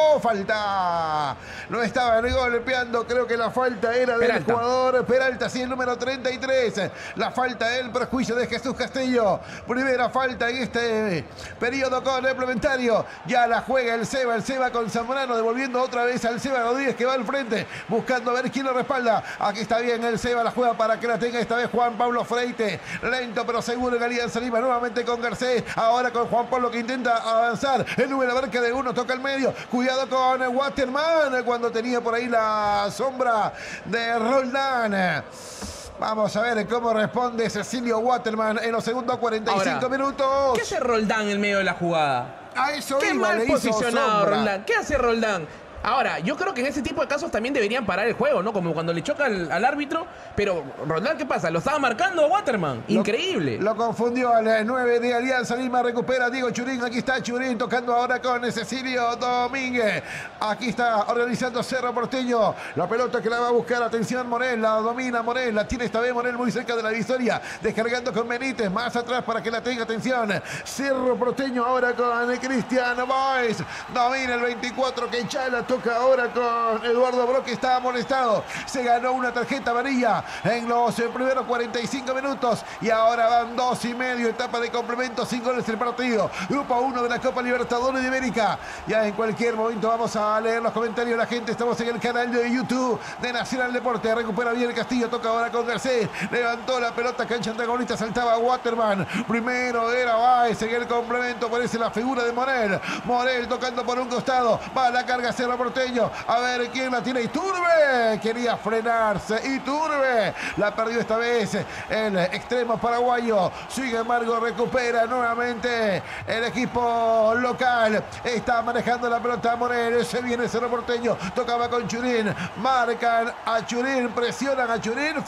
Falta. No estaban golpeando, creo que la falta era del jugador Peralta, sí, el número 33. La falta del perjuicio de Jesús Castillo. Primera falta en este periodo complementario. Ya la juega el Seba con Zambrano, devolviendo otra vez al Seba Rodríguez, que va al frente, buscando a ver quién lo respalda. Aquí está bien el Seba, la juega para que la tenga esta vez Juan Pablo Freite. Lento pero seguro en Alianza Lima, nuevamente con Garcés. Ahora con Juan Pablo que intenta avanzar. El número de marca de uno, toca el medio. Cuidado con Waterman cuando tenía por ahí la sombra de Roldán. Vamos a ver cómo responde Cecilio Waterman en los segundos 45 minutos. ¿Qué hace Roldán en el medio de la jugada? A eso Qué iba, mal le hizo posicionado sombra. Roldán. ¿Qué hace Roldán? Ahora, yo creo que en ese tipo de casos también deberían parar el juego, ¿no? Como cuando le choca al árbitro. Pero, Roldán, ¿qué pasa? Lo estaba marcando a Waterman. Increíble. Lo confundió al 9 de Alianza Lima. Recupera Diego Churín. Aquí está Churín tocando ahora con Cecilio Domínguez. Aquí está organizando Cerro Porteño. La pelota que la va a buscar. Atención, Morel. La domina Morel. La tiene esta vez Morel muy cerca de la victoria. Descargando con Benítez. Más atrás para que la tenga. Atención. Cerro Porteño ahora con Cristiano Boys. Domina el 24 que Chala. Toca ahora con Eduardo Brock, que está amonestado. Se ganó una tarjeta amarilla en los primeros 45 minutos. Y ahora van 2,5. Etapa de complemento, 5 goles el partido. Grupo 1 de la Copa Libertadores de América. Ya en cualquier momento vamos a leer los comentarios de la gente. Estamos en el canal de YouTube de Nacional Deporte. Recupera bien el Castillo. Toca ahora con Garcés. Levantó la pelota, cancha antagonista. Saltaba Waterman. Primero era Baez en el complemento. Aparece la figura de Morel. Morel tocando por un costado. Va a la carga Cerro Porteño. A ver quién la tiene. Iturbe. Quería frenarse. Iturbe. La perdió esta vez el extremo paraguayo. Sin embargo, recupera nuevamente el equipo local. Está manejando la pelota Morel. Se viene Cerro Porteño. Tocaba con Churín. Marcan a Churín. Presionan a Churín.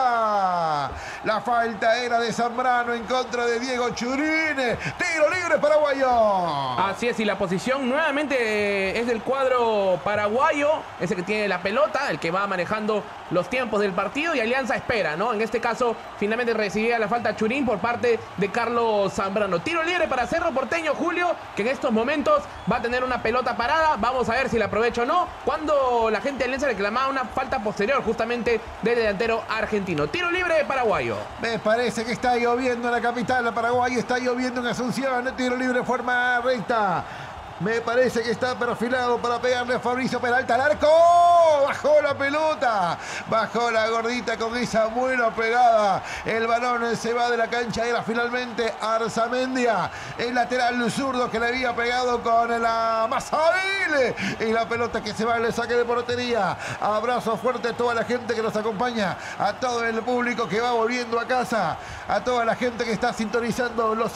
Falta. La falta era de Zambrano en contra de Diego Churín. Tiro libre paraguayo. Así es, y la posición nuevamente es del cuadro paraguayo, ese que tiene la pelota, el que va manejando los tiempos del partido, y Alianza espera, ¿no? En este caso, finalmente recibía la falta Churín por parte de Carlos Zambrano. Tiro libre para Cerro Porteño, Julio, que en estos momentos va a tener una pelota parada. Vamos a ver si la aprovecha o no, cuando la gente de Alianza reclamaba una falta posterior justamente del delantero argentino. Tiro libre paraguayo. Me parece que está lloviendo en la capital, la Paraguay, está lloviendo en Asunción. Tiro libre de forma recta. Me parece que está perfilado para pegarle a Fabricio Peralta al arco. Bajó la pelota. Bajó la gordita con esa buena pegada. El balón se va de la cancha. Era finalmente Arzamendia, el lateral zurdo que le había pegado con la Mazarile. Y la pelota que se va al saque de portería. Abrazo fuerte a toda la gente que nos acompaña. A todo el público que va volviendo a casa. A toda la gente que está sintonizando los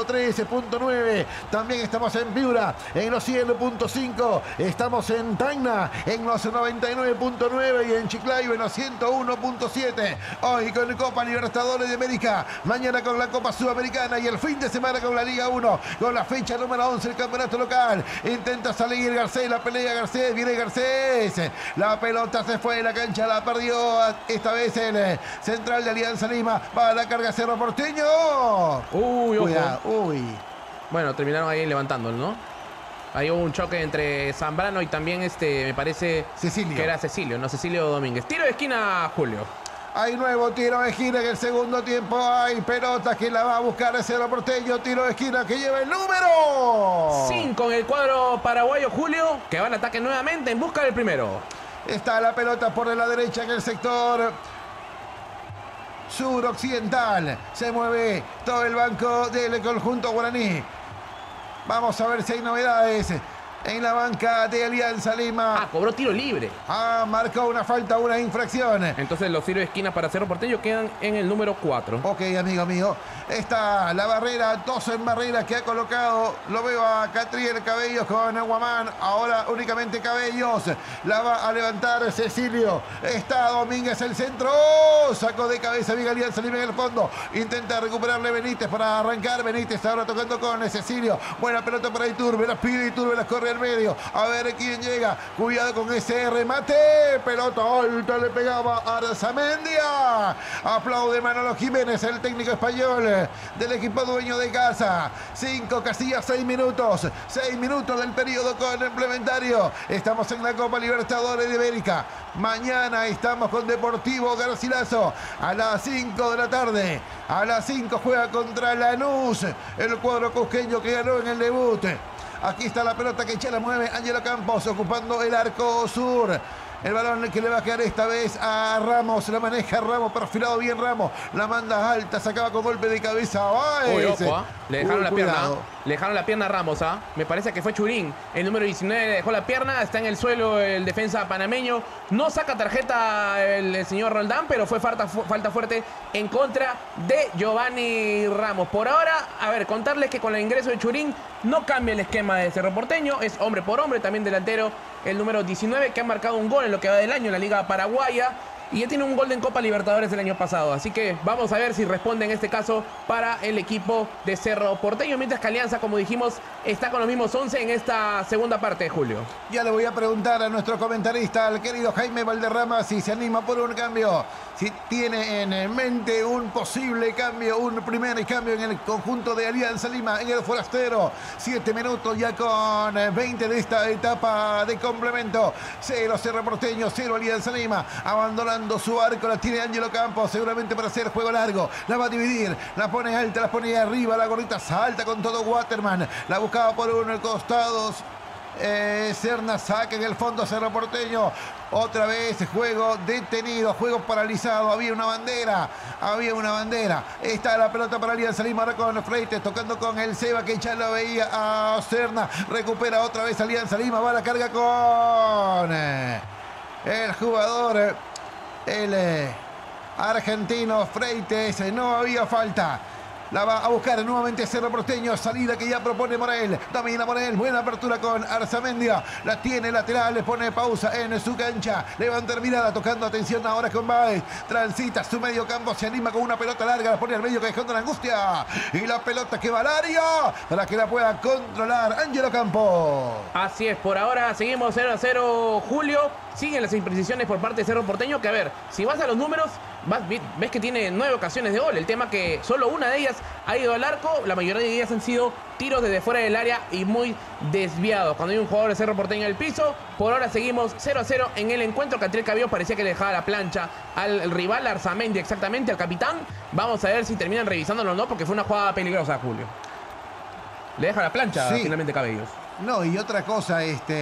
113.9. También estamos en Piura, en los 100.5, estamos en Tacna, en los 99.9 100.9 y en Chiclayo en los 101.7. Hoy con Copa Libertadores de América, mañana con la Copa Sudamericana y el fin de semana con la Liga 1, con la fecha número 11 del campeonato local. Intenta salir Garcés, la pelea Garcés, viene Garcés. La pelota se fue de la cancha, la perdió esta vez el central de Alianza Lima. Va a la carga Cerro Porteño. Uy, cuidado, uy. Bueno, terminaron ahí levantándolo, ¿no? Ahí hubo un choque entre Zambrano y también me parece Cecilio. Que era Cecilio, no Cecilio Domínguez. Tiro de esquina, Julio. Hay nuevo tiro de esquina en el segundo tiempo. Hay pelota que la va a buscar el Cerro Porteño. Tiro de esquina que lleva el número 5 en el cuadro paraguayo, Julio, que va al ataque nuevamente en busca del primero. Está la pelota por la derecha en el sector suroccidental. Se mueve todo el banco del conjunto guaraní. Vamos a ver si hay novedades en la banca de Alianza Lima. Ah, cobró tiro libre. Ah, marcó una falta, una infracción. Entonces los tiros de esquina para Cerro Porteño quedan en el número 4. Ok, amigo mío. Está la barrera, 2 en barrera que ha colocado. Lo veo a Catriel Cabellos con Aguamán. Ahora únicamente Cabellos. La va a levantar Cecilio. Está Domínguez el centro. ¡Oh! Sacó de cabeza bien Alianza Lima en el fondo. Intenta recuperarle Benítez para arrancar. Benítez ahora tocando con Cecilio. Buena pelota para Iturbe. La pide Iturbe, la corre al medio. A ver quién llega. Cuidado con ese remate. Pelota alta le pegaba a Arzamendia. Aplaude Manolo Jiménez, el técnico español del equipo dueño de casa. 5 casillas, 6 minutos. 6 minutos del periodo complementario. Estamos en la Copa Libertadores de América. Mañana estamos con Deportivo Garcilaso a las 5 de la tarde. A las 5 juega contra Lanús, el cuadro cusqueño que ganó en el debut. Aquí está la pelota que ya la mueve Ángelo Campos ocupando el arco sur. El balón que le va a quedar esta vez a Ramos. La maneja Ramos, perfilado bien Ramos. La manda alta, se acaba con golpe de cabeza. Uy, ojo, le dejaron la pierna. Le dejaron la pierna a Ramos, ¿ah? Me parece que fue Churín. El número 19 le dejó la pierna. Está en el suelo el defensa panameño. No saca tarjeta el señor Roldán, pero fue falta fuerte en contra de Giovanni Ramos. Por ahora, a ver, contarles que con el ingreso de Churín no cambia el esquema de Cerro Porteño. Es hombre por hombre, también delantero el número 19 que ha marcado un gol en lo que va del año en la Liga Paraguaya. Y ya tiene un gol en Copa Libertadores el año pasado. Así que vamos a ver si responde en este caso para el equipo de Cerro Porteño. Mientras que Alianza, como dijimos, está con los mismos 11 en esta segunda parte de Julio. Ya le voy a preguntar a nuestro comentarista, al querido Jaime Valderrama, si se anima por un cambio. Si tiene en mente un posible cambio, un primer cambio en el conjunto de Alianza Lima, en el forastero. 7 minutos ya con 20 de esta etapa de complemento. 0 Cerro Porteño, 0 Alianza Lima. Abandonando su arco, la tiene Ángelo Campos, seguramente para hacer juego largo. La va a dividir, la pone alta, la pone arriba, la gorrita salta con todo Waterman. La buscaba por uno costado. Serna saca en el fondo Cerro Porteño. Otra vez juego detenido, juego paralizado. Había una bandera. Está la pelota para Alianza Lima ahora con Freites tocando con el Seba que ya lo veía a Serna. Recupera otra vez Alianza Lima. Va a la carga con el jugador, el argentino Freites. No había falta. La va a buscar nuevamente Cerro Porteño. Salida que ya propone Morel. Domina Morel. Buena apertura con Arzamendia. La tiene lateral. Le pone pausa en su cancha. Levanta mirada. Tocando atención ahora con Baez. Transita su medio campo. Se anima con una pelota larga. La pone al medio callejón de la angustia. Y la pelota que va al área para que la pueda controlar Ángelo Campos. Así es. Por ahora seguimos 0-0, Julio. Siguen las imprecisiones por parte de Cerro Porteño. Que a ver, si vas a los números, ves que tiene 9 ocasiones de gol. El tema que solo una de ellas ha ido al arco. La mayoría de ellas han sido tiros desde fuera del área y muy desviados. Cuando hay un jugador de Cerro Porteño en el piso, por ahora seguimos 0-0 en el encuentro. Catriel Cabello parecía que le dejaba la plancha al rival, Arzamendi exactamente, al capitán. Vamos a ver si terminan revisándolo o no, porque fue una jugada peligrosa, Julio. Le deja la plancha finalmente Cabellos. No, y otra cosa,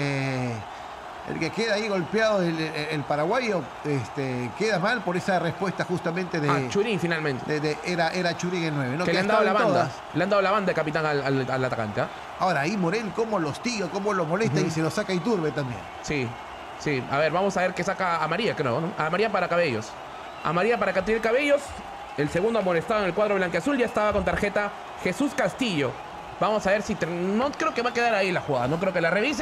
el que queda ahí golpeado, el paraguayo, queda mal por esa respuesta justamente de Churín finalmente. Era Churín el 9, ¿no? Que le han dado la banda. Le han dado la banda de capitán al atacante. Ahora ahí Morel cómo lo hostiga, cómo lo molesta y se lo saca Iturbe también. Sí. A ver, vamos a ver qué saca a María, creo, ¿no? A María para Cabellos. A María para Catriel Cabellos. El segundo amonestado en el cuadro blanquiazul ya estaba con tarjeta Jesús Castillo. Vamos a ver si... No creo que va a quedar ahí la jugada. No creo que la revisen.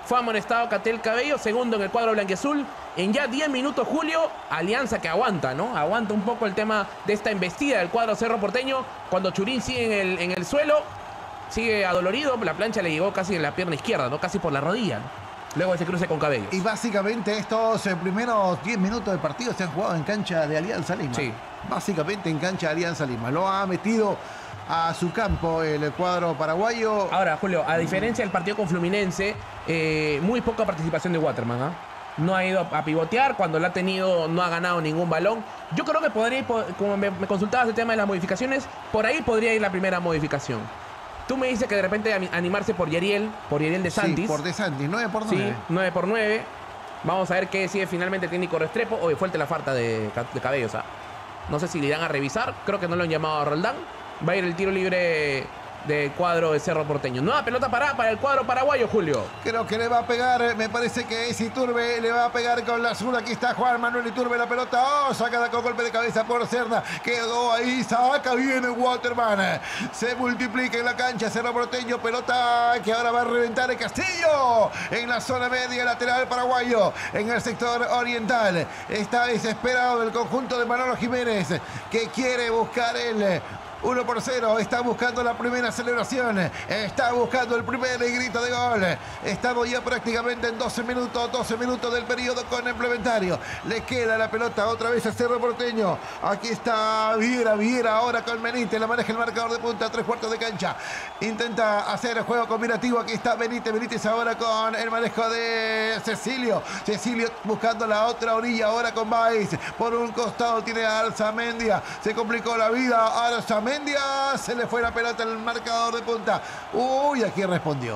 Fue amonestado Catel Cabello, segundo en el cuadro blanquiazul. En ya 10 minutos, Julio, Alianza que aguanta, ¿no? Aguanta un poco el tema de esta embestida del cuadro Cerro Porteño. Cuando Churín sigue en el suelo, sigue adolorido, la plancha le llegó casi en la pierna izquierda, ¿no? Casi por la rodilla, ¿no? Luego de ese cruce con Cabello. Y básicamente estos primeros 10 minutos del partido se han jugado en cancha de Alianza Lima. Sí. Básicamente en cancha de Alianza Lima. Lo ha metido a su campo el cuadro paraguayo. Ahora, Julio, a diferencia del partido con Fluminense, muy poca participación de Waterman, ¿ah? No ha ido a pivotear, cuando lo ha tenido no ha ganado ningún balón. Yo creo que podría ir, como me consultabas el tema de las modificaciones, por ahí podría ir la primera modificación. Tú me dices que de repente animarse por Yeriel de Santis. Sí, por De Santis, 9-9. Sí, 9-9. Vamos a ver qué decide finalmente el técnico Restrepo. Oye, fuerte la falta de Cabello, o sea, no sé si le irán a revisar. Creo que no lo han llamado a Roldán. Va a ir el tiro libre del cuadro de Cerro Porteño. Nueva pelota para el cuadro paraguayo, Julio. Creo que le va a pegar, me parece que es Iturbe, le va a pegar con la zurda. Aquí está Juan Manuel Iturbe, la pelota. Oh, saca con golpe de cabeza por Cerda. Quedó ahí, saca bien el Waterman. Se multiplica en la cancha Cerro Porteño, pelota que ahora va a reventar el Castillo. En la zona media lateral paraguayo, en el sector oriental. Está desesperado el conjunto de Manolo Jiménez, que quiere buscar el 1-0, está buscando la primera celebración, está buscando el primer grito de gol. Estamos ya prácticamente en 12 minutos del periodo complementario. Le queda la pelota otra vez a Cerro Porteño. Aquí está Viera ahora con Benítez, la maneja el marcador de punta, 3/4 de cancha. Intenta hacer el juego combinativo, aquí está Benítez ahora con el manejo de Cecilio buscando la otra orilla ahora con Baez. Por un costado tiene a Arzamendia, se complicó la vida Arzamendia. Se le fue la pelota al marcador de punta. Uy, aquí respondió.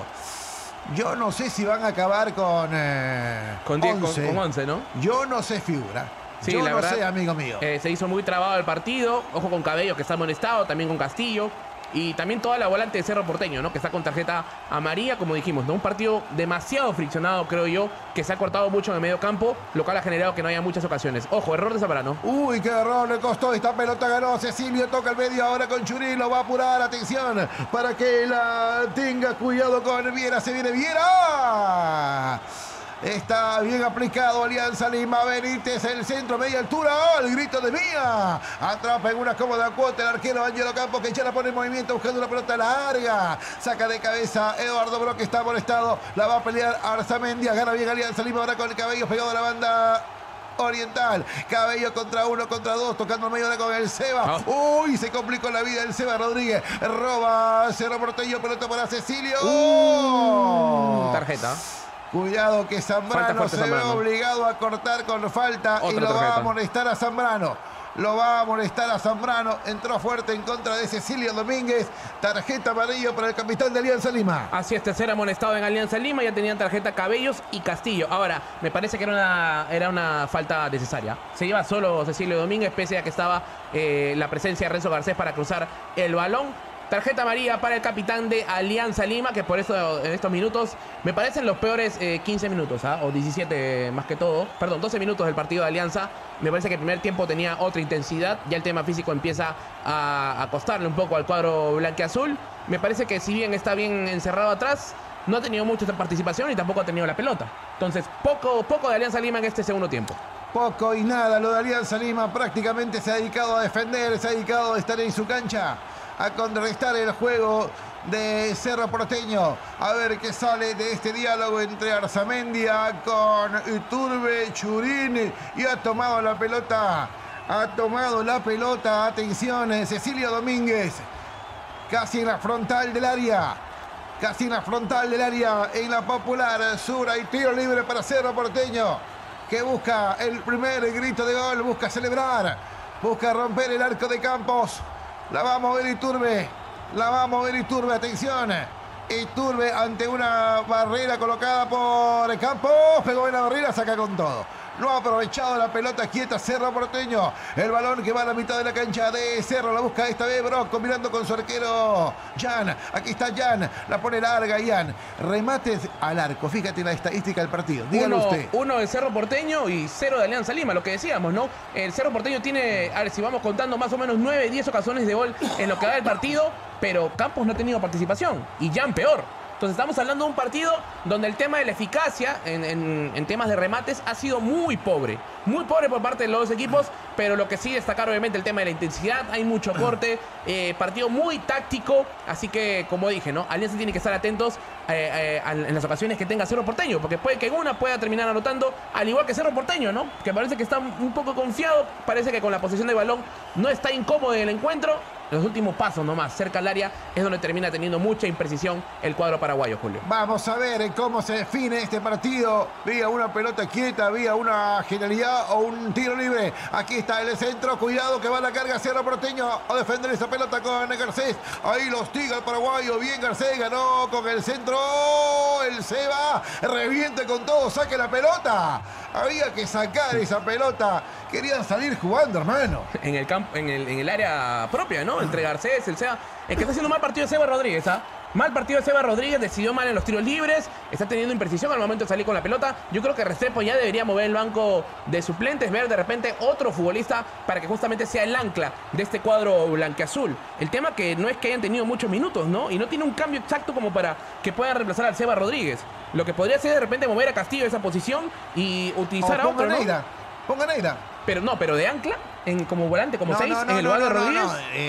Yo no sé si van a acabar con 11, ¿no? Yo no sé, figura. Sí, yo la no verdad, sé, amigo mío. Se hizo muy trabado el partido. Ojo con Cabello, que está amonestado, también con Castillo. Y también toda la volante de Cerro Porteño, ¿no? Que está con tarjeta amarilla, como dijimos, ¿no? Un partido demasiado friccionado, creo yo, que se ha cortado mucho en el medio campo, lo cual ha generado que no haya muchas ocasiones. Ojo, error de Zambrano. Uy, qué error le costó. Esta pelota ganó Cecilio, toca el medio ahora con Churín, lo va a apurar, atención, para que la tenga cuidado con Viera, se viene Viera. Está bien aplicado Alianza Lima. Benítez, el centro, media altura. ¡Oh! El grito de Mía. Atrapa en una cómoda cuota el arquero Ángelo Campos, que ya la pone en movimiento buscando una pelota larga. Saca de cabeza Eduardo Brock, está molestado. La va a pelear Arzamendia. Gana bien Alianza Lima ahora con el Cabello pegado a la banda oriental. Cabello contra 1 contra 2, tocando medio hora con el Seba. Uy, se complicó la vida el Seba Rodríguez. Roba Cerro Porteño, pelota para Cecilio. Tarjeta. Cuidado que Zambrano se ve obligado a cortar con falta. Otra y lo tarjeta. Va a molestar a Zambrano. Lo va a molestar a Zambrano. Entró fuerte en contra de Cecilio Domínguez. Tarjeta amarilla para el capitán de Alianza Lima. Así es, tercer amonestado en Alianza Lima. Ya tenían tarjeta Cabellos y Castillo. Ahora, me parece que era una falta necesaria. Se lleva solo Cecilio Domínguez, pese a que estaba la presencia de Renzo Garcés para cruzar el balón. Tarjeta amarilla para el capitán de Alianza Lima, que por eso en estos minutos me parecen los peores 15 minutos, o 17 más que todo. Perdón, 12 minutos del partido de Alianza. Me parece que el primer tiempo tenía otra intensidad. Ya el tema físico empieza a costarle un poco al cuadro blanquiazul. Me parece que si bien está bien encerrado atrás, no ha tenido mucha participación y tampoco ha tenido la pelota. Entonces, poco de Alianza Lima en este segundo tiempo. Poco y nada lo de Alianza Lima. Prácticamente se ha dedicado a defender, se ha dedicado a estar en su cancha, a contrarrestar el juego de Cerro Porteño. A ver qué sale de este diálogo entre Arzamendia con Iturbe, Churín, y ha tomado la pelota. Atención, Cecilio Domínguez. Casi en la frontal del área. En la Popular Sur. Hay tiro libre para Cerro Porteño, que busca el primer grito de gol, busca celebrar, busca romper el arco de Campos. La va a mover Iturbe. Atención. Iturbe ante una barrera colocada por Campos. Pegó en la barrera, saca con todo. No ha aprovechado la pelota quieta Cerro Porteño. El balón que va a la mitad de la cancha de Cerro. La busca esta vez Brock, combinando con su arquero Jan. Aquí está Jan. La pone larga Jan. Remates al arco. Fíjate la estadística del partido. Dígalo usted. 1 de Cerro Porteño y 0 de Alianza Lima. Lo que decíamos, ¿no? El Cerro Porteño tiene, a ver si vamos contando, más o menos 9, 10 ocasiones de gol en lo que va del partido. Pero Campos no ha tenido participación. Y Jan peor. Entonces estamos hablando de un partido donde el tema de la eficacia en temas de remates ha sido muy pobre por parte de los dos equipos, pero lo que sí destacar obviamente el tema de la intensidad, hay mucho corte, partido muy táctico, así que como dije, ¿no? Alianza tiene que estar atentos en las ocasiones que tenga Cerro Porteño, porque puede que en una pueda terminar anotando, al igual que Cerro Porteño, ¿no? Que parece que está un poco confiado, parece que con la posesión de balón no está incómodo en el encuentro. Los últimos pasos nomás, cerca al área, es donde termina teniendo mucha imprecisión el cuadro paraguayo, Julio. Vamos a ver cómo se define este partido. Vía una pelota quieta, vía una genialidad o un tiro libre. Aquí está el centro, cuidado que va la carga Cerro Porteño a defender esa pelota con Garcés. Ahí lo hostiga el paraguayo, bien Garcés, ganó con el centro. El Seba reviente con todo, saque la pelota. Había que sacar esa pelota. Querían salir jugando, hermano. En el campo, en el área propia, ¿no? Entre Garcés, el Seba. Es que está haciendo mal partido de Seba Rodríguez, ¿ah? Mal partido de Seba Rodríguez, decidió mal en los tiros libres, está teniendo imprecisión al momento de salir con la pelota. Yo creo que Restrepo ya debería mover el banco de suplentes, ver de repente otro futbolista para que justamente sea el ancla de este cuadro blanqueazul. El tema que no es que hayan tenido muchos minutos, ¿no? Y no tiene un cambio exacto como para que puedan reemplazar al Seba Rodríguez. Lo que podría ser de repente mover a Castillo de esa posición y utilizar a otro, ¿no? Ponga Neira. Pero de ancla, como volante, como 6, en el lugar de Rodríguez.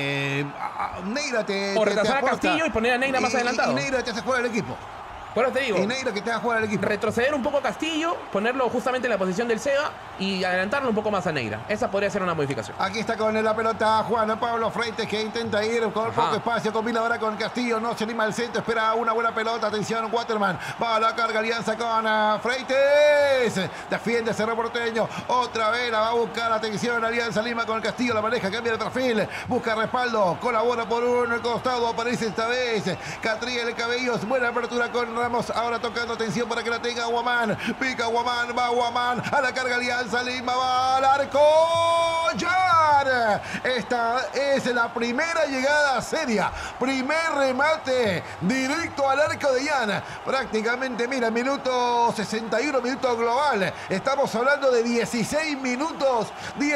Neira o retrasar a Castillo y poner a Neira más adelantado. Y Neira te hace jugar el equipo. Por eso te digo. Y Neira que te haga jugar el equipo. Retroceder un poco a Castillo, ponerlo justamente en la posición del Seba y adelantarlo un poco más a Neira. Esa podría ser una modificación. Aquí está con la pelota Juan Pablo Freites, que intenta ir con poco espacio, combina ahora con Castillo, no se anima al centro, espera una buena pelota, atención Waterman, va a la carga, alianza con Freites, defiende Cerro Porteño, otra vez la va a buscar, atención Alianza Lima con Castillo, la maneja, cambia de perfil, busca respaldo, colabora por un costado, aparece esta vez Catriel Cabellos, buena apertura con Ramos, ahora tocando, atención para que la tenga Guamán, pica Guamán, va Guamán, a la carga Alianza Lima, va al arco, Jan. Esta es la primera llegada seria, primer remate directo al arco de Jan, prácticamente, mira, minuto 61, minuto global, estamos hablando de 16 minutos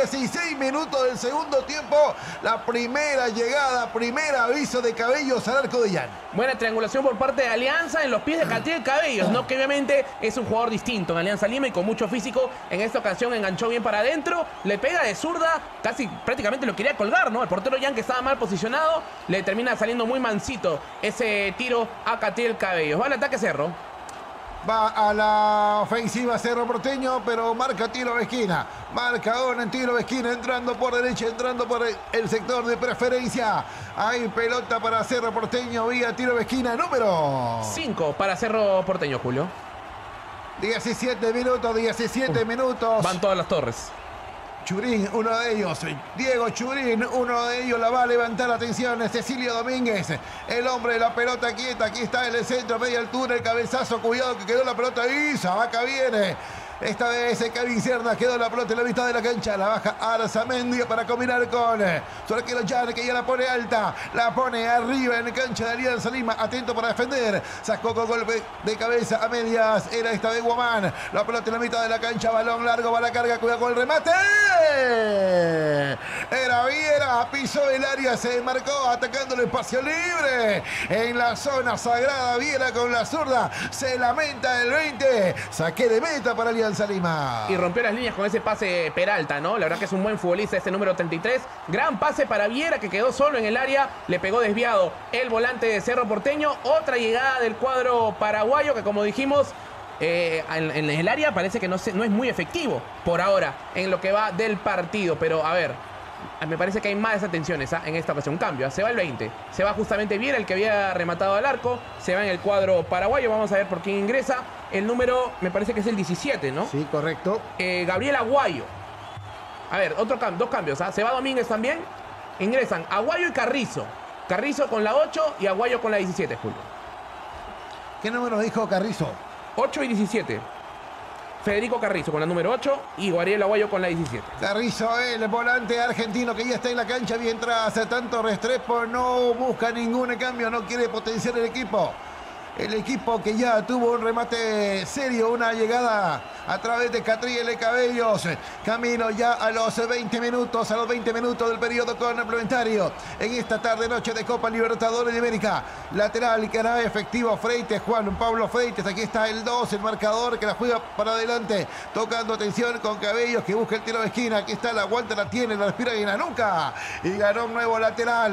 del segundo tiempo, la primera llegada, primer aviso de Cabellos al arco de Jan. Buena triangulación por parte de Alianza en los pies de Catriel Cabellos, ¿no? Que obviamente es un jugador distinto en Alianza Lima y con mucho físico. En esta ocasión enganchó bien para adentro, le pega de zurda, casi prácticamente lo quería colgar, ¿no? El portero Jan, que estaba mal posicionado, le termina saliendo muy mansito ese tiro a Catriel Cabellos. Va al ataque Cerro. Va a la ofensiva Cerro Porteño, pero marca tiro de esquina. Marcador en tiro de esquina, entrando por derecha, entrando por el sector de preferencia. Hay pelota para Cerro Porteño, vía tiro de esquina número 5 para Cerro Porteño, Julio. 17 minutos. Van todas las torres. Churín, uno de ellos, Diego Churín, uno de ellos la va a levantar, atención, Cecilio Domínguez, el hombre de la pelota quieta, aquí está en el centro, media altura, el cabezazo, cuidado que quedó la pelota ahí, Sabaca viene. Esta vez Kevin Cerda quedó la pelota en la mitad de la cancha. La baja Arzamendi para combinar con su arquero Jan, que ya la pone alta. La pone arriba en cancha de Alianza Lima. Atento para defender. Sacó con golpe de cabeza a medias. Era esta vez Guamán. La pelota en la mitad de la cancha. Balón largo, va la carga. Cuidado con el remate. Era Viera. Pisó el área. Se marcó atacando el espacio libre. En la zona sagrada. Viera con la zurda. Se lamenta el 20. Saque de meta para Alianza Lima. Y rompió las líneas con ese pase Peralta, ¿no? La verdad que es un buen futbolista este número 33. Gran pase para Viera, que quedó solo en el área. Le pegó desviado el volante de Cerro Porteño. Otra llegada del cuadro paraguayo que, como dijimos, en el área parece que no es muy efectivo por ahora en lo que va del partido. Pero a ver, me parece que hay más desatenciones en esta ocasión. Un cambio, se va el 20. Se va justamente Viera, el que había rematado al arco. Se va en el cuadro paraguayo. Vamos a ver por quién ingresa. El número, me parece que es el 17, ¿no? Sí, correcto. Gabriel Aguayo. A ver, dos cambios. Se va Domínguez también. Ingresan Aguayo y Carrizo. Carrizo con la 8 y Aguayo con la 17, Julio. ¿Qué número dijo Carrizo? 8 y 17. Federico Carrizo con la número 8 y Gabriel Aguayo con la 17. Carrizo, el volante argentino que ya está en la cancha, mientras tanto Restrepo no busca ningún cambio, no quiere potenciar el equipo. el equipo que ya tuvo un remate serio, una llegada a través de Catriel Cabellos. Camino ya a los 20 minutos del periodo complementario en esta tarde-noche de Copa Libertadores de América. Lateral que hará efectivo Freites, Juan Pablo Freites. Aquí está el 2, el marcador que la juega para adelante, tocando atención con Cabellos que busca el tiro de esquina. Aquí está, la aguanta, la tiene, la respira y la nuca. Y ganó un nuevo lateral,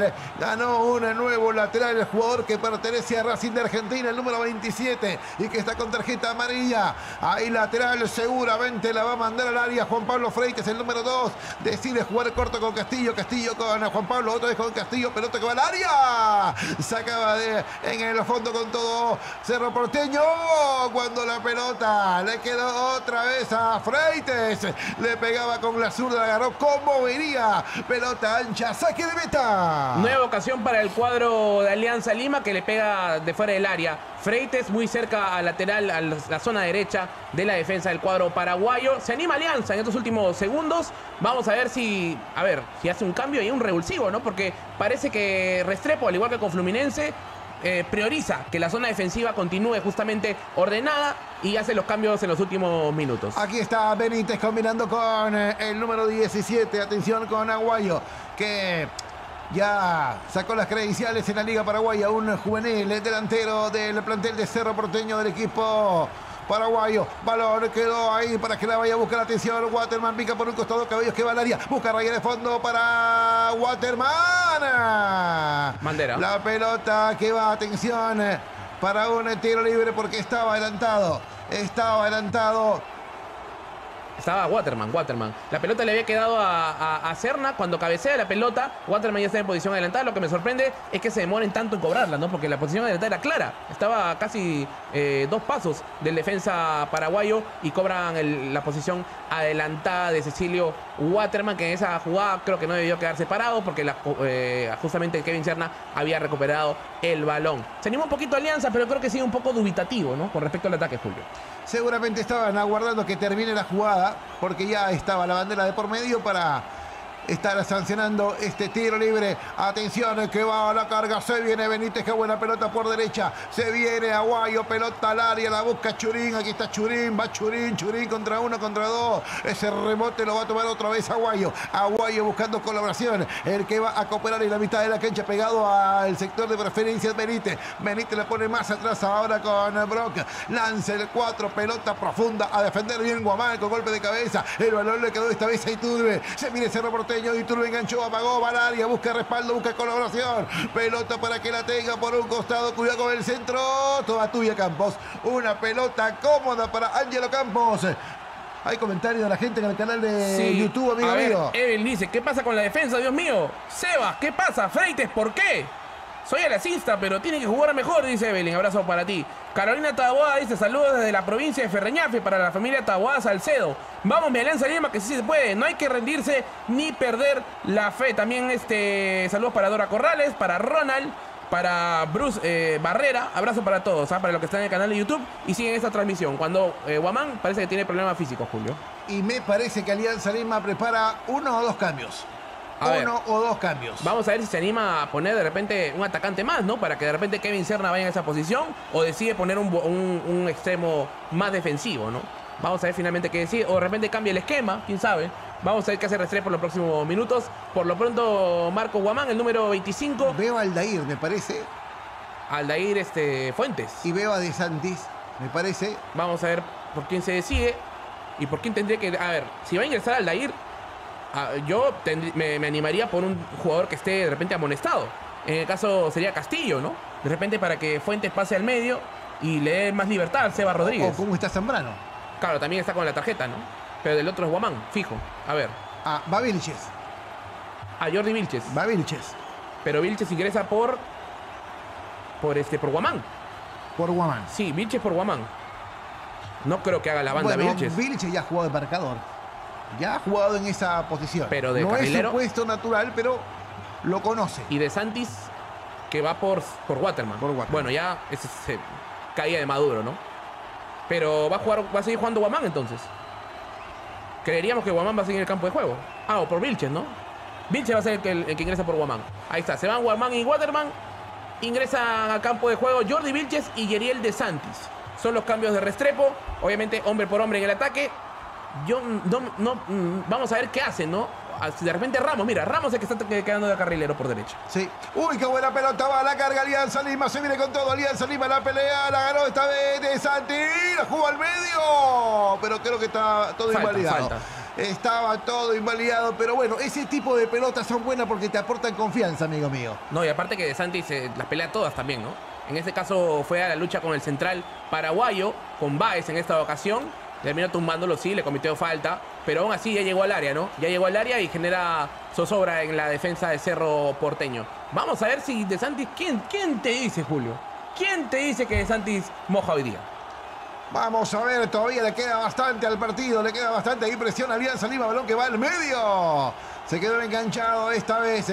el jugador que pertenece a Racing de Argentina, el número 27, y que está con tarjeta amarilla. Ahí lateral, seguramente la va a mandar al área Juan Pablo Freites, el número 2. Decide jugar corto con Castillo, Castillo con Juan Pablo, otra vez con Castillo, pelota que va al área. Sacaba en el fondo con todo Cerro Porteño, cuando la pelota le quedó otra vez a Freites. Le pegaba con la zurda, la agarró como venía. Pelota ancha, saque de meta. Nueva ocasión para el cuadro de Alianza Lima, que le pega de fuera del área. Freites muy cerca al lateral, a la zona derecha de la defensa del cuadro paraguayo. Se anima Alianza en estos últimos segundos. Vamos a ver si hace un cambio y un revulsivo, ¿no? Porque parece que Restrepo, al igual que con Fluminense, prioriza que la zona defensiva continúe justamente ordenada y hace los cambios en los últimos minutos. Aquí está Benítez combinando con el número 17. Atención con Aguayo, que ya sacó las credenciales en la Liga Paraguaya. Un juvenil delantero del plantel de Cerro Porteño del equipo paraguayo. Balón quedó ahí para que la vaya a buscar. Atención, Waterman pica por un costado, Cabellos que va al área, busca raya de fondo para Waterman. Bandera. La pelota que va, atención, para un tiro libre porque estaba adelantado. Estaba Waterman. La pelota le había quedado a Serna. Cuando cabecea la pelota, Waterman ya está en posición adelantada. Lo que me sorprende es que se demoren tanto en cobrarla, ¿no? Porque la posición adelantada era clara. Estaba casi 2 pasos del defensa paraguayo y cobran la posición adelantada de Cecilio Waterman, que en esa jugada creo que no debió quedar separado porque justamente Kevin Serna había recuperado el balón. Se animó un poquito Alianza, pero creo que sigue un poco dubitativo, ¿no? Con respecto al ataque, Julio. Seguramente estaban aguardando que termine la jugada porque ya estaba la bandera de por medio para estar sancionando este tiro libre. Atención que va a la carga, se viene Benítez, qué buena pelota por derecha, se viene Aguayo, pelota al área, la busca Churín, aquí está Churín, va Churín contra 1, contra 2, ese rebote lo va a tomar otra vez Aguayo buscando colaboración, el que va a cooperar en la mitad de la cancha pegado al sector de preferencia Benítez le pone más atrás ahora con Brock, lanza el 4, pelota profunda a defender bien Guamán con golpe de cabeza, el balón le quedó esta vez a Iturbe, se viene Cerro Porteño, Iturbe enganchó, apagó, va al área, busca respaldo, busca colaboración, pelota para que la tenga por un costado, cuidado con el centro, toda tuya Campos, una pelota cómoda para Ángelo Campos. Hay comentarios de la gente en el canal de YouTube, amigo. Evel dice, ¿qué pasa con la defensa, Dios mío? Sebas, ¿qué pasa? Freites, ¿por qué? Soy alacista, pero tiene que jugar mejor, dice Evelyn. Abrazo para ti. Carolina Taboada dice, saludos desde la provincia de Ferreñafe para la familia Taboada Salcedo. Vamos, mi Alianza Lima, que sí se puede. No hay que rendirse ni perder la fe. También saludos para Dora Corrales, para Ronald, para Bruce Barrera. Abrazo para todos, para los que están en el canal de YouTube y siguen esta transmisión. Cuando Guamán parece que tiene problemas físicos, Julio. Y me parece que Alianza Lima prepara 1 o 2 cambios. Uno o dos cambios. Vamos a ver si se anima a poner de repente un atacante más, ¿no? Para que de repente Kevin Serna vaya en esa posición. O decide poner un extremo más defensivo, ¿no? Vamos a ver finalmente qué decide. O de repente cambia el esquema, quién sabe. Vamos a ver qué hace Restrepo por los próximos minutos. Por lo pronto, Marco Guamán, el número 25. Veo a Aldair, me parece. Aldair Fuentes. Y veo a De Santis, me parece. Vamos a ver por quién se decide. Y por quién tendría que... A ver, si va a ingresar Aldair... yo me animaría por un jugador que esté de repente amonestado. En el caso sería Castillo, ¿no? De repente para que Fuentes pase al medio y le dé más libertad al Seba Rodríguez. ¿O cómo está Zambrano? Claro, también está con la tarjeta, ¿no? Pero del otro es Guamán, fijo. A ver. Va Vilches. Jordi Vilches. Va Vilches. Pero Vilches ingresa por Guamán. Por Guamán. Sí, Vilches por Guamán. No creo que haga la banda Vilches. Vilches ya ha jugado de marcador. Ya ha jugado en esa posición. Pero de no carrilero, es su puesto natural, pero lo conoce. Y De Santis, que va por Waterman. Bueno, ya ese caía de Maduro, ¿no? Pero va a seguir jugando Guamán entonces. Creeríamos que Guamán va a seguir en el campo de juego. O por Vilches, ¿no? Vilches va a ser el que ingresa por Guamán. Ahí está, se van Guamán y Waterman. ingresan al campo de juego Jordi Vilches y Yeriel De Santis. Son los cambios de Restrepo, obviamente hombre por hombre en el ataque. Vamos a ver qué hacen, ¿no? De repente Ramos, mira, Ramos es que está quedando de carrilero por derecha. Sí. Uy, qué buena pelota, va a la carga Alianza Lima, se viene con todo, Alianza Lima, la pelea, la ganó esta vez De Santis, la jugó al medio, pero creo que está todo invalidado. Estaba todo invalidado, pero bueno, ese tipo de pelotas son buenas porque te aportan confianza, amigo mío. No, y aparte que De Santis las pelea todas también, ¿no? En este caso fue a la lucha con el central paraguayo, con Báez en esta ocasión. Terminó tumbándolo, sí, le cometió falta, pero aún así ya llegó al área, ¿no? Ya llegó al área y genera zozobra en la defensa de Cerro Porteño. Vamos a ver si De Santis... ¿Quién te dice, Julio? ¿Quién te dice que De Santis moja hoy día? Vamos a ver, todavía le queda bastante al partido, le queda bastante. Ahí presiona Alianza Lima, balón que va al medio. Se quedó enganchado esta vez,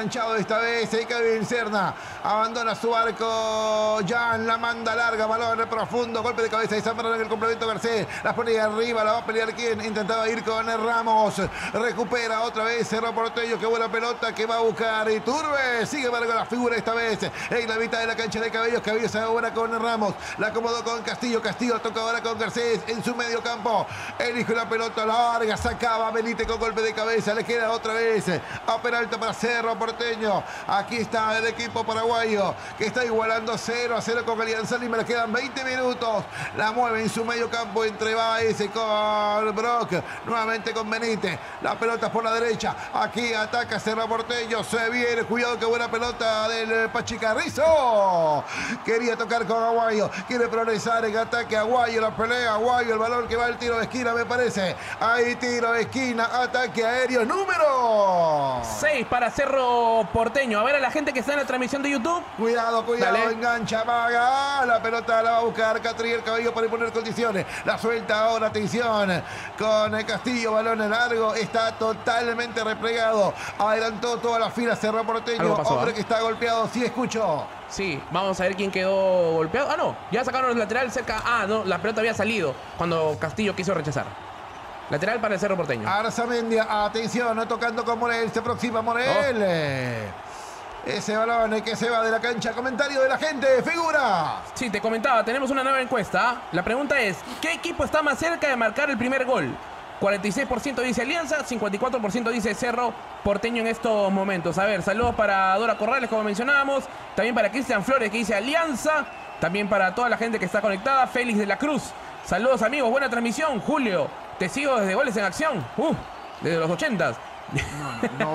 Kevin Serna abandona su arco. Jan la manda larga, balón profundo, golpe de cabeza de Zambrano en el complemento Garcés. La pone arriba, la va a pelear quien intentaba ir con el Ramos. Recupera otra vez Cerro Porteño, qué buena pelota que va a buscar Iturbe. Sigue embargo la figura esta vez en la mitad de la cancha de Cabellos. Cabellos ahora con Ramos, la acomodó con Castillo. Castillo toca ahora con Garcés en su medio campo. Elige la pelota larga, sacaba Benítez con golpe de cabeza. Le queda otra vez a Peralta para Cerro Porteño. Aquí está el equipo paraguayo que está igualando 0-0 con Alianza Lima. Le quedan 20 minutos. La mueve en su medio campo entre Baez con Brock. Nuevamente con Benítez. La pelota por la derecha. Aquí ataca Cerro Porteño. Se viene. Cuidado, que buena pelota del Pachicarrizo. Quería tocar con Aguayo. Quiere progresar en ataque. Aguayo, la pelea. Aguayo, el balón que va al tiro de esquina, me parece. Ahí tiro de esquina. Ataque aéreo. Número 6 para Cerro Porteño. A ver a la gente que está en la transmisión de YouTube. Cuidado, Dale. engancha Maga. La pelota la va a buscar Catriel Cabello para imponer condiciones. La suelta ahora, atención. Con el Castillo, balón largo. Está totalmente replegado. Adelantó toda la fila Cerro Porteño. Hombre que está golpeado. Sí, escucho. Sí, vamos a ver quién quedó golpeado. Ah, no, ya sacaron el lateral cerca. Ah, no, la pelota había salido cuando Castillo quiso rechazar. Lateral para el Cerro Porteño. Arzamendia, atención, no tocando con Morel, se aproxima Morel. Ese balón que se va de la cancha. Comentario de la gente, figura. Sí, te comentaba, tenemos una nueva encuesta. La pregunta es, ¿qué equipo está más cerca de marcar el primer gol? 46% dice Alianza, 54% dice Cerro Porteño en estos momentos. A ver, saludos para Dora Corrales, como mencionábamos. También para Cristian Flores, que dice Alianza. También para toda la gente que está conectada. Félix de la Cruz. Saludos, amigos, buena transmisión. Julio, te sigo desde Goles en Acción. Desde los 80s. No,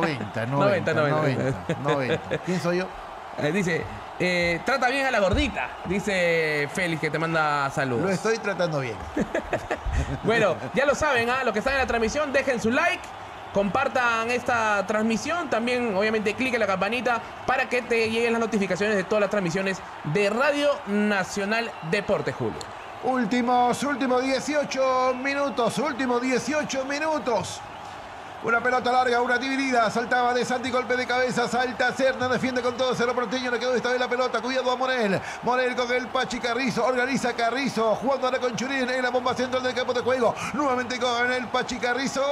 90. ¿Quién soy yo? Dice, trata bien a la gordita. Dice Félix, que te manda saludos. Lo estoy tratando bien. Bueno, ya lo saben, los que están en la transmisión, dejen su like, compartan esta transmisión. También, obviamente, clic en la campanita para que te lleguen las notificaciones de todas las transmisiones de Radio Nacional Deportes, Julio. Últimos 18 minutos. Una pelota larga, una dividida. Saltaba De Santi, golpe de cabeza. Salta Serna, defiende con todo Cerro Porteño. Le quedó esta vez la pelota. Cuidado a Morel. Morel con el Pachi Carrizo. Organiza Carrizo. Jugando ahora con Churín en la bomba central del campo de juego. Nuevamente con el Pachi Carrizo.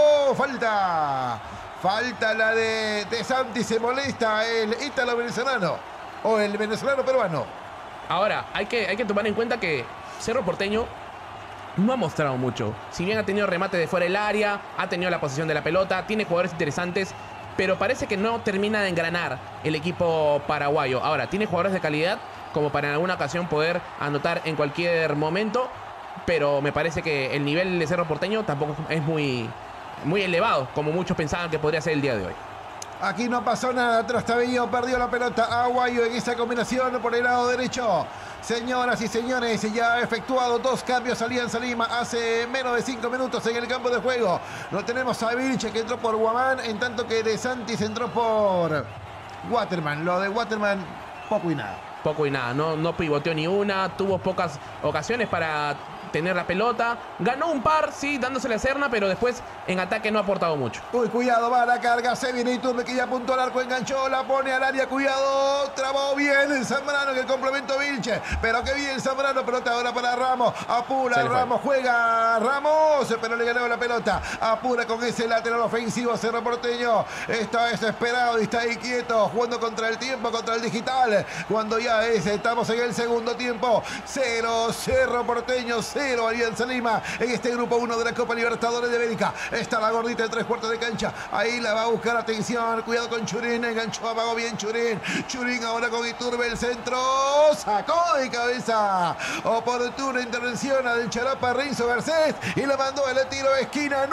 Falta la de Santi. Se molesta el ítalo venezolano. O el venezolano peruano. Ahora, hay que tomar en cuenta que Cerro Porteño no ha mostrado mucho. Si bien ha tenido remate de fuera del área, ha tenido la posesión de la pelota, tiene jugadores interesantes, pero parece que no termina de engranar el equipo paraguayo. Ahora, tiene jugadores de calidad como para en alguna ocasión poder anotar en cualquier momento, pero me parece que el nivel de Cerro Porteño tampoco es muy elevado, como muchos pensaban que podría ser el día de hoy. Aquí no pasó nada. Trastabello perdió la pelota. Aguayo en esa combinación por el lado derecho. Señoras y señores, ya ha efectuado 2 cambios Alianza Lima hace menos de 5 minutos en el campo de juego. Lo tenemos a Vilche, que entró por Guamán, en tanto que De Santis entró por Waterman. Lo de Waterman, poco y nada. No pivoteó ni una, tuvo pocas ocasiones para tener la pelota. Ganó un par, sí, dándosele a Serna, pero después en ataque no ha aportado mucho. Uy, cuidado, va la carga, se viene Iturbe que ya apuntó al arco, enganchó, la pone al área, cuidado, trabó bien el Zambrano en el complemento Vilche, pero qué bien Zambrano, pelota ahora para Ramos, apura Ramos, juega Ramos, pero le ganó la pelota, apura con ese lateral ofensivo Cerro Porteño, está desesperado y está ahí quieto, jugando contra el tiempo, contra el digital, cuando ya estamos en el segundo tiempo, 0 Cerro Porteño, 0 Alianza Lima, en este grupo 1 de la Copa Libertadores de América, está la gordita de 3/4 de cancha, ahí la va a buscar, atención, cuidado con Churín, enganchó, apagó bien Churín ahora con Iturbe, el centro, sacó de cabeza, oportuna intervención del Charapa Renzo Garcés y le mandó el tiro de esquina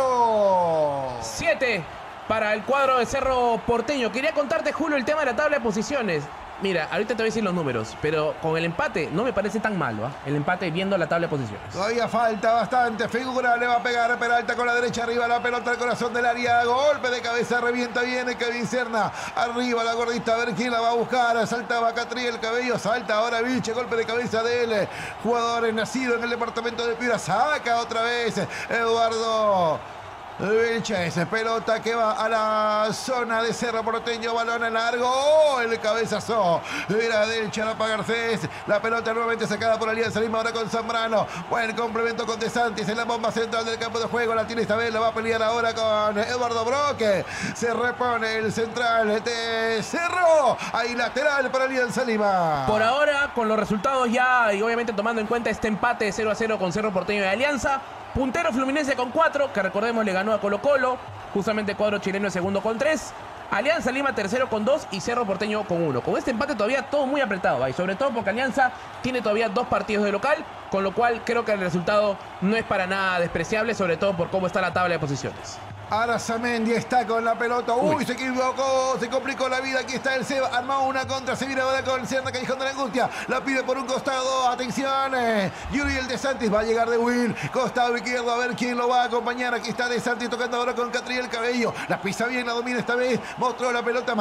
número 7 para el cuadro de Cerro Porteño. Quería contarte, Julio, el tema de la tabla de posiciones. Mira, ahorita te voy a decir los números, pero con el empate no me parece tan malo, ¿eh? El empate viendo la tabla de posiciones. Todavía falta bastante figura, le va a pegar Peralta con la derecha arriba, la pelota al corazón del área, golpe de cabeza, revienta bien Kevin Serna, arriba la gordita, a ver quién la va a buscar, saltaba Catriel Cabello, salta ahora Vilche, golpe de cabeza de él, jugador nacido en el departamento de Piura, saca otra vez Eduardo Vilches, pelota que va a la zona de Cerro Porteño, balón en largo, el cabezazo era del Charapa Garcés, la pelota nuevamente sacada por Alianza Lima ahora con Zambrano, buen complemento con De Santis en la bomba central del campo de juego, la tiene esta vez, la va a pelear ahora con Eduardo Broque, se repone el central de Cerro, ahí lateral para Alianza Lima. Por ahora, con los resultados ya y obviamente tomando en cuenta este empate 0-0 con Cerro Porteño y Alianza, puntero Fluminense con 4, que recordemos le ganó a Colo Colo, justamente el cuadro chileno el segundo con 3, Alianza Lima tercero con 2 y Cerro Porteño con 1. Con este empate todavía todo muy apretado, y sobre todo porque Alianza tiene todavía 2 partidos de local, con lo cual creo que el resultado no es para nada despreciable, sobre todo por cómo está la tabla de posiciones. Arazamendi está con la pelota. Uy, se equivocó, se complicó la vida. Aquí está el Seba, armó una contra. Se viene ahora con Serna, Callejón de la Angustia. La pide por un costado. Atención. Yuri el De Santis va a llegar de Will. Costado izquierdo, a ver quién lo va a acompañar. Aquí está De Santis tocando ahora con Catriel Cabello. La pisa bien, la domina esta vez. Mostró la pelota.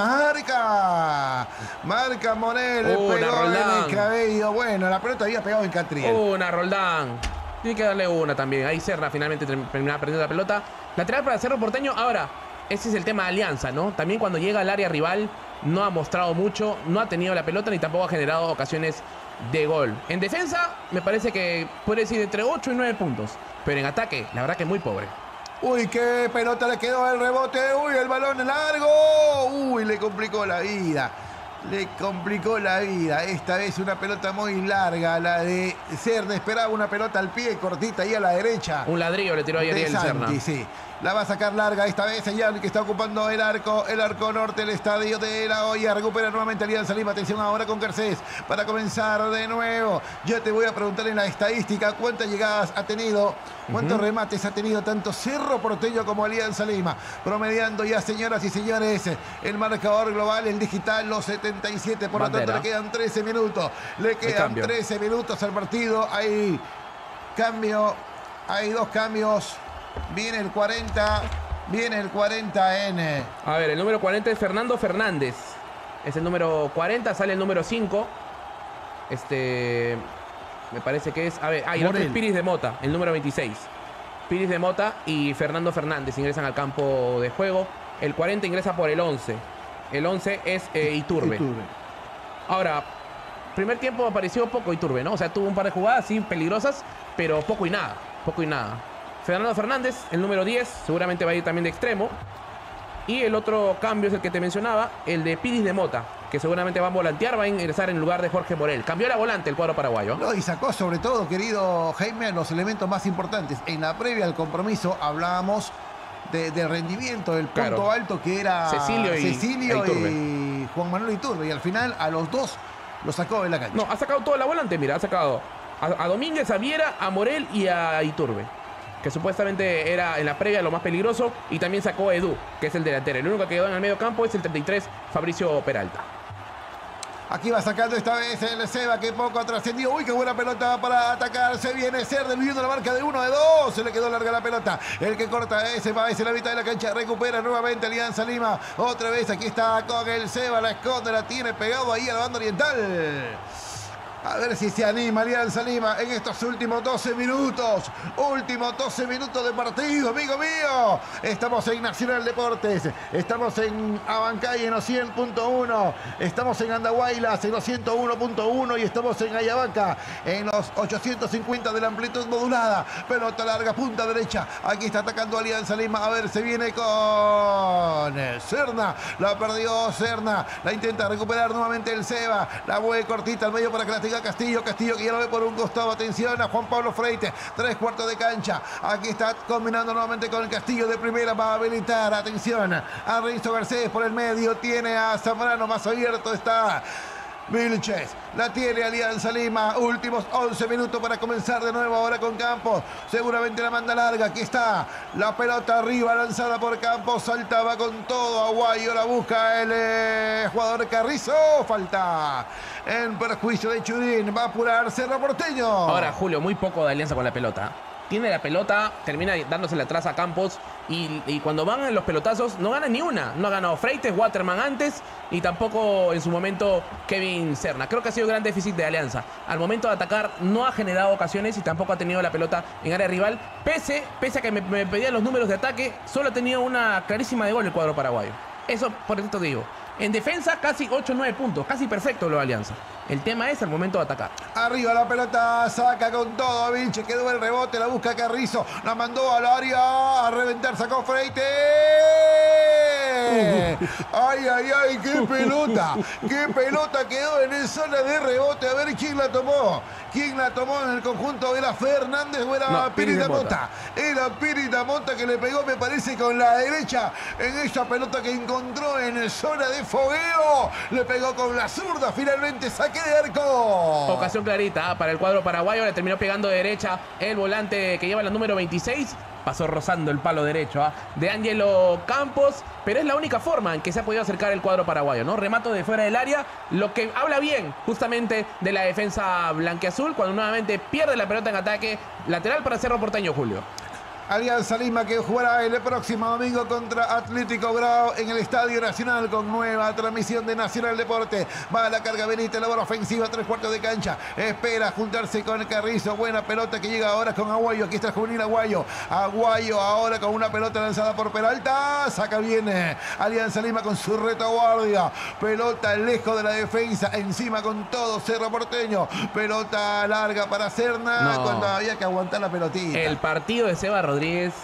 Marca Morel. Pegó en el Cabello. Bueno, la pelota había pegado en Catriel. Una, Roldán. Tiene que darle una también. Ahí Serna finalmente terminaba perdiendo la pelota. Lateral para Cerro Porteño. Ahora, ese es el tema de Alianza, ¿no? También cuando llega al área rival no ha mostrado mucho, no ha tenido la pelota ni tampoco ha generado ocasiones de gol. En defensa, me parece que puede decir entre 8 y 9 puntos. Pero en ataque, la verdad que muy pobre. Uy, qué pelota le quedó el rebote. Uy, el balón largo. Uy, le complicó la vida. Le complicó la vida. Esta vez una pelota muy larga. La de Serna esperaba una pelota al pie, cortita ahí a la derecha. Un ladrillo le tiró ahí Ariel Serna. Sí. La va a sacar larga esta vez Yanni, que está ocupando el arco norte del estadio de La Hoya. Recupera nuevamente Alianza Lima. Atención ahora con Garcés para comenzar de nuevo. Yo te voy a preguntar en la estadística cuántas llegadas ha tenido, cuántos remates ha tenido tanto Cerro Porteño como Alianza Lima. Promediando ya, señoras y señores, el marcador global, el digital, los 77. Por lo tanto, le quedan 13 minutos. Le quedan 13 minutos al partido. Hay cambio, hay 2 cambios. Viene el 40 N. A ver, el número 40 es Fernando Fernández. Es el número 40, sale el número 5. Me parece que es... A ver, y el otro es Piris de Mota, el número 26. Piris de Mota y Fernando Fernández ingresan al campo de juego. El 40 ingresa por el 11. El 11 es Iturbe. Ahora, primer tiempo apareció poco Iturbe, ¿no? O sea, tuvo un par de jugadas, sí, peligrosas, pero poco y nada. Fernando Fernández, el número 10, seguramente va a ir también de extremo. Y el otro cambio es el que te mencionaba, el de Piris de Mota, que seguramente va a volantear, va a ingresar en lugar de Jorge Morel. Cambió la volante el cuadro paraguayo. No, y sacó sobre todo, querido Jaime, los elementos más importantes. En la previa al compromiso hablábamos del rendimiento, del punto alto que era Cecilio y Juan Manuel Iturbe. Y al final a los dos los sacó de la cancha. No, ha sacado toda la volante, mira, ha sacado a Domínguez, a Viera, a Morel y a Iturbe, que supuestamente era en la previa lo más peligroso, y también sacó a Edu, que es el delantero. El único que quedó en el medio campo es el 33, Fabricio Peralta. Aquí va sacando esta vez el Seba, que poco ha trascendido. Uy, qué buena pelota para atacar. Se viene Cerda, viviendo la marca de 1 de 2. Se le quedó larga la pelota. El que corta ese va en la mitad de la cancha. Recupera nuevamente Alianza Lima. Otra vez aquí está con el Seba. La esconde, la tiene pegado ahí a la banda oriental. A ver si se anima Alianza Lima en estos últimos 12 minutos. Últimos 12 minutos de partido, amigo mío. Estamos en Nacional Deportes. Estamos en Abancay en los 100.1. Estamos en Andahuaylas en los 101.1. Y estamos en Ayabaca en los 850 de la amplitud modulada. Pelota larga, punta derecha. Aquí está atacando Alianza Lima. A ver, se viene con Serna. La perdió Serna. La intenta recuperar nuevamente el Seba. La mueve cortita al medio para que la tenga Castillo. Castillo que ya lo ve por un costado. Atención a Juan Pablo Freite. 3/4 de cancha. Aquí está combinando nuevamente con el Castillo de primera. Va a habilitar. Atención a Renzo Garcés por el medio. Tiene a Zambrano más abierto. Está Vilches, la tiene Alianza Lima. Últimos 11 minutos para comenzar de nuevo ahora con Campos. Seguramente la manda larga. Aquí está la pelota arriba lanzada por Campos. Saltaba con todo. Aguayo la busca el jugador Carrizo. Falta en perjuicio de Churín. Va a apurar Cerro Porteño. Ahora, Julio, muy poco de Alianza con la pelota. Tiene la pelota, termina dándosela atrás a Campos y cuando van en los pelotazos no gana ni una. No ha ganado Freites, Waterman antes y tampoco en su momento Kevin Serna. Creo que ha sido gran déficit de Alianza. Al momento de atacar no ha generado ocasiones y tampoco ha tenido la pelota en área rival. Pese a que me pedían los números de ataque, solo ha tenido una clarísima de gol el cuadro paraguayo. Eso por eso te digo. En defensa casi 8-9 puntos, casi perfecto lo de Alianza. El tema es el momento de atacar. Arriba la pelota, saca con todo Vilche, quedó el rebote, la busca Carrizo, la mandó al área, a reventar, sacó Freite. Ay, ay, ay, qué pelota quedó en esa zona de rebote. A ver quién la tomó. ¿Quién la tomó en el conjunto? ¿Era Fernández o era Pirita Mota? Era Pirita Mota que le pegó, me parece, con la derecha en esa pelota que encontró en zona de fogueo. Le pegó con la zurda, finalmente saque de arco. Ocasión clarita para el cuadro paraguayo. Le terminó pegando de derecha el volante que lleva la número 26. Pasó rozando el palo derecho de Ángelo Campos, pero es la única forma en que se ha podido acercar el cuadro paraguayo, ¿no? Remato de fuera del área, lo que habla bien justamente de la defensa blanquiazul cuando nuevamente pierde la pelota en ataque lateral para Cerro Porteño, Julio. Alianza Lima que jugará el próximo domingo contra Atlético Grau en el Estadio Nacional con nueva transmisión de Nacional Deporte. Va a la carga Benítez, labor ofensiva, 3/4 de cancha. Espera juntarse con el Carrizo. Buena pelota que llega ahora con Aguayo. Aquí está el juvenil Aguayo. Aguayo ahora con una pelota lanzada por Peralta. Saca bien Alianza Lima con su retaguardia. Pelota lejos de la defensa. Encima con todo Cerro Porteño. Pelota larga para Serna cuando había que aguantar la pelotita. El partido de Seba Rodríguez,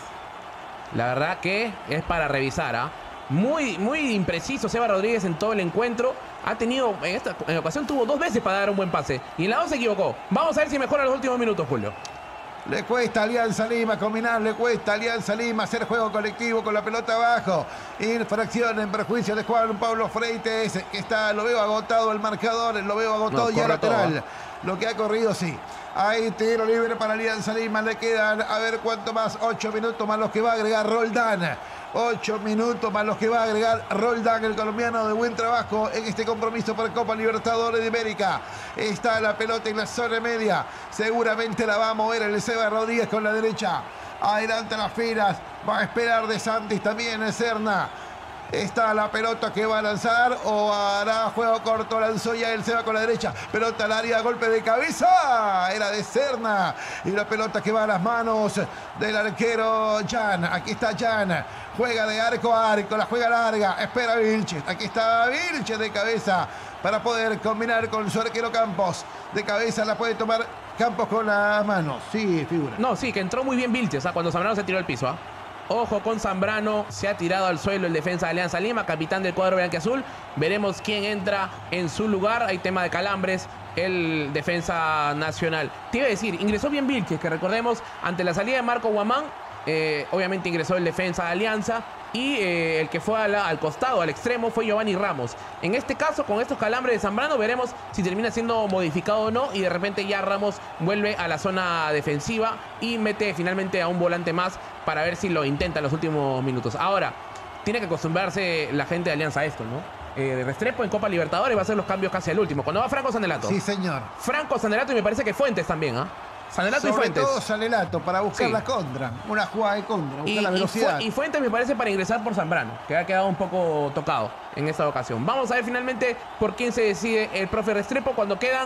la verdad que es para revisar. Muy impreciso Seba Rodríguez en todo el encuentro. Ha tenido, en ocasión tuvo 2 veces para dar un buen pase y en la 2 se equivocó. Vamos a ver si mejora los últimos minutos, Julio. Le cuesta a Alianza Lima combinar, le cuesta a Alianza Lima hacer juego colectivo con la pelota abajo. Infracción en perjuicio de Juan Pablo Freites, que está, lo veo agotado el marcador, lo veo agotado ya lateral. Lo que ha corrido, sí. Ahí tiro libre para Alianza Lima. Le quedan, a ver cuánto más, 8 minutos más los que va a agregar Roldán. 8 minutos más los que va a agregar Roldán, el colombiano de buen trabajo en este compromiso por Copa Libertadores de América. Está la pelota en la zona media. Seguramente la va a mover el Seba Rodríguez con la derecha. Adelante las filas. Va a esperar de Santis también el Serna. Está la pelota que va a lanzar o hará juego corto. Lanzó ya el Seba con la derecha. Pelota al área, golpe de cabeza. Era de Serna. Y la pelota que va a las manos del arquero Jan. Aquí está Jan. Juega de arco a arco. La juega larga. Espera Vilches. Aquí está Vilches de cabeza para poder combinar con su arquero Campos. De cabeza la puede tomar Campos con la mano. Sí, figura. No, sí, que entró muy bien Vilches cuando Zambrano se tiró al piso. Ojo con Zambrano, se ha tirado al suelo el defensa de Alianza Lima, capitán del cuadro blanquiazul. Veremos quién entra en su lugar. Hay tema de calambres, el defensa nacional. Te iba a decir, ingresó bien Vilches, que recordemos, ante la salida de Marco Guamán, obviamente ingresó el defensa de Alianza. Y el que fue al costado, al extremo, fue Giovanni Ramos. En este caso, con estos calambres de Zambrano, veremos si termina siendo modificado o no. Y de repente ya Ramos vuelve a la zona defensiva y mete finalmente a un volante más para ver si lo intenta en los últimos minutos. Ahora, tiene que acostumbrarse la gente de Alianza a esto, ¿no? De Restrepo en Copa Libertadores va a hacer los cambios casi al último. Cuando va Franco Sanelato. Sí, señor. Franco Sanelato y me parece que Fuentes también, Sanelato y Fuentes. Sobre todo Sanelato para buscar la contra. Una jugada de contra, buscar la velocidad. Y Fuentes me parece para ingresar por Zambrano, que ha quedado un poco tocado en esta ocasión. Vamos a ver finalmente por quién se decide el profe Restrepo cuando quedan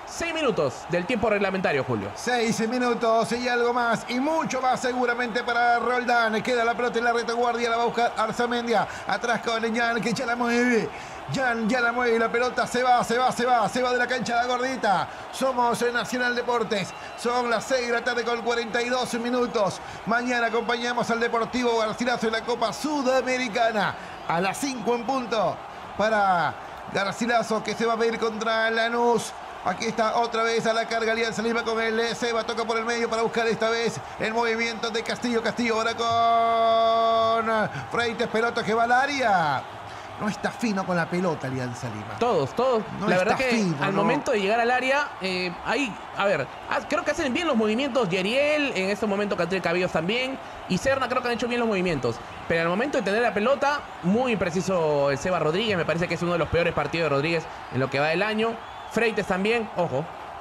6 minutos del tiempo reglamentario, Julio. 6 minutos y algo más y mucho más seguramente para Roldán. Queda la pelota en la retaguardia, la va a buscar Arzamendia. Atrás con Jan, que ya la mueve. Jan ya la mueve y la pelota se va de la cancha la gordita. Somos en Nacional Deportes. Son las 6 de la tarde con 42 minutos. Mañana acompañamos al Deportivo Garcilaso en la Copa Sudamericana. A las 5 en punto para Garcilaso, que se va a medir contra Lanús. Aquí está otra vez a la carga Alianza Lima con el Seba. Toca por el medio para buscar esta vez el movimiento de Castillo. Castillo ahora con Freites. Pelota que va al área. No está fino con la pelota Alianza Lima. Todos. No la verdad está que fino, al ¿no? momento de llegar al área, creo que hacen bien los movimientos Yeriel, en este momento Catriel Cabellos también, y Serna creo que han hecho bien los movimientos. Pero al momento de tener la pelota, muy impreciso el Seba Rodríguez. Me parece que es uno de los peores partidos de Rodríguez en lo que va del año. Freites también, ojo.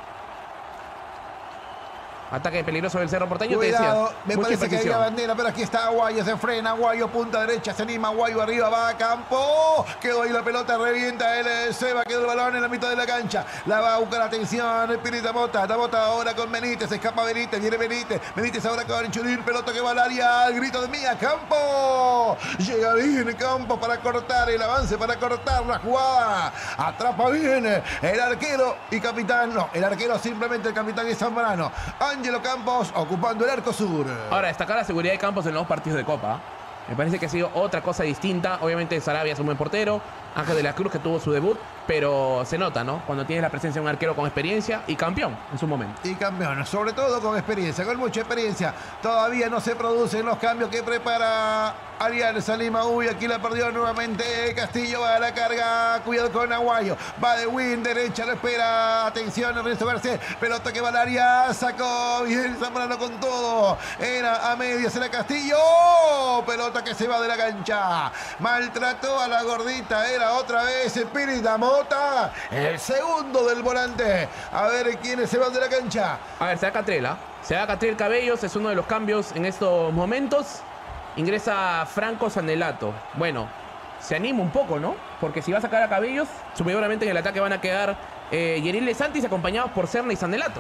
Ataque peligroso del Cerro Porteño. Cuidado, te decía, me parece que hay la bandera, pero aquí está Aguayo, se frena, Aguayo, punta derecha, se anima, Aguayo arriba, va a campo, quedó ahí la pelota, revienta el Seba, quedó el balón en la mitad de la cancha, la va a buscar, atención, Pirita Mota ahora con Benítez, escapa Benítez, viene Benítez ahora con Churín, pelota que va al área, grito de Mía, Campo, llega bien Campo para cortar el avance, para cortar la jugada, atrapa bien el arquero y capitán, no, el arquero simplemente el capitán es Zambrano. Ángelo Campos ocupando el arco sur. Ahora, destacar la seguridad de Campos en los 2 partidos de Copa. Me parece que ha sido otra cosa distinta. Obviamente Sarabia es un buen portero. Ángel de la Cruz, que tuvo su debut. Pero se nota, ¿no? Cuando tienes la presencia de un arquero con experiencia y campeón en su momento. Y campeón, sobre todo con experiencia, con mucha experiencia. Todavía no se producen los cambios que prepara Alianza Lima. Uy, aquí la perdió nuevamente Castillo, va a la carga, cuidado con Aguayo, va de win, derecha, lo espera, atención Ernesto Garcés, pelota que va al área, sacó bien Zambrano con todo, era a medias, era Castillo, pelota que se va de la cancha, maltrató a la gordita, era otra vez Pirita Mota, el segundo del volante, a ver quiénes se van de la cancha. A ver, se va Catriel Cabellos, es uno de los cambios en estos momentos. Ingresa Franco Sanelato. Bueno, se anima un poco, ¿no? Porque si va a sacar a Cabellos, seguramente en el ataque van a quedar Yeriel de Santis acompañados por Serna y Sanelato.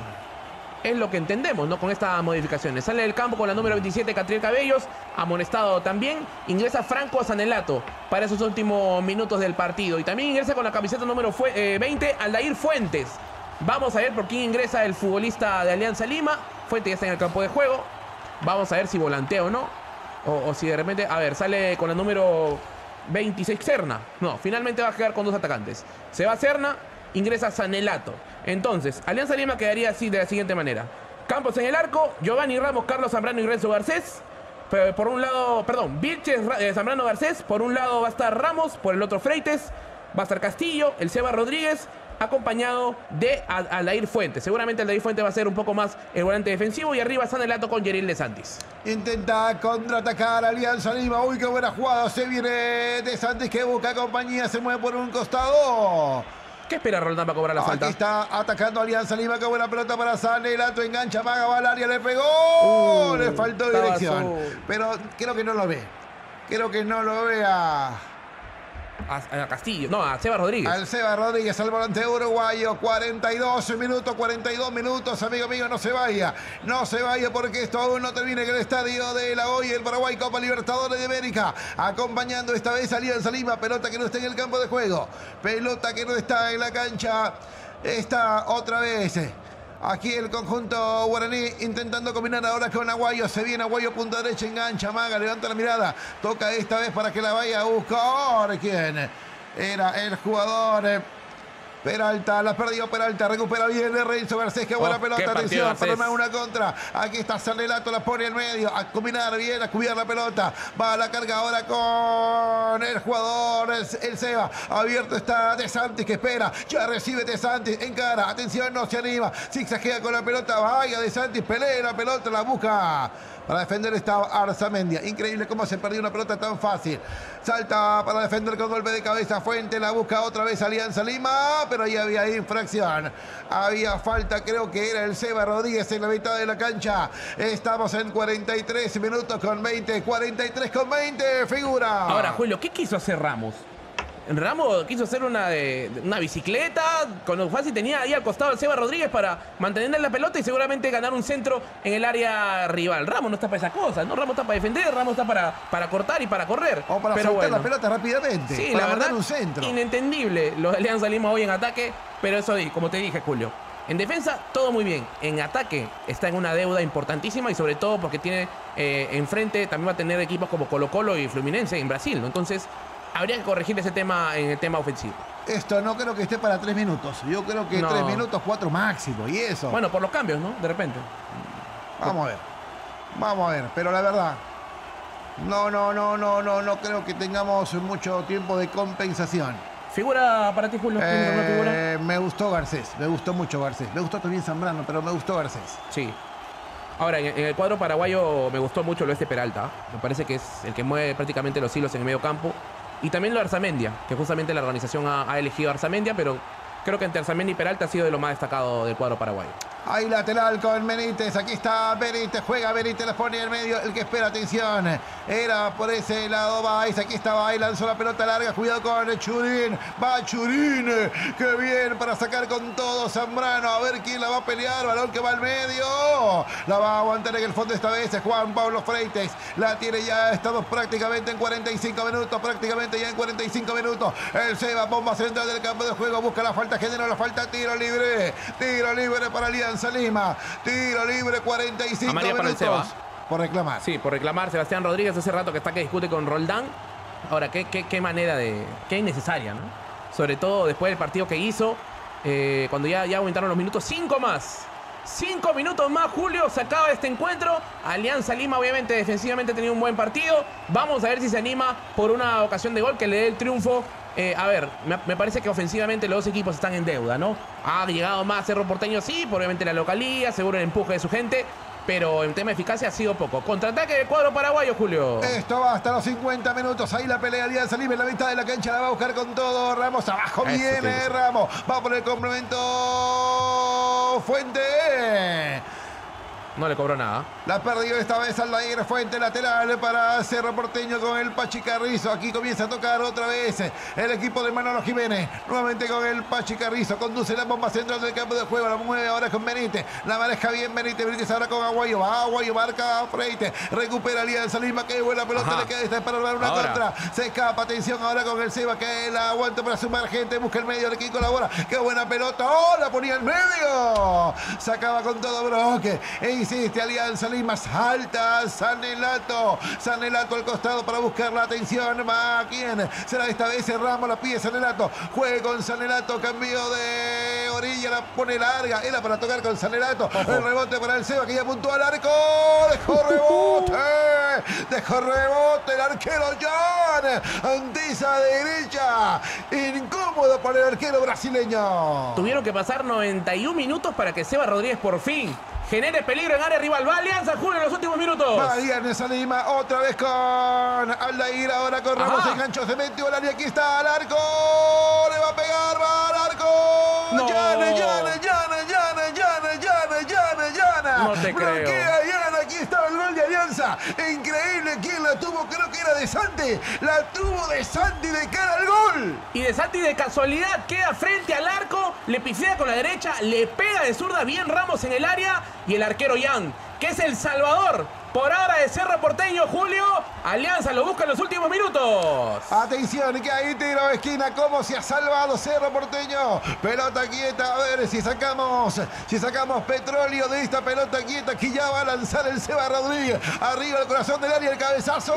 Es lo que entendemos, ¿no? Con estas modificaciones. Sale del campo con la número 27 Catriel Cabellos, amonestado también. Ingresa Franco Sanelato para esos últimos minutos del partido. Y también ingresa con la camiseta número 20 Aldair Fuentes. Vamos a ver por quién ingresa el futbolista de Alianza Lima. Fuentes ya está en el campo de juego. Vamos a ver si volantea o no. O si de repente, a ver, sale con la número 26 Serna. No, finalmente va a quedar con 2 atacantes. Se va Serna, ingresa Sanelato. Entonces, Alianza Lima quedaría así de la siguiente manera. Campos en el arco, Giovanni Ramos, Carlos Zambrano y Renzo Garcés. Por un lado, Vilches, Zambrano, Garcés. Por un lado va a estar Ramos, por el otro Freites. Va a estar Castillo, el Seba Rodríguez, acompañado de Aldair Fuentes. Seguramente Aldair Fuentes va a ser un poco más el volante defensivo. Y arriba Sanelato con Yeriel de Santis. Intenta contraatacar Alianza Lima. Uy, qué buena jugada. Se viene de Santis que busca compañía. Se mueve por un costado. ¿Qué espera Roldán para cobrar la falta? Aquí está atacando Alianza Lima. Qué buena pelota para Sanelato. Engancha, Maga, va al área, le pegó. Le faltó dirección. Pero creo que no lo ve. Creo que no lo ve a Castillo, no, a Seba Rodríguez. Al Seba Rodríguez, al volante uruguayo. 42 minutos, amigo mío, no se vaya porque esto aún no termina en el estadio de La Hoya, el Paraguay, Copa Libertadores de América. Acompañando esta vez Alianza Lima, pelota que no está en el campo de juego, pelota que no está en la cancha, está otra vez aquí el conjunto guaraní intentando combinar ahora con Aguayo. Se viene Aguayo, punta derecha, engancha, Maga, levanta la mirada. Toca esta vez para que la vaya a buscar. ¿Quién? Era el jugador Peralta, la perdió Peralta, recupera bien de Renzo Garcés, qué buena pelota, atención, para armar una contra. Aquí está Sanelato, la pone en medio, a combinar bien, a cuidar la pelota. Va a la carga ahora con el jugador, el Seba. Abierto está De Santis, que espera, ya recibe De Santis, encara, atención, no se anima, zigzaguea con la pelota, vaya De Santis, pelea la pelota, la busca. Para defender está Arzamendia. Increíble cómo se perdió una pelota tan fácil. Salta para defender con golpe de cabeza Fuente. La busca otra vez Alianza Lima. Pero ahí había infracción. Había falta, creo que era el Seba Rodríguez en la mitad de la cancha. Estamos en 43 minutos con 20. 43 con 20, figura. Ahora, Julio, ¿qué quiso hacer Ramos? Ramos quiso hacer una bicicleta, con lo fácil tenía ahí al costado el Seba Rodríguez para mantener la pelota y seguramente ganar un centro en el área rival. Ramos no está para esas cosas, ¿no? Ramos está para defender, Ramos está para cortar y para correr. O para soltar la pelota rápidamente, sí, para la verdad, un centro. Inentendible lo de Alianza Lima hoy en ataque, pero eso, como te dije, Julio. En defensa, todo muy bien. En ataque, está en una deuda importantísima y sobre todo porque tiene enfrente, también va a tener equipos como Colo-Colo y Fluminense en Brasil, ¿no? Entonces, habría que corregir ese tema en el tema ofensivo. Esto no creo que esté para 3 minutos. Yo creo que 3 minutos, 4 máximo. Y eso. Bueno, por los cambios, ¿no? De repente. Vamos a ver. Vamos a ver. Pero la verdad, no creo que tengamos mucho tiempo de compensación. ¿Figura para ti, Julio? ¿Tienes alguna figura? Me gustó Garcés. Me gustó mucho Garcés. Me gustó también Zambrano, pero me gustó Garcés. Sí. Ahora, en el cuadro paraguayo me gustó mucho lo de Peralta. Me parece que es el que mueve prácticamente los hilos en el medio campo. Y también lo de Arzamendia, que justamente la organización ha elegido a Arzamendia, pero creo que entre Arzamendia y Peralta ha sido de lo más destacado del cuadro paraguayo. Ahí lateral con Benítez, aquí está Benítez, juega Benítez, la pone en el medio, el que espera, atención, era por ese lado Baez, aquí está Baez, lanzó la pelota larga, cuidado con Churín, va Churín, qué bien para sacar con todo Zambrano, a ver quién la va a pelear, balón que va al medio, la va a aguantar en el fondo esta vez Juan Pablo Freites, la tiene ya, estamos prácticamente en 45 minutos, el Seba, bomba central del campo de juego, busca la falta, genera la falta, tiro libre para Alianza Lima, tiro libre, 45 minutos. Por reclamar. Sí, por reclamar. Sebastián Rodríguez hace rato que está que discute con Roldán. Ahora, qué manera qué innecesaria, ¿no? Sobre todo después del partido que hizo, cuando ya aumentaron los minutos. 5 más. 5 minutos más, Julio, se acaba este encuentro. Alianza Lima, obviamente, defensivamente ha tenido un buen partido. Vamos a ver si se anima por una ocasión de gol que le dé el triunfo. A ver, me parece que ofensivamente los dos equipos están en deuda, ¿no? Ha llegado más Cerro Porteño, sí, por obviamente la localía, seguro el empuje de su gente, pero en tema de eficacia ha sido poco. Contraataque del cuadro paraguayo, Julio. Esto va hasta los 50 minutos. Ahí la pelea Alianza Lima en la mitad de la cancha, la va a buscar con todo. Ramos abajo, viene Ramos. Va por el complemento. Fuente. No le cobró nada. La perdió esta vez Aldair Fuente, lateral para Cerro Porteño con el Pachi Carrizo. Aquí comienza a tocar otra vez el equipo de Manolo Jiménez. Nuevamente con el Pachi Carrizo. Conduce la bomba central del campo de juego. La mueve ahora con Benítez. La maneja bien Benítez ahora con Aguayo. Va Aguayo, marca a Freite. Recupera Alianza Lima. Qué buena pelota le queda esta para dar una contra. Se escapa. Atención ahora con el Seba que la aguanta para sumar gente. Busca el medio. De quien colabora. Qué buena pelota. ¡Oh! La ponía en medio. Sacaba con todo bloque. Insiste Alianza Lima, salta Sanelato al costado para buscar la atención. ¿Va a quién? Será esta vez Ramos, la pide Sanelato. Juega con Sanelato, cambio de orilla, la pone larga. Era para tocar con Sanelato. El rebote para el Seba que ya apuntó al arco. Dejó rebote el arquero John. Antiza derecha. Incómodo para el arquero brasileño. Tuvieron que pasar 91 minutos para que Seba Rodríguez por fin genere peligro en área rival. Va Alianza, Julio, en los últimos minutos. Va Alianza Lima, otra vez con Aldair, ahora con Ramos, enganchó, se metió al área, aquí está, al arco, le va a pegar, va al arco. No. Llana. No te creo. Bloquea Llana, aquí está el gol de Alianza. Increíble, ¿quién la tuvo? Creo que era De Santi. La tuvo De Santi de cara al gol. Y De Santi de casualidad queda frente al arco, le pifea con la derecha, le pega de zurda bien Ramos en el área y el arquero Jan, que es el salvador por ahora de Cerro Porteño, Julio. Alianza lo busca en los últimos minutos. Atención, que ahí tiro de esquina. ¿Cómo se ha salvado Cerro Porteño? Pelota quieta. A ver si sacamos petróleo de esta pelota quieta. Aquí ya va a lanzar el Seba Rodríguez. Arriba el corazón del área, el cabezazo.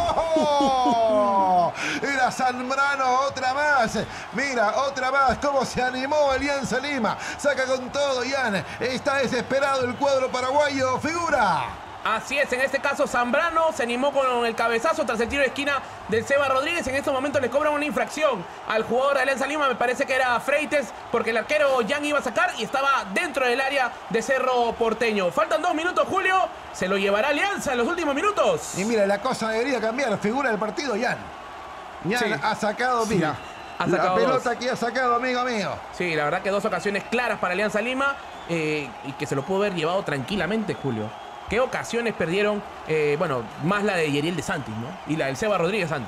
Era Zambrano, otra más. Mira, otra más. Cómo se animó Alianza Lima. Saca con todo, Jan. Está desesperado el cuadro paraguayo. Figura. Así es, en este caso Zambrano se animó con el cabezazo tras el tiro de esquina del Seba Rodríguez. En estos momentos le cobran una infracción al jugador de Alianza Lima, me parece que era Freites, porque el arquero Jan iba a sacar y estaba dentro del área de Cerro Porteño. Faltan 2 minutos, Julio, se lo llevará Alianza en los últimos minutos. Y mira, la cosa debería cambiar, figura del partido Jan. Jan ha sacado, mira. Sí. La pelota que ha sacado, amigo mío. Sí, la verdad que 2 ocasiones claras para Alianza Lima y que se lo pudo haber llevado tranquilamente, Julio. ¿Qué ocasiones perdieron? Bueno, más la de Yeriel De Santis, ¿no? Y la del Seba Rodríguez antes.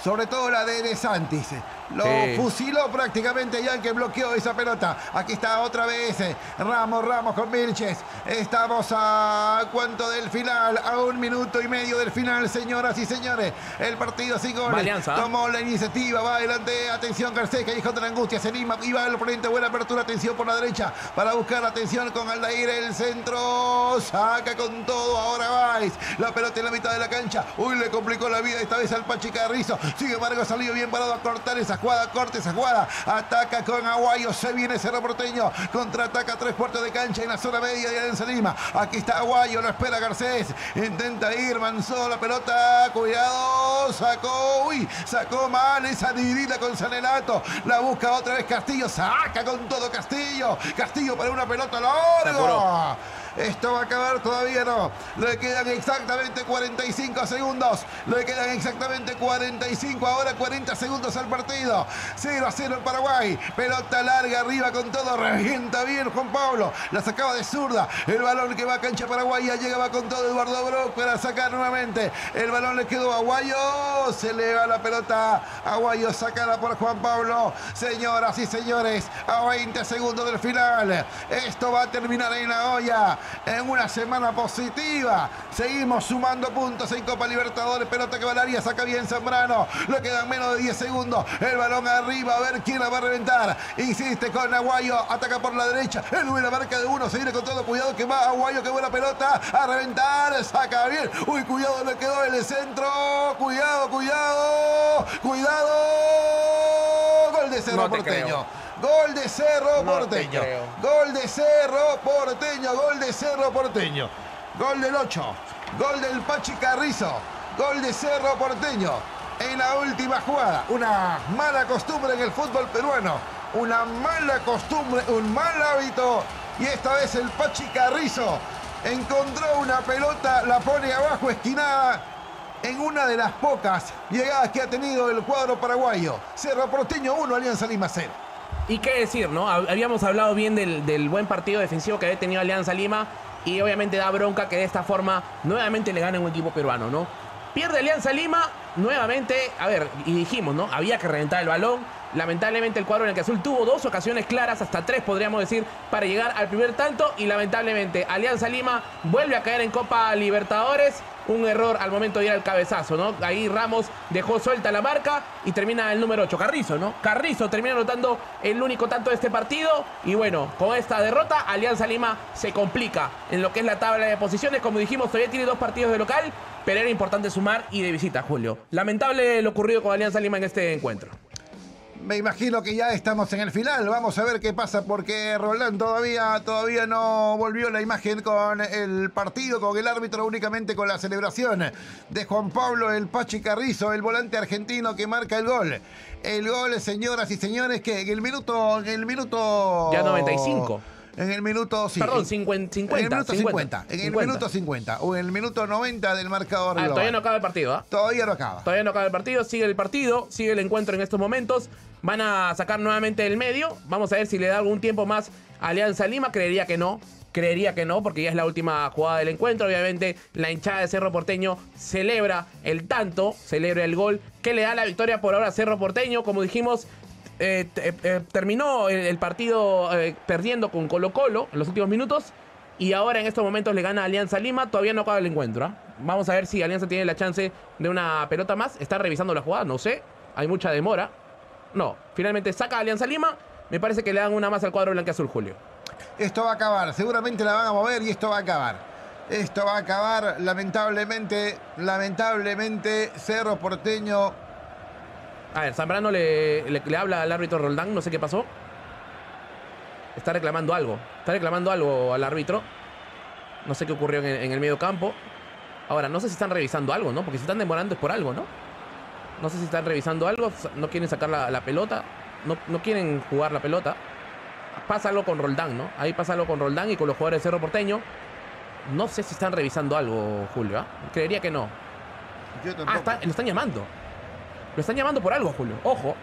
sobre todo la de Santis. Lo fusiló prácticamente Jan, que bloqueó esa pelota. Aquí está otra vez Ramos con Vilches. Estamos a ¿cuánto del final? A 1 minuto y medio del final, señoras y señores. El partido sin goles. Tomó la iniciativa, va adelante. Atención Garcés, que dijo de la angustia. Se anima y va al oponente. Buena apertura, atención por la derecha para buscar atención con Aldair. El centro saca con todo. Ahora Valls. La pelota en la mitad de la cancha. Uy, le complicó la vida esta vez al Pachi Carrizo. Sin embargo, salió bien parado a cortar esa jugada, corta esa jugada, ataca con Aguayo, se viene Cerro Porteño, contraataca 3 cuartos de cancha en la zona media de Alianza Lima. Aquí está Aguayo, lo espera Garcés, intenta ir, manzó la pelota, cuidado, sacó mal esa dividida con Sanelato, la busca otra vez Castillo, saca con todo Castillo para una pelota larga. Esto va a acabar, todavía no. Le quedan exactamente 45 segundos. Le quedan exactamente 45, ahora 40 segundos al partido. 0-0 en Paraguay. Pelota larga arriba con todo. Revienta bien Juan Pablo. La sacaba de zurda. El balón que va a cancha paraguaya. Llegaba con todo Eduardo Brock para sacar nuevamente. El balón le quedó a Aguayo. Se le va la pelota. Aguayo sacada por Juan Pablo. Señoras y señores, a 20 segundos del final. Esto va a terminar en la olla. En una semana positiva. Seguimos sumando puntos en Copa Libertadores. Pelota que va al área, saca bien Zambrano. Le quedan menos de 10 segundos. El balón arriba, a ver quién la va a reventar. Insiste con Aguayo, ataca por la derecha. El buena marca de 1, se viene con todo. Cuidado que va Aguayo, que buena pelota. A reventar, saca bien. Uy, cuidado, le quedó en el centro. Cuidado. Gol de Cerro Porteño. Gol de Cerro Porteño. Gol de Cerro Porteño. Gol de Cerro Porteño. Gol del 8. Gol del Pachi Carrizo. Gol de Cerro Porteño. En la última jugada. Una mala costumbre en el fútbol peruano. Una mala costumbre, un mal hábito. Y esta vez el Pachi Carrizo encontró una pelota, la pone abajo esquinada. En una de las pocas llegadas que ha tenido el cuadro paraguayo. Cerro Porteño 1, Alianza Lima 0. Y qué decir, ¿no? Habíamos hablado bien del buen partido defensivo que había tenido Alianza Lima y obviamente da bronca que de esta forma nuevamente le gane un equipo peruano, ¿no? Pierde Alianza Lima nuevamente, a ver, y dijimos, ¿no? Había que reventar el balón. Lamentablemente el cuadro blanquiazul tuvo 2 ocasiones claras, hasta 3 podríamos decir, para llegar al primer tanto. Y lamentablemente Alianza Lima vuelve a caer en Copa Libertadores. Un error al momento de ir al cabezazo, ¿no? Ahí Ramos dejó suelta la marca y termina el número 8, Carrizo, ¿no? Carrizo termina anotando el único tanto de este partido. Y bueno, con esta derrota, Alianza Lima se complica en lo que es la tabla de posiciones. Como dijimos, todavía tiene 2 partidos de local, pero era importante sumar y de visita, Julio. Lamentable lo ocurrido con Alianza Lima en este encuentro. Me imagino que ya estamos en el final. Vamos a ver qué pasa, porque Roldán todavía no volvió la imagen con el partido, con el árbitro, únicamente con la celebración de Juan Pablo el Pachi Carrizo, el volante argentino que marca el gol. El gol, señoras y señores, que en el minuto ya 95. En el minuto, sí. Perdón, 50. En el minuto 50. En el minuto 50. O en el minuto 90 del marcador. Todavía no acaba el partido, ¿ah? Todavía no acaba. Todavía no acaba el partido, sigue el encuentro en estos momentos. Van a sacar nuevamente el medio. Vamos a ver si le da algún tiempo más a Alianza Lima. Creería que no, porque ya es la última jugada del encuentro. Obviamente la hinchada de Cerro Porteño celebra el tanto, celebra el gol que le da la victoria por ahora a Cerro Porteño. Como dijimos, terminó el partido perdiendo con Colo-Colo en los últimos minutos. Y ahora en estos momentos le gana a Alianza Lima. Todavía no acaba el encuentro, ¿eh? Vamos a ver si Alianza tiene la chance de una pelota más. Está revisando la jugada, no sé. Hay mucha demora. No, finalmente saca a Alianza Lima. Me parece que le dan una más al cuadro blanquiazul, Julio. Esto va a acabar. Seguramente la van a mover y esto va a acabar. Esto va a acabar, lamentablemente. Cerro Porteño. A ver, Zambrano le habla al árbitro Roldán. No sé qué pasó. Está reclamando algo al árbitro. No sé qué ocurrió en el medio campo. Ahora, no sé si están revisando algo, ¿no? Porque si están demorando es por algo, ¿no? No sé si están revisando algo. No quieren sacar la pelota. No quieren jugar la pelota. Pasa algo con Roldán, ¿no? Ahí pasa algo con Roldán y con los jugadores de Cerro Porteño. No sé si están revisando algo, Julio, ¿eh? Creería que no. Yo tampoco. Lo están llamando. Lo están llamando por algo, Julio. Ojo.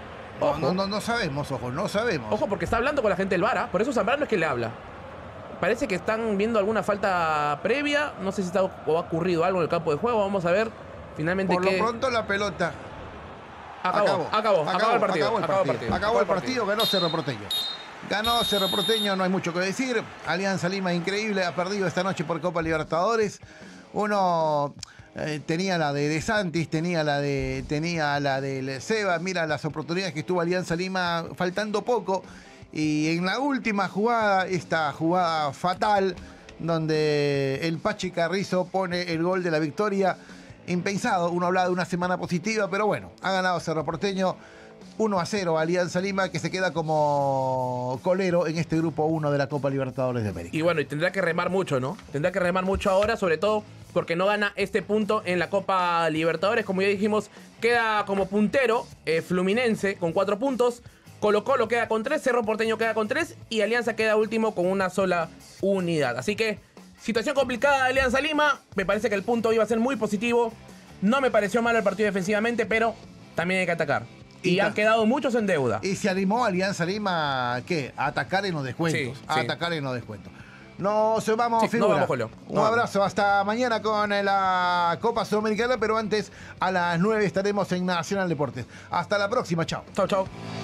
No sabemos, no sabemos. Ojo, porque está hablando con la gente del VAR, ¿eh? Por eso Zambrano es que le habla. Parece que están viendo alguna falta previa. No sé si ha ocurrido algo en el campo de juego. Vamos a ver finalmente Por lo pronto la pelota. Acabó el partido. Acabó el partido, ganó Cerro Porteño. Ganó Cerro Porteño, no hay mucho que decir. Alianza Lima increíble, ha perdido esta noche por Copa Libertadores. Uno tenía la de Santis, tenía la del Seba. Mira las oportunidades que tuvo Alianza Lima faltando poco. Y en la última jugada, esta jugada fatal, donde el Pachi Carrizo pone el gol de la victoria, impensado. Uno hablaba de una semana positiva, pero bueno, ha ganado Cerro Porteño 1-0 Alianza Lima, que se queda como colero en este grupo 1 de la Copa Libertadores de América. Y bueno, y tendrá que remar mucho, ¿no? Tendrá que remar mucho ahora, sobre todo porque no gana este punto en la Copa Libertadores. Como ya dijimos, queda como puntero Fluminense con 4 puntos. Colo-Colo queda con 3, Cerro Porteño queda con 3 y Alianza queda último con una sola unidad. Así que, situación complicada de Alianza Lima. Me parece que el punto iba a ser muy positivo. No me pareció malo el partido defensivamente, pero también hay que atacar. Y han quedado muchos en deuda. Y se animó Alianza Lima, ¿qué? A atacar en los descuentos. Atacar en los descuentos. Nos vamos, figura. Nos vamos, Julio. Un abrazo, hasta mañana con la Copa Sudamericana, pero antes a las 9 estaremos en Nacional Deportes. Hasta la próxima, chao. Chao.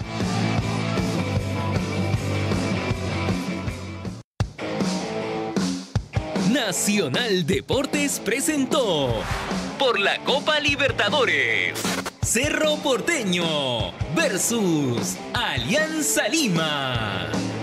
Nacional Deportes presentó por la Copa Libertadores Cerro Porteño versus Alianza Lima.